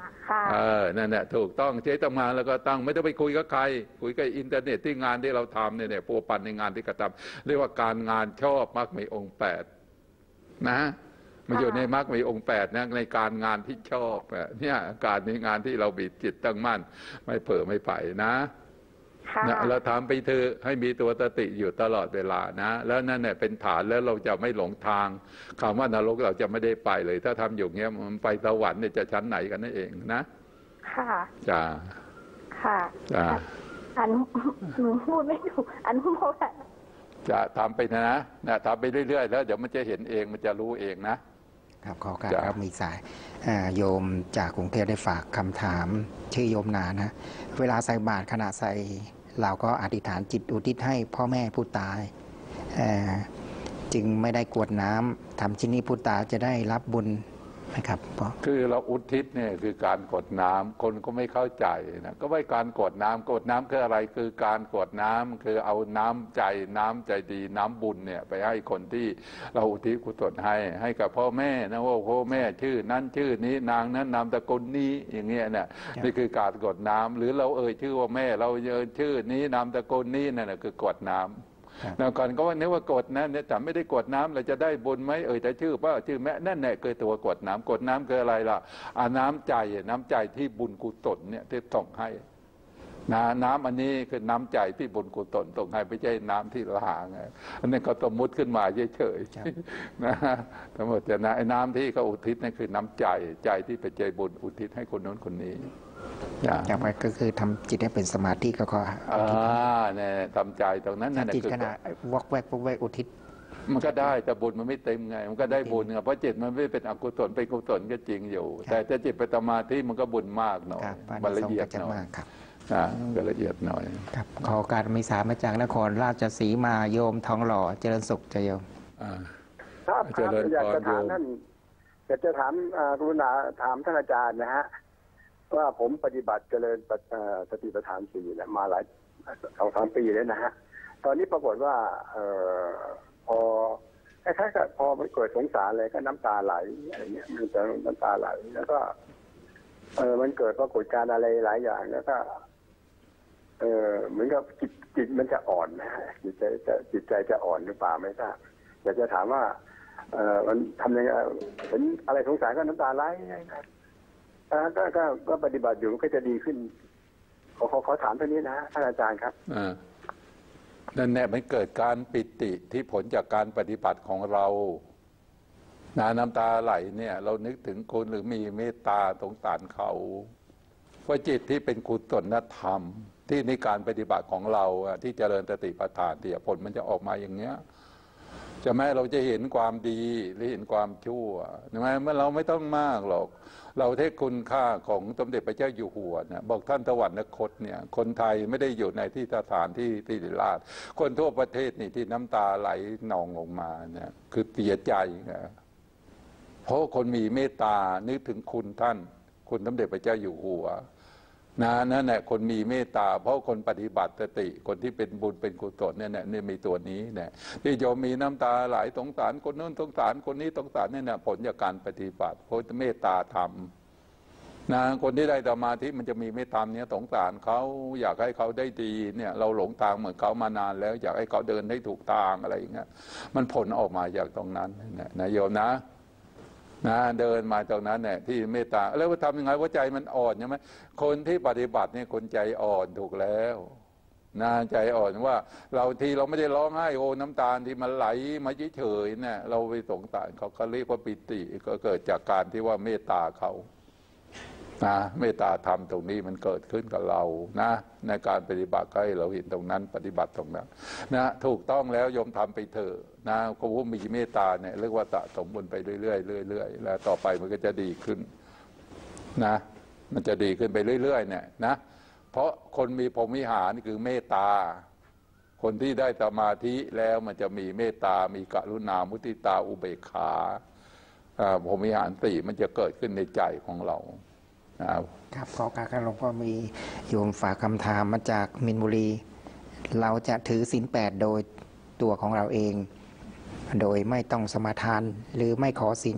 เออนั่นแหละถูกต้องใช้ทำงานแล้วก็ตั้งไม่ต้องไปคุยกับใครคุยกับอินเทอร์เน็ตที่งานที่เราทำเนี่ยเนี่ยพัวพันในงานที่กระทำเรียกว่าการงานชอบมรรคมีองค์แปดนะมันอยู่ในมรรคมีองค์แปดนะในการงานที่ชอบเนี่ยการในงานที่เราบีบจิตตั้งมั่นไม่เผลอไม่ไปนะนะเราทำไปเถอะให้มีตัวสติอยู่ตลอดเวลานะแล้วนั่นเนี่ยเป็นฐานแล้วเราจะไม่หลงทางคำว่านรกเราจะไม่ได้ไปเลยถ้าทำอยู่เงี้ยมันไปสวรรค์เนี่ยจะชั้นไหนกันนั่นเองนะค่ะจ้าค่ะจ้าอันหนูพูดไม่ถูกอันพูดจะทำไปนะนะทำไปเรื่อยๆแล้วเดี๋ยวมันจะเห็นเองมันจะรู้เองนะครับขอการครับมีสายโยมจากกรุงเทพได้ฝากคำถามชื่อโยมนานะเวลาใส่บาตรขณะใส่เราก็อธิษฐานจิตอุทิศให้พ่อแม่ผู้ตายจึงไม่ได้กรวดน้ำทำชิ้นนี้ผู้ตายจะได้รับบุญนะครับคือเราอุทิศเนี่ยคือการกรวดน้ำคนก็ไม่เข้าใจนะก็ไม่การกรวดน้ำกรวดน้ำคืออะไรคือการกรวดน้ำคือเอาน้ำใจน้ำใจดีน้ำบุญเนี่ยไปให้คนที่เราอุทิศกุศลให้ให้กับพ่อแม่นะว่าพ่อแม่ชื่อนั้นชื่อนี้นางนั้นนามตระกูลนี้อย่างเงี้ยเนี่ยนี่คือการกรวดน้ำหรือเราเอ่ยชื่อว่าแม่เราเอ่ยชื่อนี้นามตระกูลนี้นั่นแหละคือกรวดน้ำแล้วก่อนก็ว่านึกว่ากดนะเนี่ยแต่ไม่ได้กดน้ำเราจะได้บุญไหมเอ่ยแต่ชื่อว่าชื่อแม่นั่นแหละคือตัวกดน้ำกดน้ำคืออะไรล่ะอาน้ำใจน้ำใจที่บุญกุศลเนี่ยที่ส่งให้นะน้ำอันนี้คือน้ำใจที่บุญกุศลส่งให้ไม่ใช่น้ำที่ละหางอันนี้ก็สมมุติขึ้นมาเฉยๆนะทั้งหมดจะนะไอ้น้ำที่เขาอุทิศนั่นคือน้ำใจใจที่ไปใจบุญอุทิศให้คนโน้นคนนี้จากไปก็คือทำจิตให้เป็นสมาธิก็ก็อ่าเนี่ยทำใจตรงนั้นนั่นจิตขณะวอกแวกวอกแวกอุทิศมันก็ได้แต่บุญมันไม่เต็มไงมันก็ได้บุญไงเพราะจิตมันไม่เป็นอกุศลเป็นกุศลก็จริงอยู่แต่ถ้าจิตเป็นสมาธิมันก็บุญมากหน่อยมันละเอียดหน่อยอ่าก็ละเอียดหน่อยครับขอการมีสามาจากนครราชสีมาโยมทองหล่อเจริญสุขเจโยมครับครับอยากจะถามท่านอยากจะถามกรุณาถามท่านอาจารย์นะฮะว่าผมปฏิบัติเจริญสติปัฏฐานสี่เนี่ยมาหลายสองสามปีแล้วนะฮะตอนนี้ปรากฏว่าเอ่อพอคล้ายๆกับพอมันเกิดสงสารเลยก็น้ำตาไหลอะไรเงี้ยมันจะน้ำตาไหลแล้วก็เออมันเกิดปรากฏการณ์อะไรหลายอย่างแล้วก็เออเหมือนกับจิตจิตมันจะอ่อนนะจิตใจจะจิตใจจะอ่อนหรือเปล่าไม่ทราบอยากจะถามว่าเออมันทำยังไงเห็นอะไรสงสารก็น้ำตาไหลก็ก็ก็ปฏิบัติอยู่ก็จะดีขึ้นขอขอขอถามท่านนี้นะท่านอาจารย์ครับนั่นแหละมันเกิดการปิติที่ผลจากการปฏิบัติของเรานาน้ำตาไหลเนี่ยเรานึกถึงคนหรือมีเมตตาสงสารเขาเพราะจิตที่เป็นกุศลธรรมที่ในการปฏิบัติของเราที่เจริญสติปัฏฐานที่ผลมันจะออกมาอย่างเงี้ยจะแม้เราจะเห็นความดีหรือเห็นความชั่วใช่ไหมเมื่อเราไม่ต้องมากหรอกเราเทศคุณค่าของสมเด็จพระเจ้าอยู่หัวนะบอกท่านสวรรคตเนี่ยคนไทยไม่ได้อยู่ในที่สถานที่ที่ดิราชคนทั่วประเทศนี่ที่น้ำตาไหลนองลงมาเนี่ยคือเสียใจนะเพราะคนมีเมตตานึกถึงคุณท่านคุณสมเด็จพระเจ้าอยู่หัวนะนั่นแหละคนมีเมตตาเพราะคนปฏิบัติสติคนที่เป็นบุญเป็นกุศลเนี่ยเนี่ยมีตัวนี้เนี่ยที่โยมมีน้ำตาไหลสงสารคนนู้นสงสารคนนี้สงสารเนี่ยผลจากการปฏิบัติเพราะเมตตาธรรมนะคนที่ได้สมาธิมันจะมีเมตตาเนี่ยสงสารเขาอยากให้เขาได้ดีเนี่ยเราหลงทางเหมือนเขามานานแล้วอยากให้เขาเดินให้ถูกทางอะไรอย่างเงี้ยมันผลออกมาจากตรงนั้นนะโยมนะนะเดินมาตรงนั้นเนี่ยที่เมตตาแล้วว่าทำยังไงว่าใจมันอ่อนใช่ไหมคนที่ปฏิบัติเนี่ยคนใจอ่อนถูกแล้วนะใจอ่อนว่าเราทีเราไม่ได้ร้องไห้โอ้น้ำตาที่มันไหลมาเฉยๆเนี่ยเราไปสงสารเขาเขาเรียกว่าปิติก็เกิดจากการที่ว่าเมตตาเขานะเมตตาธรรมตรงนี้มันเกิดขึ้นกับเรานะในการปฏิบัติให้เราเห็นตรงนั้นปฏิบัติตรงนั้นนะถูกต้องแล้วโยมทำไปเถอะนะเขาว่ามีเมตตาเนี่ยเรียกว่าสะสมบุญไปเรื่อยๆเรื่อยๆแล้วต่อไปมันก็จะดีขึ้นนะมันจะดีขึ้นไปเรื่อยๆเนี่ยนะเพราะคนมีพรหมวิหารนี่คือเมตตาคนที่ได้สมาธิแล้วมันจะมีเมตตามีกรุณามุทิตาอุเบกขาพรหมวิหารสี่มันจะเกิดขึ้นในใจของเราครับขอการหลวงพ่อมีโยมฝากคำถามมาจากมินบุรีเราจะถือศีลแปดโดยตัวของเราเองโดยไม่ต้องสมาทานหรือไม่ขอศีลกับ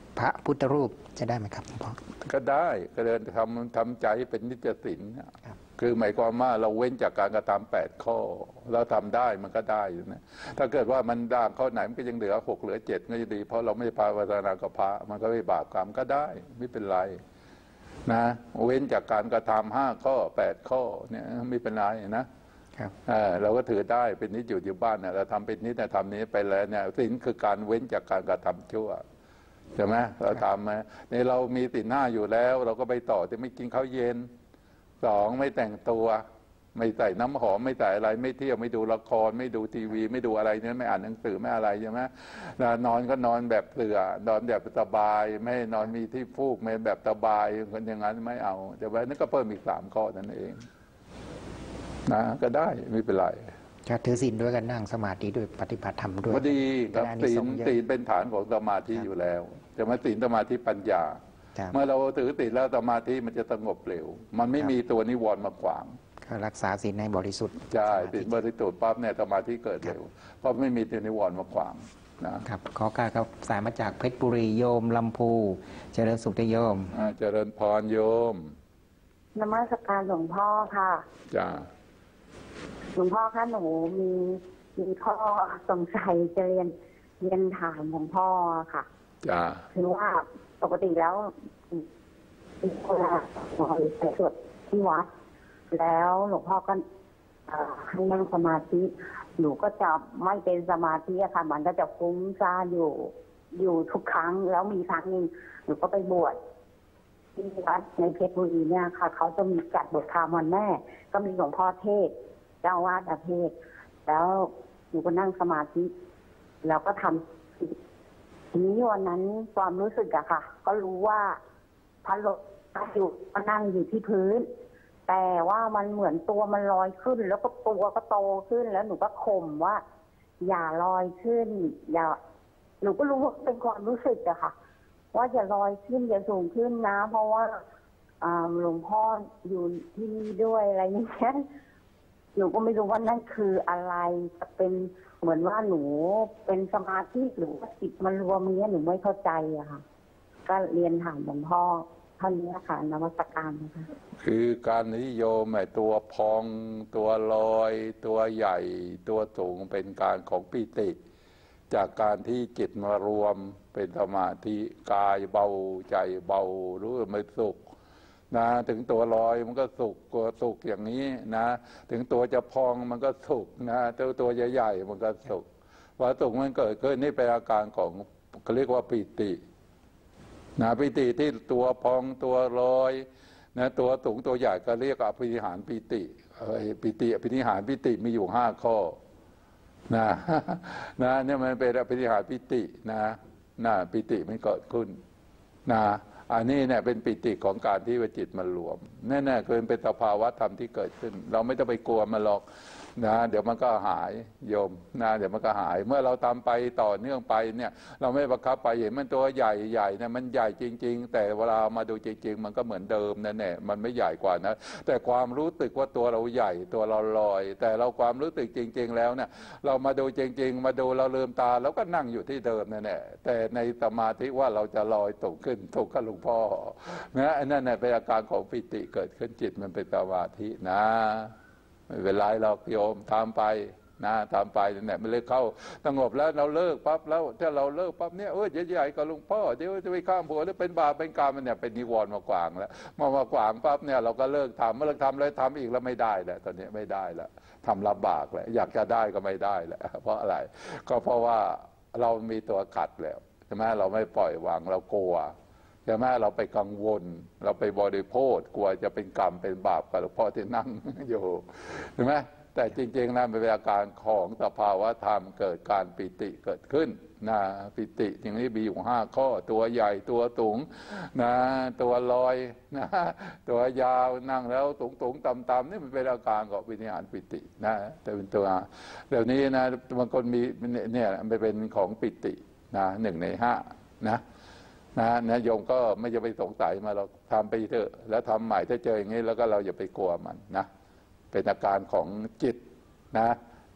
พระพุทธรูปจะได้ไหมครับหลวงพ่อก็ได้ก็เดินทำทำใจเป็นนิจศีลคือหมายความว่าเราเว้นจากการกระทำแปดข้อเราทำได้มันก็ได้อยู่นะถ้าเกิดว่ามันด่างข้อไหนมันก็ยังเหลือหกเหลือเจ็ดก็จะดีเพราะเราไม่ภาวนากับพระมันก็ไม่บาปกรรมก็ได้ไม่เป็นไรนะเว้นจากการกระทำห้าข้อแปดข้อเนี่ยไม่เป็นไรนะเราก็ถือได้เป็นนิจอยู่อยู่บ้านเนี่ยเราทำเป็นนิจธรรมนี้ไปแล้วเนี่ยศีลคือการเว้นจากการกระทำชั่วใช่ไหมเราทำไหมนี่เรามีศีลห้าอยู่แล้วเราก็ไปต่อที่ไม่กินข้าวเย็นสองไม่แต่งตัวไม่ใส่น้ำหอมไม่ใส่อะไรไม่เที่ยวไม่ดูละครไม่ดูทีวีไม่ดูอะไรเนี่ยไม่อ่านหนังสือไม่อะไรใช่ไหมนอนก็นอนแบบเสื่อนอนแบบสบายไม่นอนมีที่ฟูกไม่แบบสบายคนอย่างนั้นไม่เอาแต่ว่านั่นก็เพิ่มอีกสามข้อนั่นเองนะก็ได้ไม่เป็นไรจะถือศีลด้วยกันนั่งสมาธิด้วยปฏิบัติธรรมด้วยพอดีครับศีลศีลเป็นฐานของสมาธิอยู่แล้วจะมาศีลสมาธิปัญญาเมื่อเราถือศีลแล้วสมาธิมันจะสงบเร็วมันไม่มีตัวนิวรณ์มาขวางรักษาศีลให้บริสุทธิ์ใช่ศีลบริสุทธิ์ปั๊บเนี่ยสมาธิเกิดเร็วเพราะไม่มีตัวนิวรณ์มาขวางนะครับขอการครับสายมาจากเพชรบุรีโยมลำพูเจริญสุขโยมเจริญพรโยมนมัสการหลวงพ่อค่ะจ้าหลวงพ่อคะหนูมีมีข้อสงสัยจะเรียนเรียนถามหลวงพ่อค่ะจ้าคือว่าปกติแล้วเวลาหนูไปสวดที่วัดแล้วหลวงพ่อก็ให้นั่งสมาธิหนูก็จะไม่เป็นสมาธิอะค่ะมันก็จะฟุ้งซ่านอยู่อยู่ทุกครั้งแล้วมีครั้งหนึ่งหนูก็ไปบวชที่วัดในเพชรบุรีเนี่ยค่ะเขาจะมีจัดบทธรรมวันแม่ก็มีหลวงพ่อเทศเจ้าวาดเทศแล้วหนูก็นั่งสมาธิแล้วก็ทำทีนี้วันนั้นความรู้สึกอะค่ะ ก็รู้ว่าพัดลมอยู่ก็นั่งอยู่ที่พื้นแต่ว่ามันเหมือนตัวมันลอยขึ้นแล้วก็ตัวก็โตขึ้นแล้วหนูก็ข่มว่าอย่าลอยขึ้นอย่าหนูก็รู้ว่าเป็นความรู้สึกอะค่ะว่าอย่าลอยขึ้นอย่าสูงขึ้นนะเพราะว่าหลวงพ่ออยู่ที่นี่ด้วยอะไรอย่างเงี้ยหนูก็ไม่รู้ว่านั่นคืออะไรจะเป็นเหมือนว่าหนูเป็นสมาธิหรือว่าจิตมันรวมเนี้ยหนูไม่เข้าใจอะค่ะก็เรียนถามหลวงพ่อท่านนี้ค่ะนมัสการนะคะคือการนิยมไอ้ตัวพองตัวลอยตัวใหญ่ตัวสูงเป็นการของปิติจากการที่จิตมารวมเป็นสมาธิกายเบาใจเบารู้ไม่สุขนะถึงตัวลอยมันก็สุขตัวสุขอย่างนี้นะถึงตัวจะพองมันก็สุขนะตัวตัวใหญ่ๆมันก็สุขว่าสุขมันเกิดขึ้นนี่เป็นอาการของเขาเรียกว่าปิตินะปิติที่ตัวพองตัวลอยนะตัวสูงตัวใหญ่ก็เรียกอภินิหารปิติปิติอภินิหารปิติมีอยู่ห้าข้อนะนะเนี่ยมันเป็นอภินิหารปิตินะนะปิติมันเกิดขึ้นนะอันนี้เนี่ยเป็นปิติของการที่ว่าจิตมันรวมแน่ๆคือเป็นสภาวะธรรมที่เกิดขึ้นเราไม่ต้องไปกลัวมันหรอกนะเดี๋ยวมันก็หายโยมนะเดี๋ยวมันก็หายเมื่อเราทำไปต่อเนื่องไปเนี่ยเราไม่บังคับไปเห็นมันตัวใหญ่ใหญ่เนี่ยมันใหญ่จริงๆแต่เวลามาดูจริงๆมันก็เหมือนเดิมนั่นแหละมันไม่ใหญ่กว่านะแต่ความรู้สึกว่าตัวเราใหญ่ตัวเราลอยแต่เราความรู้สึกจริงๆแล้วเนี่ยเรามาดูจริงๆมาดูเราลืมตาแล้วก็นั่งอยู่ที่เดิมนั่นแหละแต่ในสมาธิว่าเราจะลอยตกขึ้นตกกับหลวงพ่อนะอันนั้นเป็นอาการของปิติเกิดขึ้นจิตมันเป็นสมาธินะไม่เป็นไรหรอกโยมทำไปนะทำไปเนี่ยมันเลยเข้าสงบแล้วเราเลิกปั๊บแล้วถ้าเราเลิกปั๊บเนี่ยเออใหญ่ๆกับหลวงพ่อเดี๋ยวจะไปข้ามผัวแล้วเป็นบาปเป็นกรรมมันเนี่ยเป็นนิวรณ์มาขวางแล้วมามาขวางปั๊บเนี่ยเราก็เลิกทำเมื่อเลิกทำแล้วทำอีกแล้วไม่ได้แล้วตอนนี้ไม่ได้แล้วทำลำบากแล้วอยากจะได้ก็ไม่ได้แล้วเพราะอะไรก็เพราะว่าเรามีตัวขัดแล้วใช่ไหมเราไม่ปล่อยวางเรากลัวใช่ไหมเราไปกังวลเราไปบริโภคกลัวจะเป็นกรรมเป็นบาปกับหลวงพ่อที่นั่งอยู่ใช่ไหมแต่จริงๆนั้นเป็นอาการของสภาวะธรรมเกิดการปิติเกิดขึ้นนะปิติอย่างนี้มีอยู่ห้าข้อตัวใหญ่ตัวสูงนะตัวลอยนะตัวยาวนั่งแล้วสูงสูงต่ำต่ำนี่มันเป็นอาการของวิญญาณปิตินะแต่เป็นตัวเดี๋ยวนี้นะบางคนมีเนี่ยมันเป็นของปิตินะหนึ่งในห้านะนะนะโยมก็ไม่จะไปสงสัยมาเราทำไปเถอะแล้วทำใหม่ถ้าเจออย่างนี้แล้วก็เราอย่าไปกลัวมันนะเป็นอาการของจิตนะ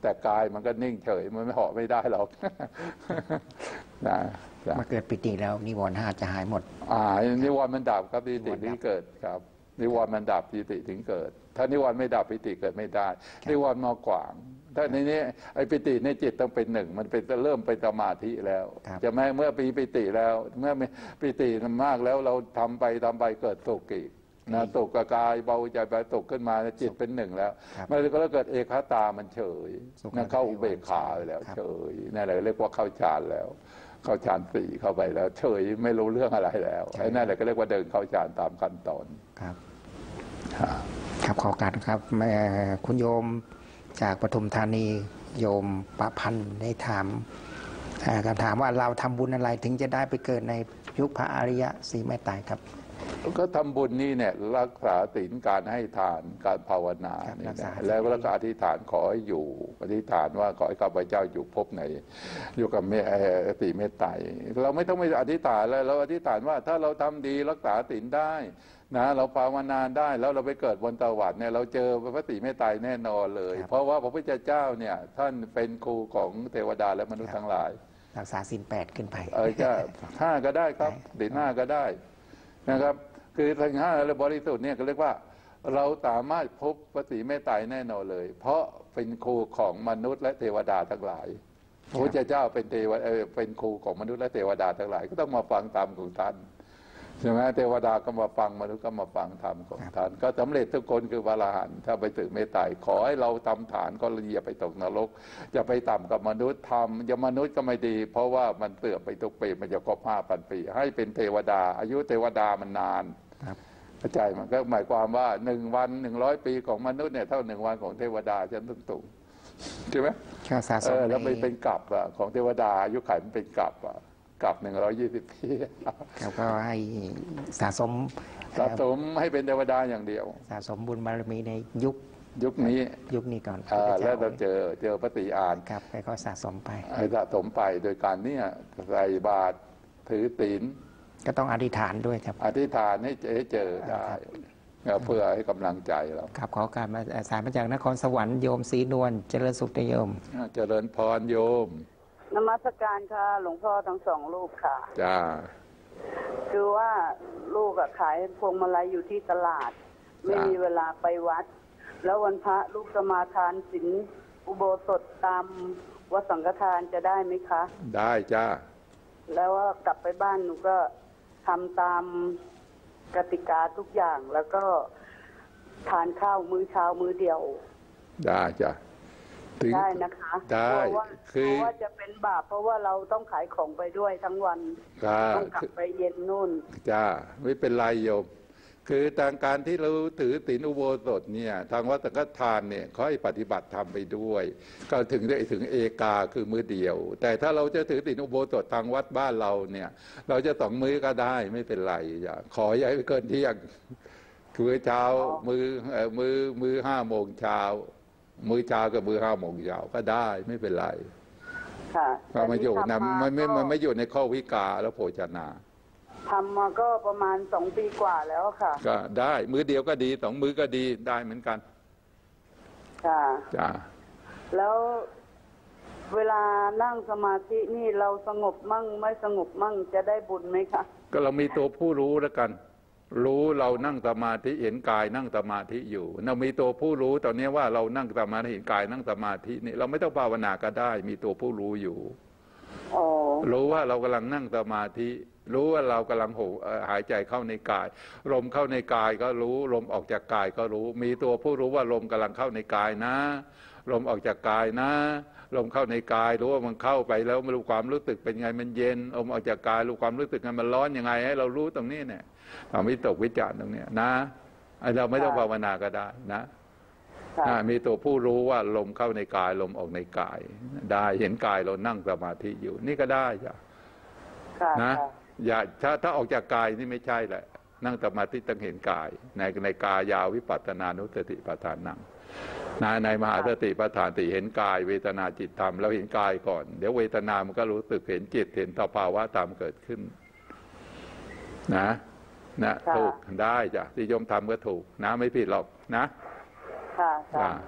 แต่กายมันก็นิ่งเฉยมันไม่เหาะไม่ได้หรอกนะมาเกิดปิติแล้วนิวรณ์ห้าจะหายหมดอ่านิวรณ์มันดับครับปิติถึงเกิดครับนิวรณ์มันดับปิติถึงเกิดถ้านิวรณ์ไม่ดับปิติเกิดไม่ได้นิวรณ์มาขวางถ้าในนี้ไอ้ปิติในจิตต้องเป็นหนึ่งมันเป็นเริ่มเป็นสมาธิแล้วจะแม้เมื่อปีปิติแล้วเมื่อปิติมันมากแล้วเราทำไปทำไปเกิดสุขอีกนะตกกายเบาใจไปตกขึ้นมาจิตเป็นหนึ่งแล้วมันก็เกิดเอกตามันเฉยนะเข้าอุเบกขาแล้วเฉยนั่นแหละเรียกว่าเข้าฌานแล้วเข้าฌานสี่เข้าไปแล้วเฉยไม่รู้เรื่องอะไรแล้วไอ้นั่นแหละก็เรียกว่าเดินเข้าฌานตามขั้นตอนครับครับขอการครับคุณโยมจากปทุมธานีโยมประพันธ์ได้ถามคำถามว่าเราทำบุญอะไรถึงจะได้ไปเกิดในยุคพระอริยะสีไม่ตายครับก็ทำบุญนี่เนี่ยรักษาศีลการให้ทานการภาวนาเนี่ยแล้วก็อธิษฐานขอให้อยู่อธิษฐานว่าขอให้ข้าพเจ้าอยู่พบไหนอยู่กับเมตติเมตไตรเราไม่ต้องไปอธิษฐานแล้วเราอธิษฐานว่าถ้าเราทำดีรักษาศีลได้นะเราภาวนาได้แล้วเราไปเกิดบนสวรรค์เนี่ยเราเจอพระติเมตไตรแน่นอนเลยเพราะว่าพระพุทธเจ้าเนี่ยท่านเป็นครูของเทวดาและมนุษย์ทั้งหลายรักษาศีลแปดขึ้นไปเออจะห้าก็ได้ครับศีลห้าก็ได้นะครับคือทั้งห้าและบริสุทธิ์เนี่ยก็เรียกว่าเราสามารถพบพระศรีเมตไตรแน่นอนเลยเพราะเป็นครูของมนุษย์และเทวดาทั้งหลายพระพุทธเจ้าเป็นเทวดาเป็นครูของมนุษย์และเทวดาทั้งหลายก็ต้องมาฟังธรรมของท่านใช่ไหมเทวดาก็มาฟังมนุษย์ก็มาฟังธรรมของท่านก็สำเร็จทุกคนคือพระอรหันต์ถ้าไปถึงเมตไตรขอให้เราทำฐานก็อย่าไปตกนรกจะไปต่ำกับมนุษย์ทำอย่ามนุษย์ก็ไม่ดีเพราะว่ามันเสื่อมไปทุกปีมันจะครบห้าพันปีให้เป็นเทวดาอายุเทวดามันนานเข้าใจมันก็หมายความว่าหนึ่งวันหนึ่งร้อยปีของมนุษย์เนี่ยเท่าหนึ่งวันของเทวดาฉันต้องตุงใช่ไหมเออแล้วไปเป็นกลับอะของเทวดาอายุขัยมันเป็นกลับอะกลับหนึ่งร้อยยี่สิบปีแล้วก็ให้สะสมสะสมให้เป็นเทวดาอย่างเดียวสะสมบุญบารมีในยุคยุคนี้ยุคนี้ก่อนแล้วเราเจอเจอปฏิอานครับไปก็สะสมไปให้สะสมไปโดยการเนี่ยใส่บาตรถือศีลก็ต้องอธิษฐานด้วยครับอธิษฐานให้เจอได้เพื่อให้กำลังใจเราครับขอการมาสายมาจากนครสวรรค์โยมศรีนวลเจริญสุขโยมเจริญพรโยมนมัสการค่ะหลวงพ่อทั้งสองลูกค่ะจ้าคือว่าลูกอะขายพวงมาลัยอยู่ที่ตลาดไม่มีเวลาไปวัดแล้ววันพระลูกสมาทานศีลอุโบสถตามวัดสังฆทานจะได้ไหมคะได้จ้าแล้วว่ากลับไปบ้านหนูก็ทำตามกติกาทุกอย่างแล้วก็ทานข้าวมื้อเช้ามื้อเดียวได้จ้ะได้นะคะได้คือเพราะว่าจะเป็นบาปเพราะว่าเราต้องขายของไปด้วยทั้งวันต้องกลับไปเย็นนู่นจ้าไม่เป็นไรโยมคือทางการที่เราถือศีลอุโบสถเนี่ยทางวัดสังฆทานเนี่ยเขาให้ปฏิบัติธรรมไปด้วยก็ถึงได้ถึงเอกาคือมื้อเดียวแต่ถ้าเราจะถือศีลอุโบสถทางวัดบ้านเราเนี่ยเราจะสองมื้อก็ได้ไม่เป็นไรอย่าขออย่าให้เกินเที่ยงคือเช้ามื้อมื้อมื้อห้าโมงเช้ามื้อเช้ากับมื้อห้าโมงเช้าก็ได้ไม่เป็นไรค่ะมันอยู่นะมันไม่มันไม่อยู่ในข้อวิกาและโภชนาทำมาก็ประมาณสองปีกว่าแล้วค่ะก็ได้มื้อเดียวก็ดีสองมื้อก็ดีได้เหมือนกันค่ะจ้าแล้วเวลานั่งสมาธินี่เราสงบมั่งไม่สงบมั่งจะได้บุญไหมคะก็เรามีตัวผู้รู้แล้วกันรู้เรานั่งสมาธิเห็นกายนั่งสมาธิอยู่เรามีตัวผู้รู้ตอนนี้ว่าเรานั่งสมาธิเห็นกายนั่งสมาธินี่เราไม่ต้องภาวนาก็ได้มีตัวผู้รู้อยู่รู้ว่าเรากำลังนั่งสมาธิรู้ว่าเรากำลังหายใจเข้าในกายลมเข้าในกายก็รู้ลมออกจากกายก็รู้มีตัวผู้รู้ว่าลมกำลังเข้าในกายนะลมออกจากกายนะลมเข้าในกายรู้ว่ามันเข้าไปแล้วไม่รู้ความรู้สึกเป็นไงมันเย็นลมออกจากกายรู้ความรู้สึกไงมันร้อนยังไงให้เรารู้ตรงนี้เนี่ยทำวิตกวิจารตรงนี้นะเราไม่ต้องภาวนาก็ได้นะมีตัวผู้รู้ว่าลมเข้าในกายลมออกในกายได้เห็นกายเรานั่งสมาธิอยู่นี่ก็ได้จ้ะนะอย่าถ้าถ้าออกจากกายนี่ไม่ใช่แหละนั่งสมาธิต้องเห็นกายในในกายาวิปัสสนานุสติปัฏฐานังในในมหาสติปัฏฐานติเห็นกายเวทนาจิตธรรมเราเห็นกายก่อนเดี๋ยวเวทนามันก็รู้สึกเห็นจิตเห็นสภาวะธรรมเกิดขึ้นนะนะถูกได้จ้ะที่โยมทำก็ถูกนะไม่ผิดหรอกนะค่ะค่ะ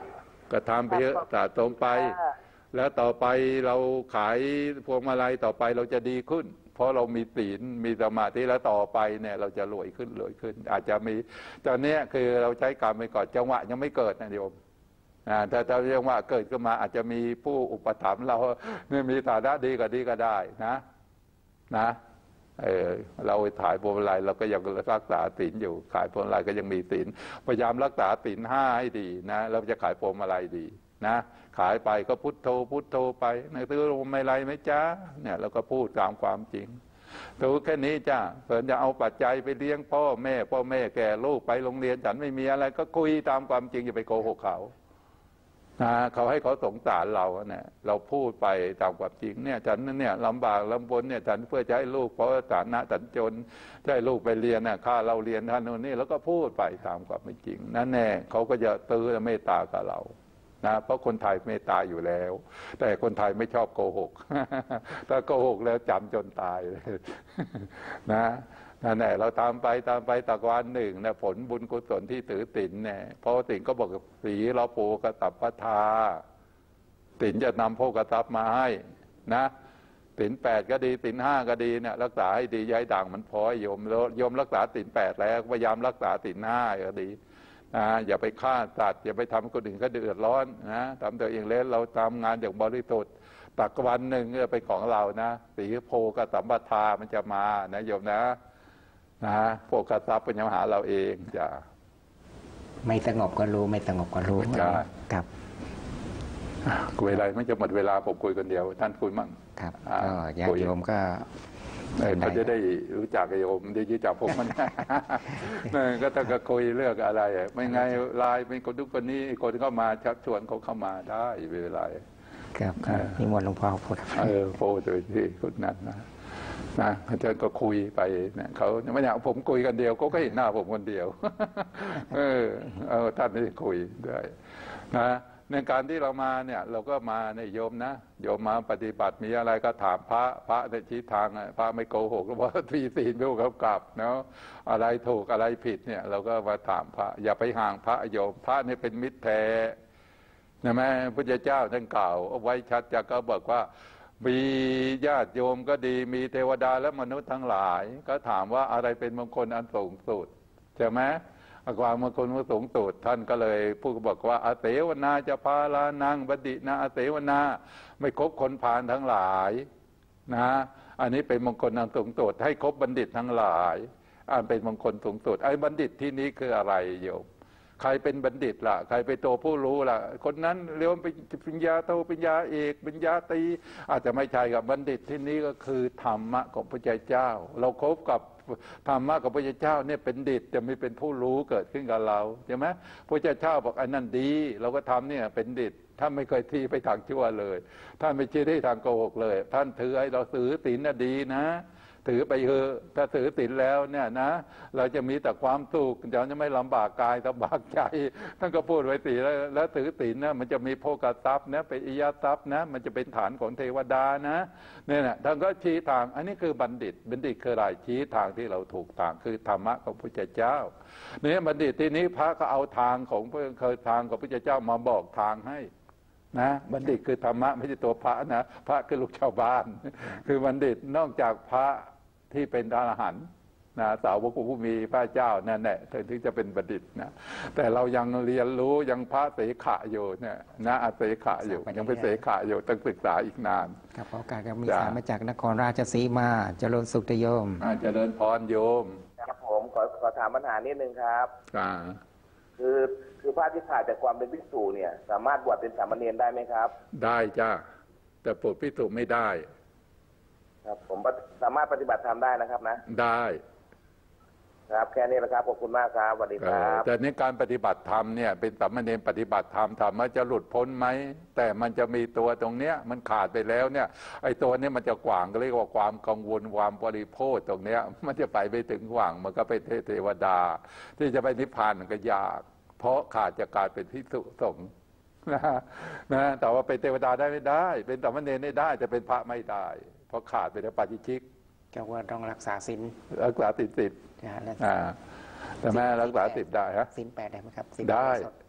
ก็ทำไปเยอะสะสมไป แล้วต่อไปเราขายพวงมาลัยต่อไปเราจะดีขึ้น เพราะเรามีศีลมีสมาธิแล้วต่อไปเนี่ยเราจะรวยขึ้นรวยขึ้น อาจจะมีตอนนี้คือเราใช้กรรมไปก่อนจังหวะยังไม่เกิดนะโยมถ้าถ้าจังหวะเกิดขึ้นมาอาจจะมีผู้อุปถัมภ์เราเนี่ยมีฐานะดีก็ดีก็ได้นะนะเออเราถ่ายพวงมาลัยเราก็ยังรักษาศีลอยู่ขายพวงมาลัยก็ยังมีศีลพยายามรักษาศีลห้าให้ดีนะเราจะขายพวงมาลัยดีนะขายไปก็พุทโธพุทโธไปในตื้อพวงมาลัยไหมจ้าเนี่ยเราก็พูดตามความจริงดูแค่นี้จ้าเพิ่นจะเอาปัจจัยไปเลี้ยงพ่อแม่พ่อแม่แก่ลูกไปโรงเรียนฉันไม่มีอะไรก็คุยตามความจริงอย่าไปโกหกเขานะเขาให้เขาสงสารเราเนี่ยเราพูดไปตามความจริงเนี่ยฉันเนี่ยลำบากลำบนเนี่ยฉันเพื่อจะให้ลูกเพราะฐานะฉันจนจะให้ลูกไปเรียนน่ะค่าเราเรียนท่านนู่นนี่แล้วก็พูดไปตามความเป็นจริงนั่นแน่เขาก็จะตื้อเมตตากับเรานะเพราะคนไทยเมตตาอยู่แล้วแต่คนไทยไม่ชอบโกหกถ้าโกหกแล้วจำจนตายนะนั่นแหละเราตามไปตามไปตะวันหนึ่งนะผลบุญกุศลที่ถือศีลเนี่ยเพราะศีลก็บอกสีเราโภกตัพพทาศีลจะนำโภกทรัพย์มาให้นะศีลแปดก็ดีศีลห้าก็ดีเนี่ยรักษาให้ดีย้ายด่างมันพอโยมโยมรักษาศีลแปดแล้วพยายามรักษาศีลห้าก็ดีนะอย่าไปฆ่าสัตว์อย่าไปทำคนอื่นเขาเดือดร้อนนะทำตัวเองเล่นเราทำงานอย่างบริสุทธิ์ตักวันหนึ่งก็เป็นของเรานะสีโภกสัมปทามันจะมานะโยมนะนะโภกทรัพย์เป็นยังหาเราเองจ้ะไม่สงบก็รู้ไม่สงบก็รู้ครับคุยอะไรไม่จะหมดเวลาผมคุยคนเดียวท่านคุยมั่งครับก็ญาติโยมก็เขาจะได้รู้จักโยมได้รู้จักผมมันนั่นก็ต้องคุยเรื่องอะไรไม่ไงไลน์เป็นคนทุกคนนี้คนเข้ามาชักชวนเขาเข้ามาได้ไม่เป็นไรครับนิมนต์หลวงพ่อพูดเออโพสต์ที่คนนั้นนะนะอาจารย์ก็คุยไปเนี่ยเขาไม่อยากผมคุยกันเดียวเขาก็เห็นหน้าผมคนเดียวเออเอาท่านได้คุยด้วยนะในการที่เรามาเนี่ยเราก็มาในโยมนะโยมมาปฏิบัติมีอะไรก็ถามพระพระในชี้ทางพระไม่โกหกเพราะทีศีลไม่เขากลับเนาะอะไรถูกอะไรผิดเนี่ยเราก็มาถามพระอย่าไปห่างพระโยมพระนี่เป็นมิตรแท้นะแม่พุทธเจ้าท่านกล่าวเอาไว้ชัดจะก็บอกว่ามีญาติโยมก็ดีมีเทวดาและมนุษย์ทั้งหลายก็ถามว่าอะไรเป็นมงคลอันสูงสุดใช่ไหมความมงคลอันสูงสุดท่านก็เลยพูดบอกว่าอาเสวนาจะพาลานังบดินาอาเสวนาไม่คบคนพาลทั้งหลายนะอันนี้เป็นมงคลอันสูงสุดให้คบบัณฑิตทั้งหลายอันเป็นมงคลสูงสุดไอ้บัณฑิตที่นี้คืออะไรโยมใครเป็นบัณฑิตล่ะใครเป็นตัวผู้รู้ล่ะคนนั้นเรียกว่าเป็นปัญญาโทปัญญาเอกปัญญาตรีอาจจะไม่ใช่กับบัณฑิตที่นี้ก็คือธรรมะของพระเจ้าเราคบกับธรรมะของพระเจ้าเนี่ยเป็นดิตจะไม่เป็นผู้รู้เกิดขึ้นกับเราใช่ไหมพระเจ้าบอกอันนั้นดีเราก็ทำเนี่ยเป็นดิตท่านไม่เคยที่ไปทางชั่วเลยท่านไม่ชี้ที่ทางโกหกเลยท่านถือให้เราถือศีลน่ะดีนะถือไปเถอะถ้าถือศีลแล้วเนี่ยนะเราจะมีแต่ความสุขเราจะไม่ลำบากกายลำบากใจท่านก็พูดไว้ศีลแล้วแล้วถือศีลนะมันจะมีโภคทรัพย์นะเป็นอิยทรัพย์นะมันจะเป็นฐานของเทวดานะเนี่ยนะท่านก็ชี้ทางอันนี้คือบัณฑิตบัณฑิตคืออะไรชี้ทางที่เราถูกทางคือธรรมะของพระเจ้าเนี่ยบัณฑิตที่นี้พระก็เอาทางของเคยทางของพระเจ้ามาบอกทางให้นะบัณฑิตคือธรรมะไม่ใช่ตัวพระนะพระคือลูกชาวบ้านคือบัณฑิตนอกจากพระที่เป็นอรหันต์นะสาวกผู้มีพระเจ้านั่นแหละถึงจะเป็นบัณฑิตนะแต่เรายังเรียนรู้ยังพระเสขะอยู่เนี่ยนะอาเสขะอยู่ยังเป็นเสขะอยู่ต้องศึกษาอีกนานครับโอกาสก็มีสายมาจากนครราชสีมาเจริญสุขโยมเจริญพรโยมครับผมขอขอถามปัญหานิดนึงครับคือคือพระที่ขาดจากความเป็นภิกษุเนี่ยสามารถบวชเป็นสามเณรได้ไหมครับได้จ้าแต่บวชภิกษุไม่ได้ครับผมสามารถปฏิบัติธรรมได้นะครับนะได้ครับแค่นี้นะครับขอบคุณมากครับสวัสดีครับแต่ในการปฏิบัติธรรมเนี่ยเป็นสามเณรปฏิบัติธรรมถามว่าจะหลุดพ้นไหมแต่มันจะมีตัวตรงเนี้ยมันขาดไปแล้วเนี่ยไอ้ตัวนี้มันจะกว่างก็เรียกว่าความกังวลความบริโภคตรงเนี้ยมันจะไปไม่ถึงกว่างมันก็เป็นเทวดาที่จะไปนิพพานมันก็ยากเพราะขาดจากการเป็นภิกษุสงฆ์นะนะแต่ว่าเป็นเทวดาได้ไม่ได้เป็นสามเณรได้ได้แต่เป็นพระไม่ได้เพราะขาดไปแล้วปาจิชิกก็ว่าต้องรักษาศีลรักษาศีลสิบแต่แม่รักษาศีลได้ฮะศีลแปดได้ไหมครับได้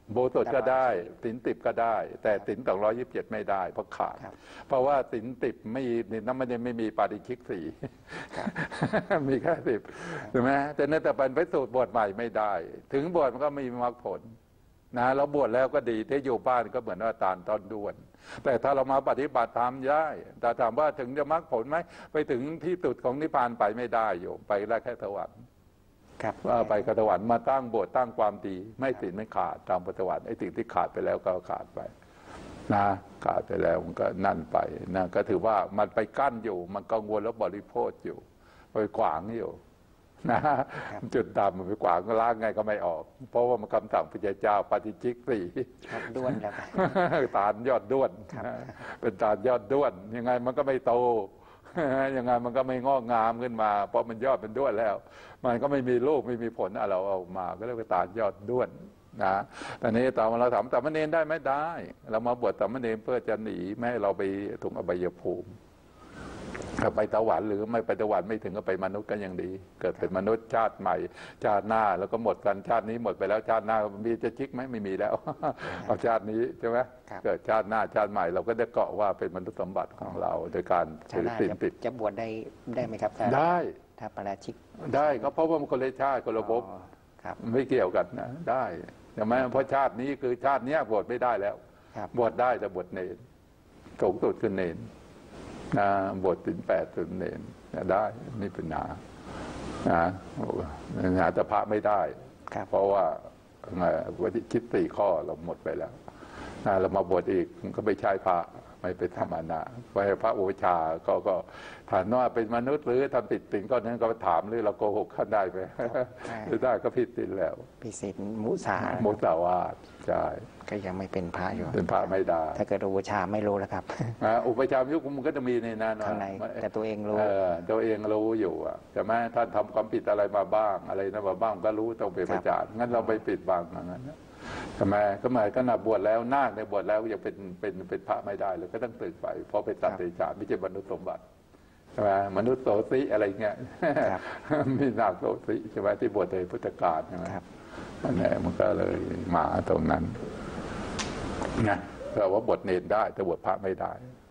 โบสถ์ก็ได้สินติบก็ได้ แต่สินสองร้อยยี่สิบเจ็ดไม่ได้เพราะขาดเพราะว่าสินติบไม่นั่นไม่ได้ไม่มีปาฏิชิกสี่มีแค่สิบใช่ไหมแต่นั่นแต่เป็นไปสูตรบวชใหม่ไม่ได้ ถึงบวชมันก็ไม่มีมรรคผลนะเราบวชแล้วก็ดีที่อยู่บ้านก็เหมือนว่าตาลต้นด้วนแต่ถ้าเรามาปฏิบัติธรรมได้แต่ถามว่าถึงจะมรรคผลไหมไปถึงที่สุดของนิพพานไปไม่ได้โยมไปได้แค่สวรรค์ว่าไปกสวรรค์มาตั้งโบสถ์ตั้งความดีไม่ติดไม่ขาดตามปฏิวัติไอ้สิ่งที่ขาดไปแล้วก็ขาดไปนะขาดไปแล้วมันก็นั่นไปนะก็ถือว่ามันไปกั้นอยู่มันกังวลแล้วบริโภคอยู่ไปขวางอยู่นะจุดดำมันไปขวางล้างไงก็ไม่ออกเพราะว่ามันคำสั่งพระเจ้าปฏิจิกสี่ด้วนแล้วตาลยอดด้วนเป็นตาลยอดด้วนยังไงมันก็ไม่โตยังไงมันก็ไม่งอกงามขึ้นมาเพราะมันยอดเป็นด้วนแล้วมันก็ไม่มีลูกไม่มีผลอะไรเราเอามาก็เรียกว่าตาลยอดด้วนนะตอนนี้ตอนเราถามสามเณรได้ไหมได้เรามาบวชสามเณรเพื่อจะหนีไม่ให้เราไปถูกอบายภูมิถ้าไปสวรรค์หรือไม่ไปสวรรค์ไม่ถึงก็ไปมนุษย์กันอย่างดีเกิดเป็นมนุษย์ชาติใหม่ชาติหน้าแล้วก็หมดกันชาตินี้หมดไปแล้วชาติหน้ามีจะชิกไหมไม่มีแล้วเอาชาตินี้ใช่ไหมเกิดชาติหน้าชาติใหม่เราก็ได้เกาะว่าเป็นมนุษย์สมบัติของเราโดยการถือศีลติดจะบวชได้ได้ไหมครับได้ถ้าปราชิกได้ก็เพราะว่ามันคนละชาติคนละภพไม่เกี่ยวกันนะได้ใช่ไหมเพราะชาตินี้คือชาตินี้บวชไม่ได้แล้วบวชได้แต่บวชเนรสูงสุดคือเนรนะบทถึงแปดถึงเนรได้นี่เป็นนานะหาแต่พระไม่ได้เพราะว่าวันที่คิดสี่ข้อเราหมดไปแล้วนะเรามาบวชอีกมันก็ไม่ใช่พระไม่เป็นธรรมนาเพราะพระอุปชาก็ก็ถามว่าเป็นมนุษย์หรือทำผิดสิ่งก็นั้นก็ถามหรือเราโกหกขั้นได้ไหมหรือได้ก็ผิดศีลแล้วผิดศีลมุสามุสาวาทใช่ก็ยังไม่เป็นพระอยู่เป็นพระไม่ได้ถ้าเกิดอุปชาไม่รู้แล้วครับอุปชายุคมันก็จะมีในนั้นข้างในแต่ตัวเองรู้ตัวเองรู้อยู่อ่ะแต่แม้ท่านทำความผิดอะไรมาบ้างอะไรนะมาบ้างก็รู้ต้องไปประจานงั้นเราไปปิดบังอย่างนั้นทำไมก็หมายก็นับบวชแล้วนาคในบวชแล้วยังเป็นเป็นเป็นพระไม่ได้เลยก็ต้องตื่นไปเพราะเป็นสัตว์เดรัจฉานไม่ใช่มนุษย์สมบัติใช่ไหมมนุษย์โสติอะไรเงี้ยมีนาคโสติใช่ไหมที่บวชในพุทธกาลใช่ไหมอันนี้มันก็เลยมาตรงนั้นนะเราว่าบวชเนรได้แต่บวชพระไม่ได้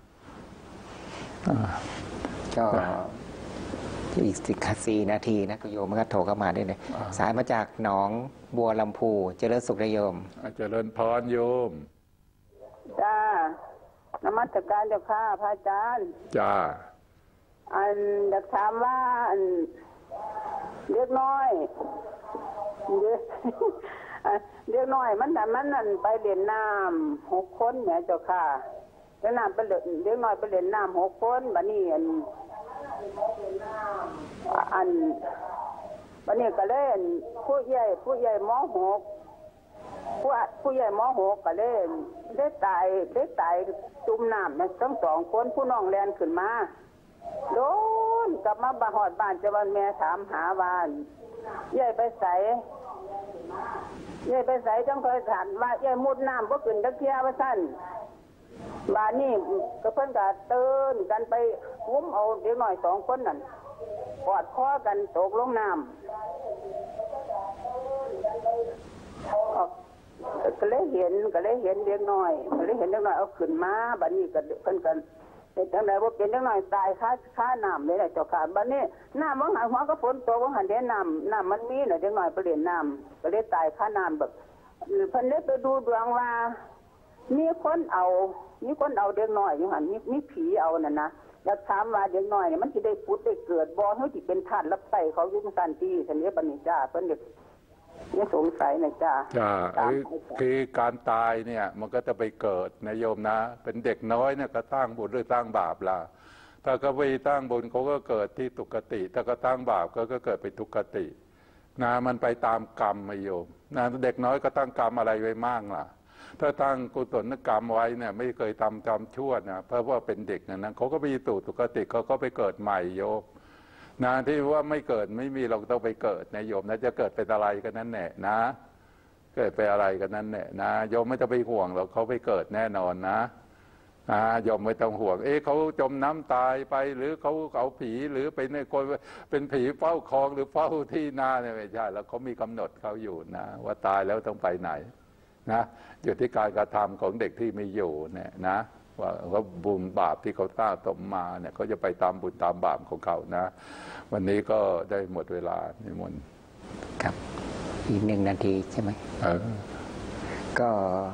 ก็อีกสิบสี่นาทีนะโยมก็โทรเข้ามาได้เลยสายมาจากหนองบัวลำพูเจริญสุขโยมเจริญพรโยมจ้านมัสการเจ้าค่ะพระอาจารย์จ้าอันอยากถามว่าอันเล็กน้อยเด็กเล็กน้อยมันแต่มันนั่นไปเล่นน้ำหกคนเนี่ยเจ้าค่ะเล่นน้ำไปเล่นเล็กน้อยไปเล่นน้ำหกคนบัดนี้อันอันวันนี้ก็เล่นผู้ใหญ่ผู้ใหญ่มอหกผู้ผู้ใหญ่มอหกก็เล่นได้ตายได้ตายจุ่มน้ำนะทั้งสองคนผู้น้องแลนขึ้นมาโดนกลับมาบ้านหอดบ้านจะวันแม่ถามหาบ้านใหญ่ไปใส่ใหญ่ไปใส่จังเคยถามว่าใหญ่มุดน้ำก็ขึ้นตะเกียบว่าสั้นบ้านนี่ก็เพิ่นก็เตือนกันไปงุ้มเอาเด็กหน่อยสองคนนั่นกอดคอกันตกลงน้ำก็เลยเห็นก็เลยเห็นเด็กน้อยก็เลยเห็นเด็กน้อยเอาขึ้นมาบ้านนี้ก็เพิ่นกันเห็นจังไดว่าเป็นเด็กน้อยตายค่าค่าน้ำเลยแหละเจ้าค่ะบ้านนี้น้ำบางหันหัวก็ฝนตกบางหันเด่นน้ำน้ำมันมีน่ะเด็กน้อยไปเล่นน้ำก็เลยตายค่าน้ำแบบเพิ่นได้ไปดูดวงว่ามีคนเอามีคนเอาเด็กน้อยอยู่หันมีมีผีเอาน่ะนะอยากถามว่าเด็กน้อยเนี่ยมันจะได้พุทธได้เกิดบ่เฮาสิเป็นทาสรับใช้เขาอยู่สันติสันนี้บัดนี้จ้าเพิ่นเด็กเนี่ยสงสัยนะจ้าจ้าคือการตายเนี่ยมันก็จะไปเกิดนะโยมนะเป็นเด็กน้อยเนี่ยก็สร้างบุญหรือสร้างบาปล่ะถ้าก็ไปสร้างบุญเขาก็เกิดที่สุคติถ้าก็สร้างบาปก็ก็เกิดไปทุกขตินะมันไปตามกรรมนะโยมนะเด็กน้อยก็ตั้งกรรมอะไรไว้มากล่ะถ้าตั้งกุศลกรรมไว้เนี่ยไม่เคยทำกรรมชั่วนะเพราะว่าเป็นเด็กนะนั้นเขาก็ไปสู่สุคติเขาก็ไปเกิดใหม่โยมนะที่ว่าไม่เกิดไม่มีเราต้องไปเกิดนะโยมนะจะเกิดเป็นอะไรกันนั่นแหละนะเกิดเป็นอะไรกันนั่นแหละนะโยมไม่ต้องไปห่วงหรอกเขาไปเกิดแน่นอนนะนะโยมไม่ต้องห่วงเอ๊ะเขาจมน้ำตายไปหรือเขาเอาผีหรือเป็นคนเป็นผีเฝ้าคลองหรือเฝ้าที่นาเนี่ยไม่ใช่แล้วเขามีกำหนดเขาอยู่นะว่าตายแล้วต้องไปไหนนะอยู่ที่การกระทำของเด็กที่มีอยู่เนี่ยนะว่าเขาบุญบาปที่เขาสร้างสมมาเนี่ยเขาจะไปตามบุญตามบาปของเขานะวันนี้ก็ได้หมดเวลานิมนต์ครับอีกหนึ่งนาทีใช่ไหมเออก็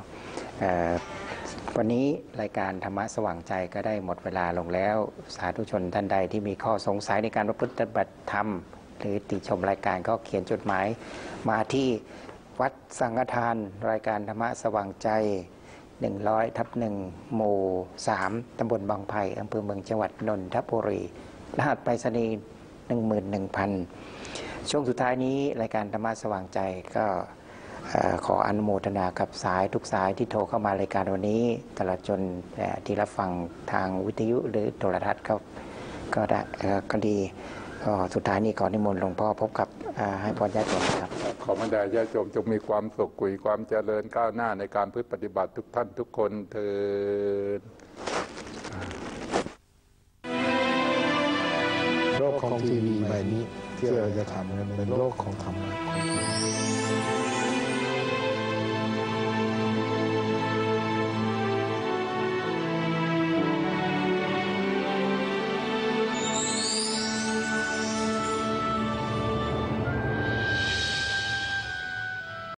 วันนี้รายการธรรมะสว่างใจก็ได้หมดเวลาลงแล้วสาธุชนท่านใดที่มีข้อสงสัยในการประพฤติปฏิบัติธรรมหรือติชมรายการก็เขียนจดหมายมาที่วัดสังฆทานรายการธรรมะสว่างใจหนึ่งร้อยทับหนึ่งหมู่สามตำบลบางไผ่อำเภอเมืองจังหวัดนนทบุรีรหัสไปรษณีย์หนึ่งหมื่นหนึ่งพันช่วงสุดท้ายนี้รายการธรรมะสว่างใจก็ขออนุโมทนากับสายทุกสายที่โทรเข้ามารายการวันนี้ตลอดจนที่รับฟังทางวิทยุหรือโทรทัศน์ก็ก็ได้ก็ดีก็สุดท้ายนี้ขอนิมนต์หลวงพ่อพบกับให้พรญาติโยมครับขอบรรดาญาติโยมจงมีความสุขกุยความเจริญก้าวหน้าในการพฤติปฏิบัติทุกท่านทุกคนเถิดโลกของทีวีใบนี้ที่เราจะทำเป็นโลกของธรรมะ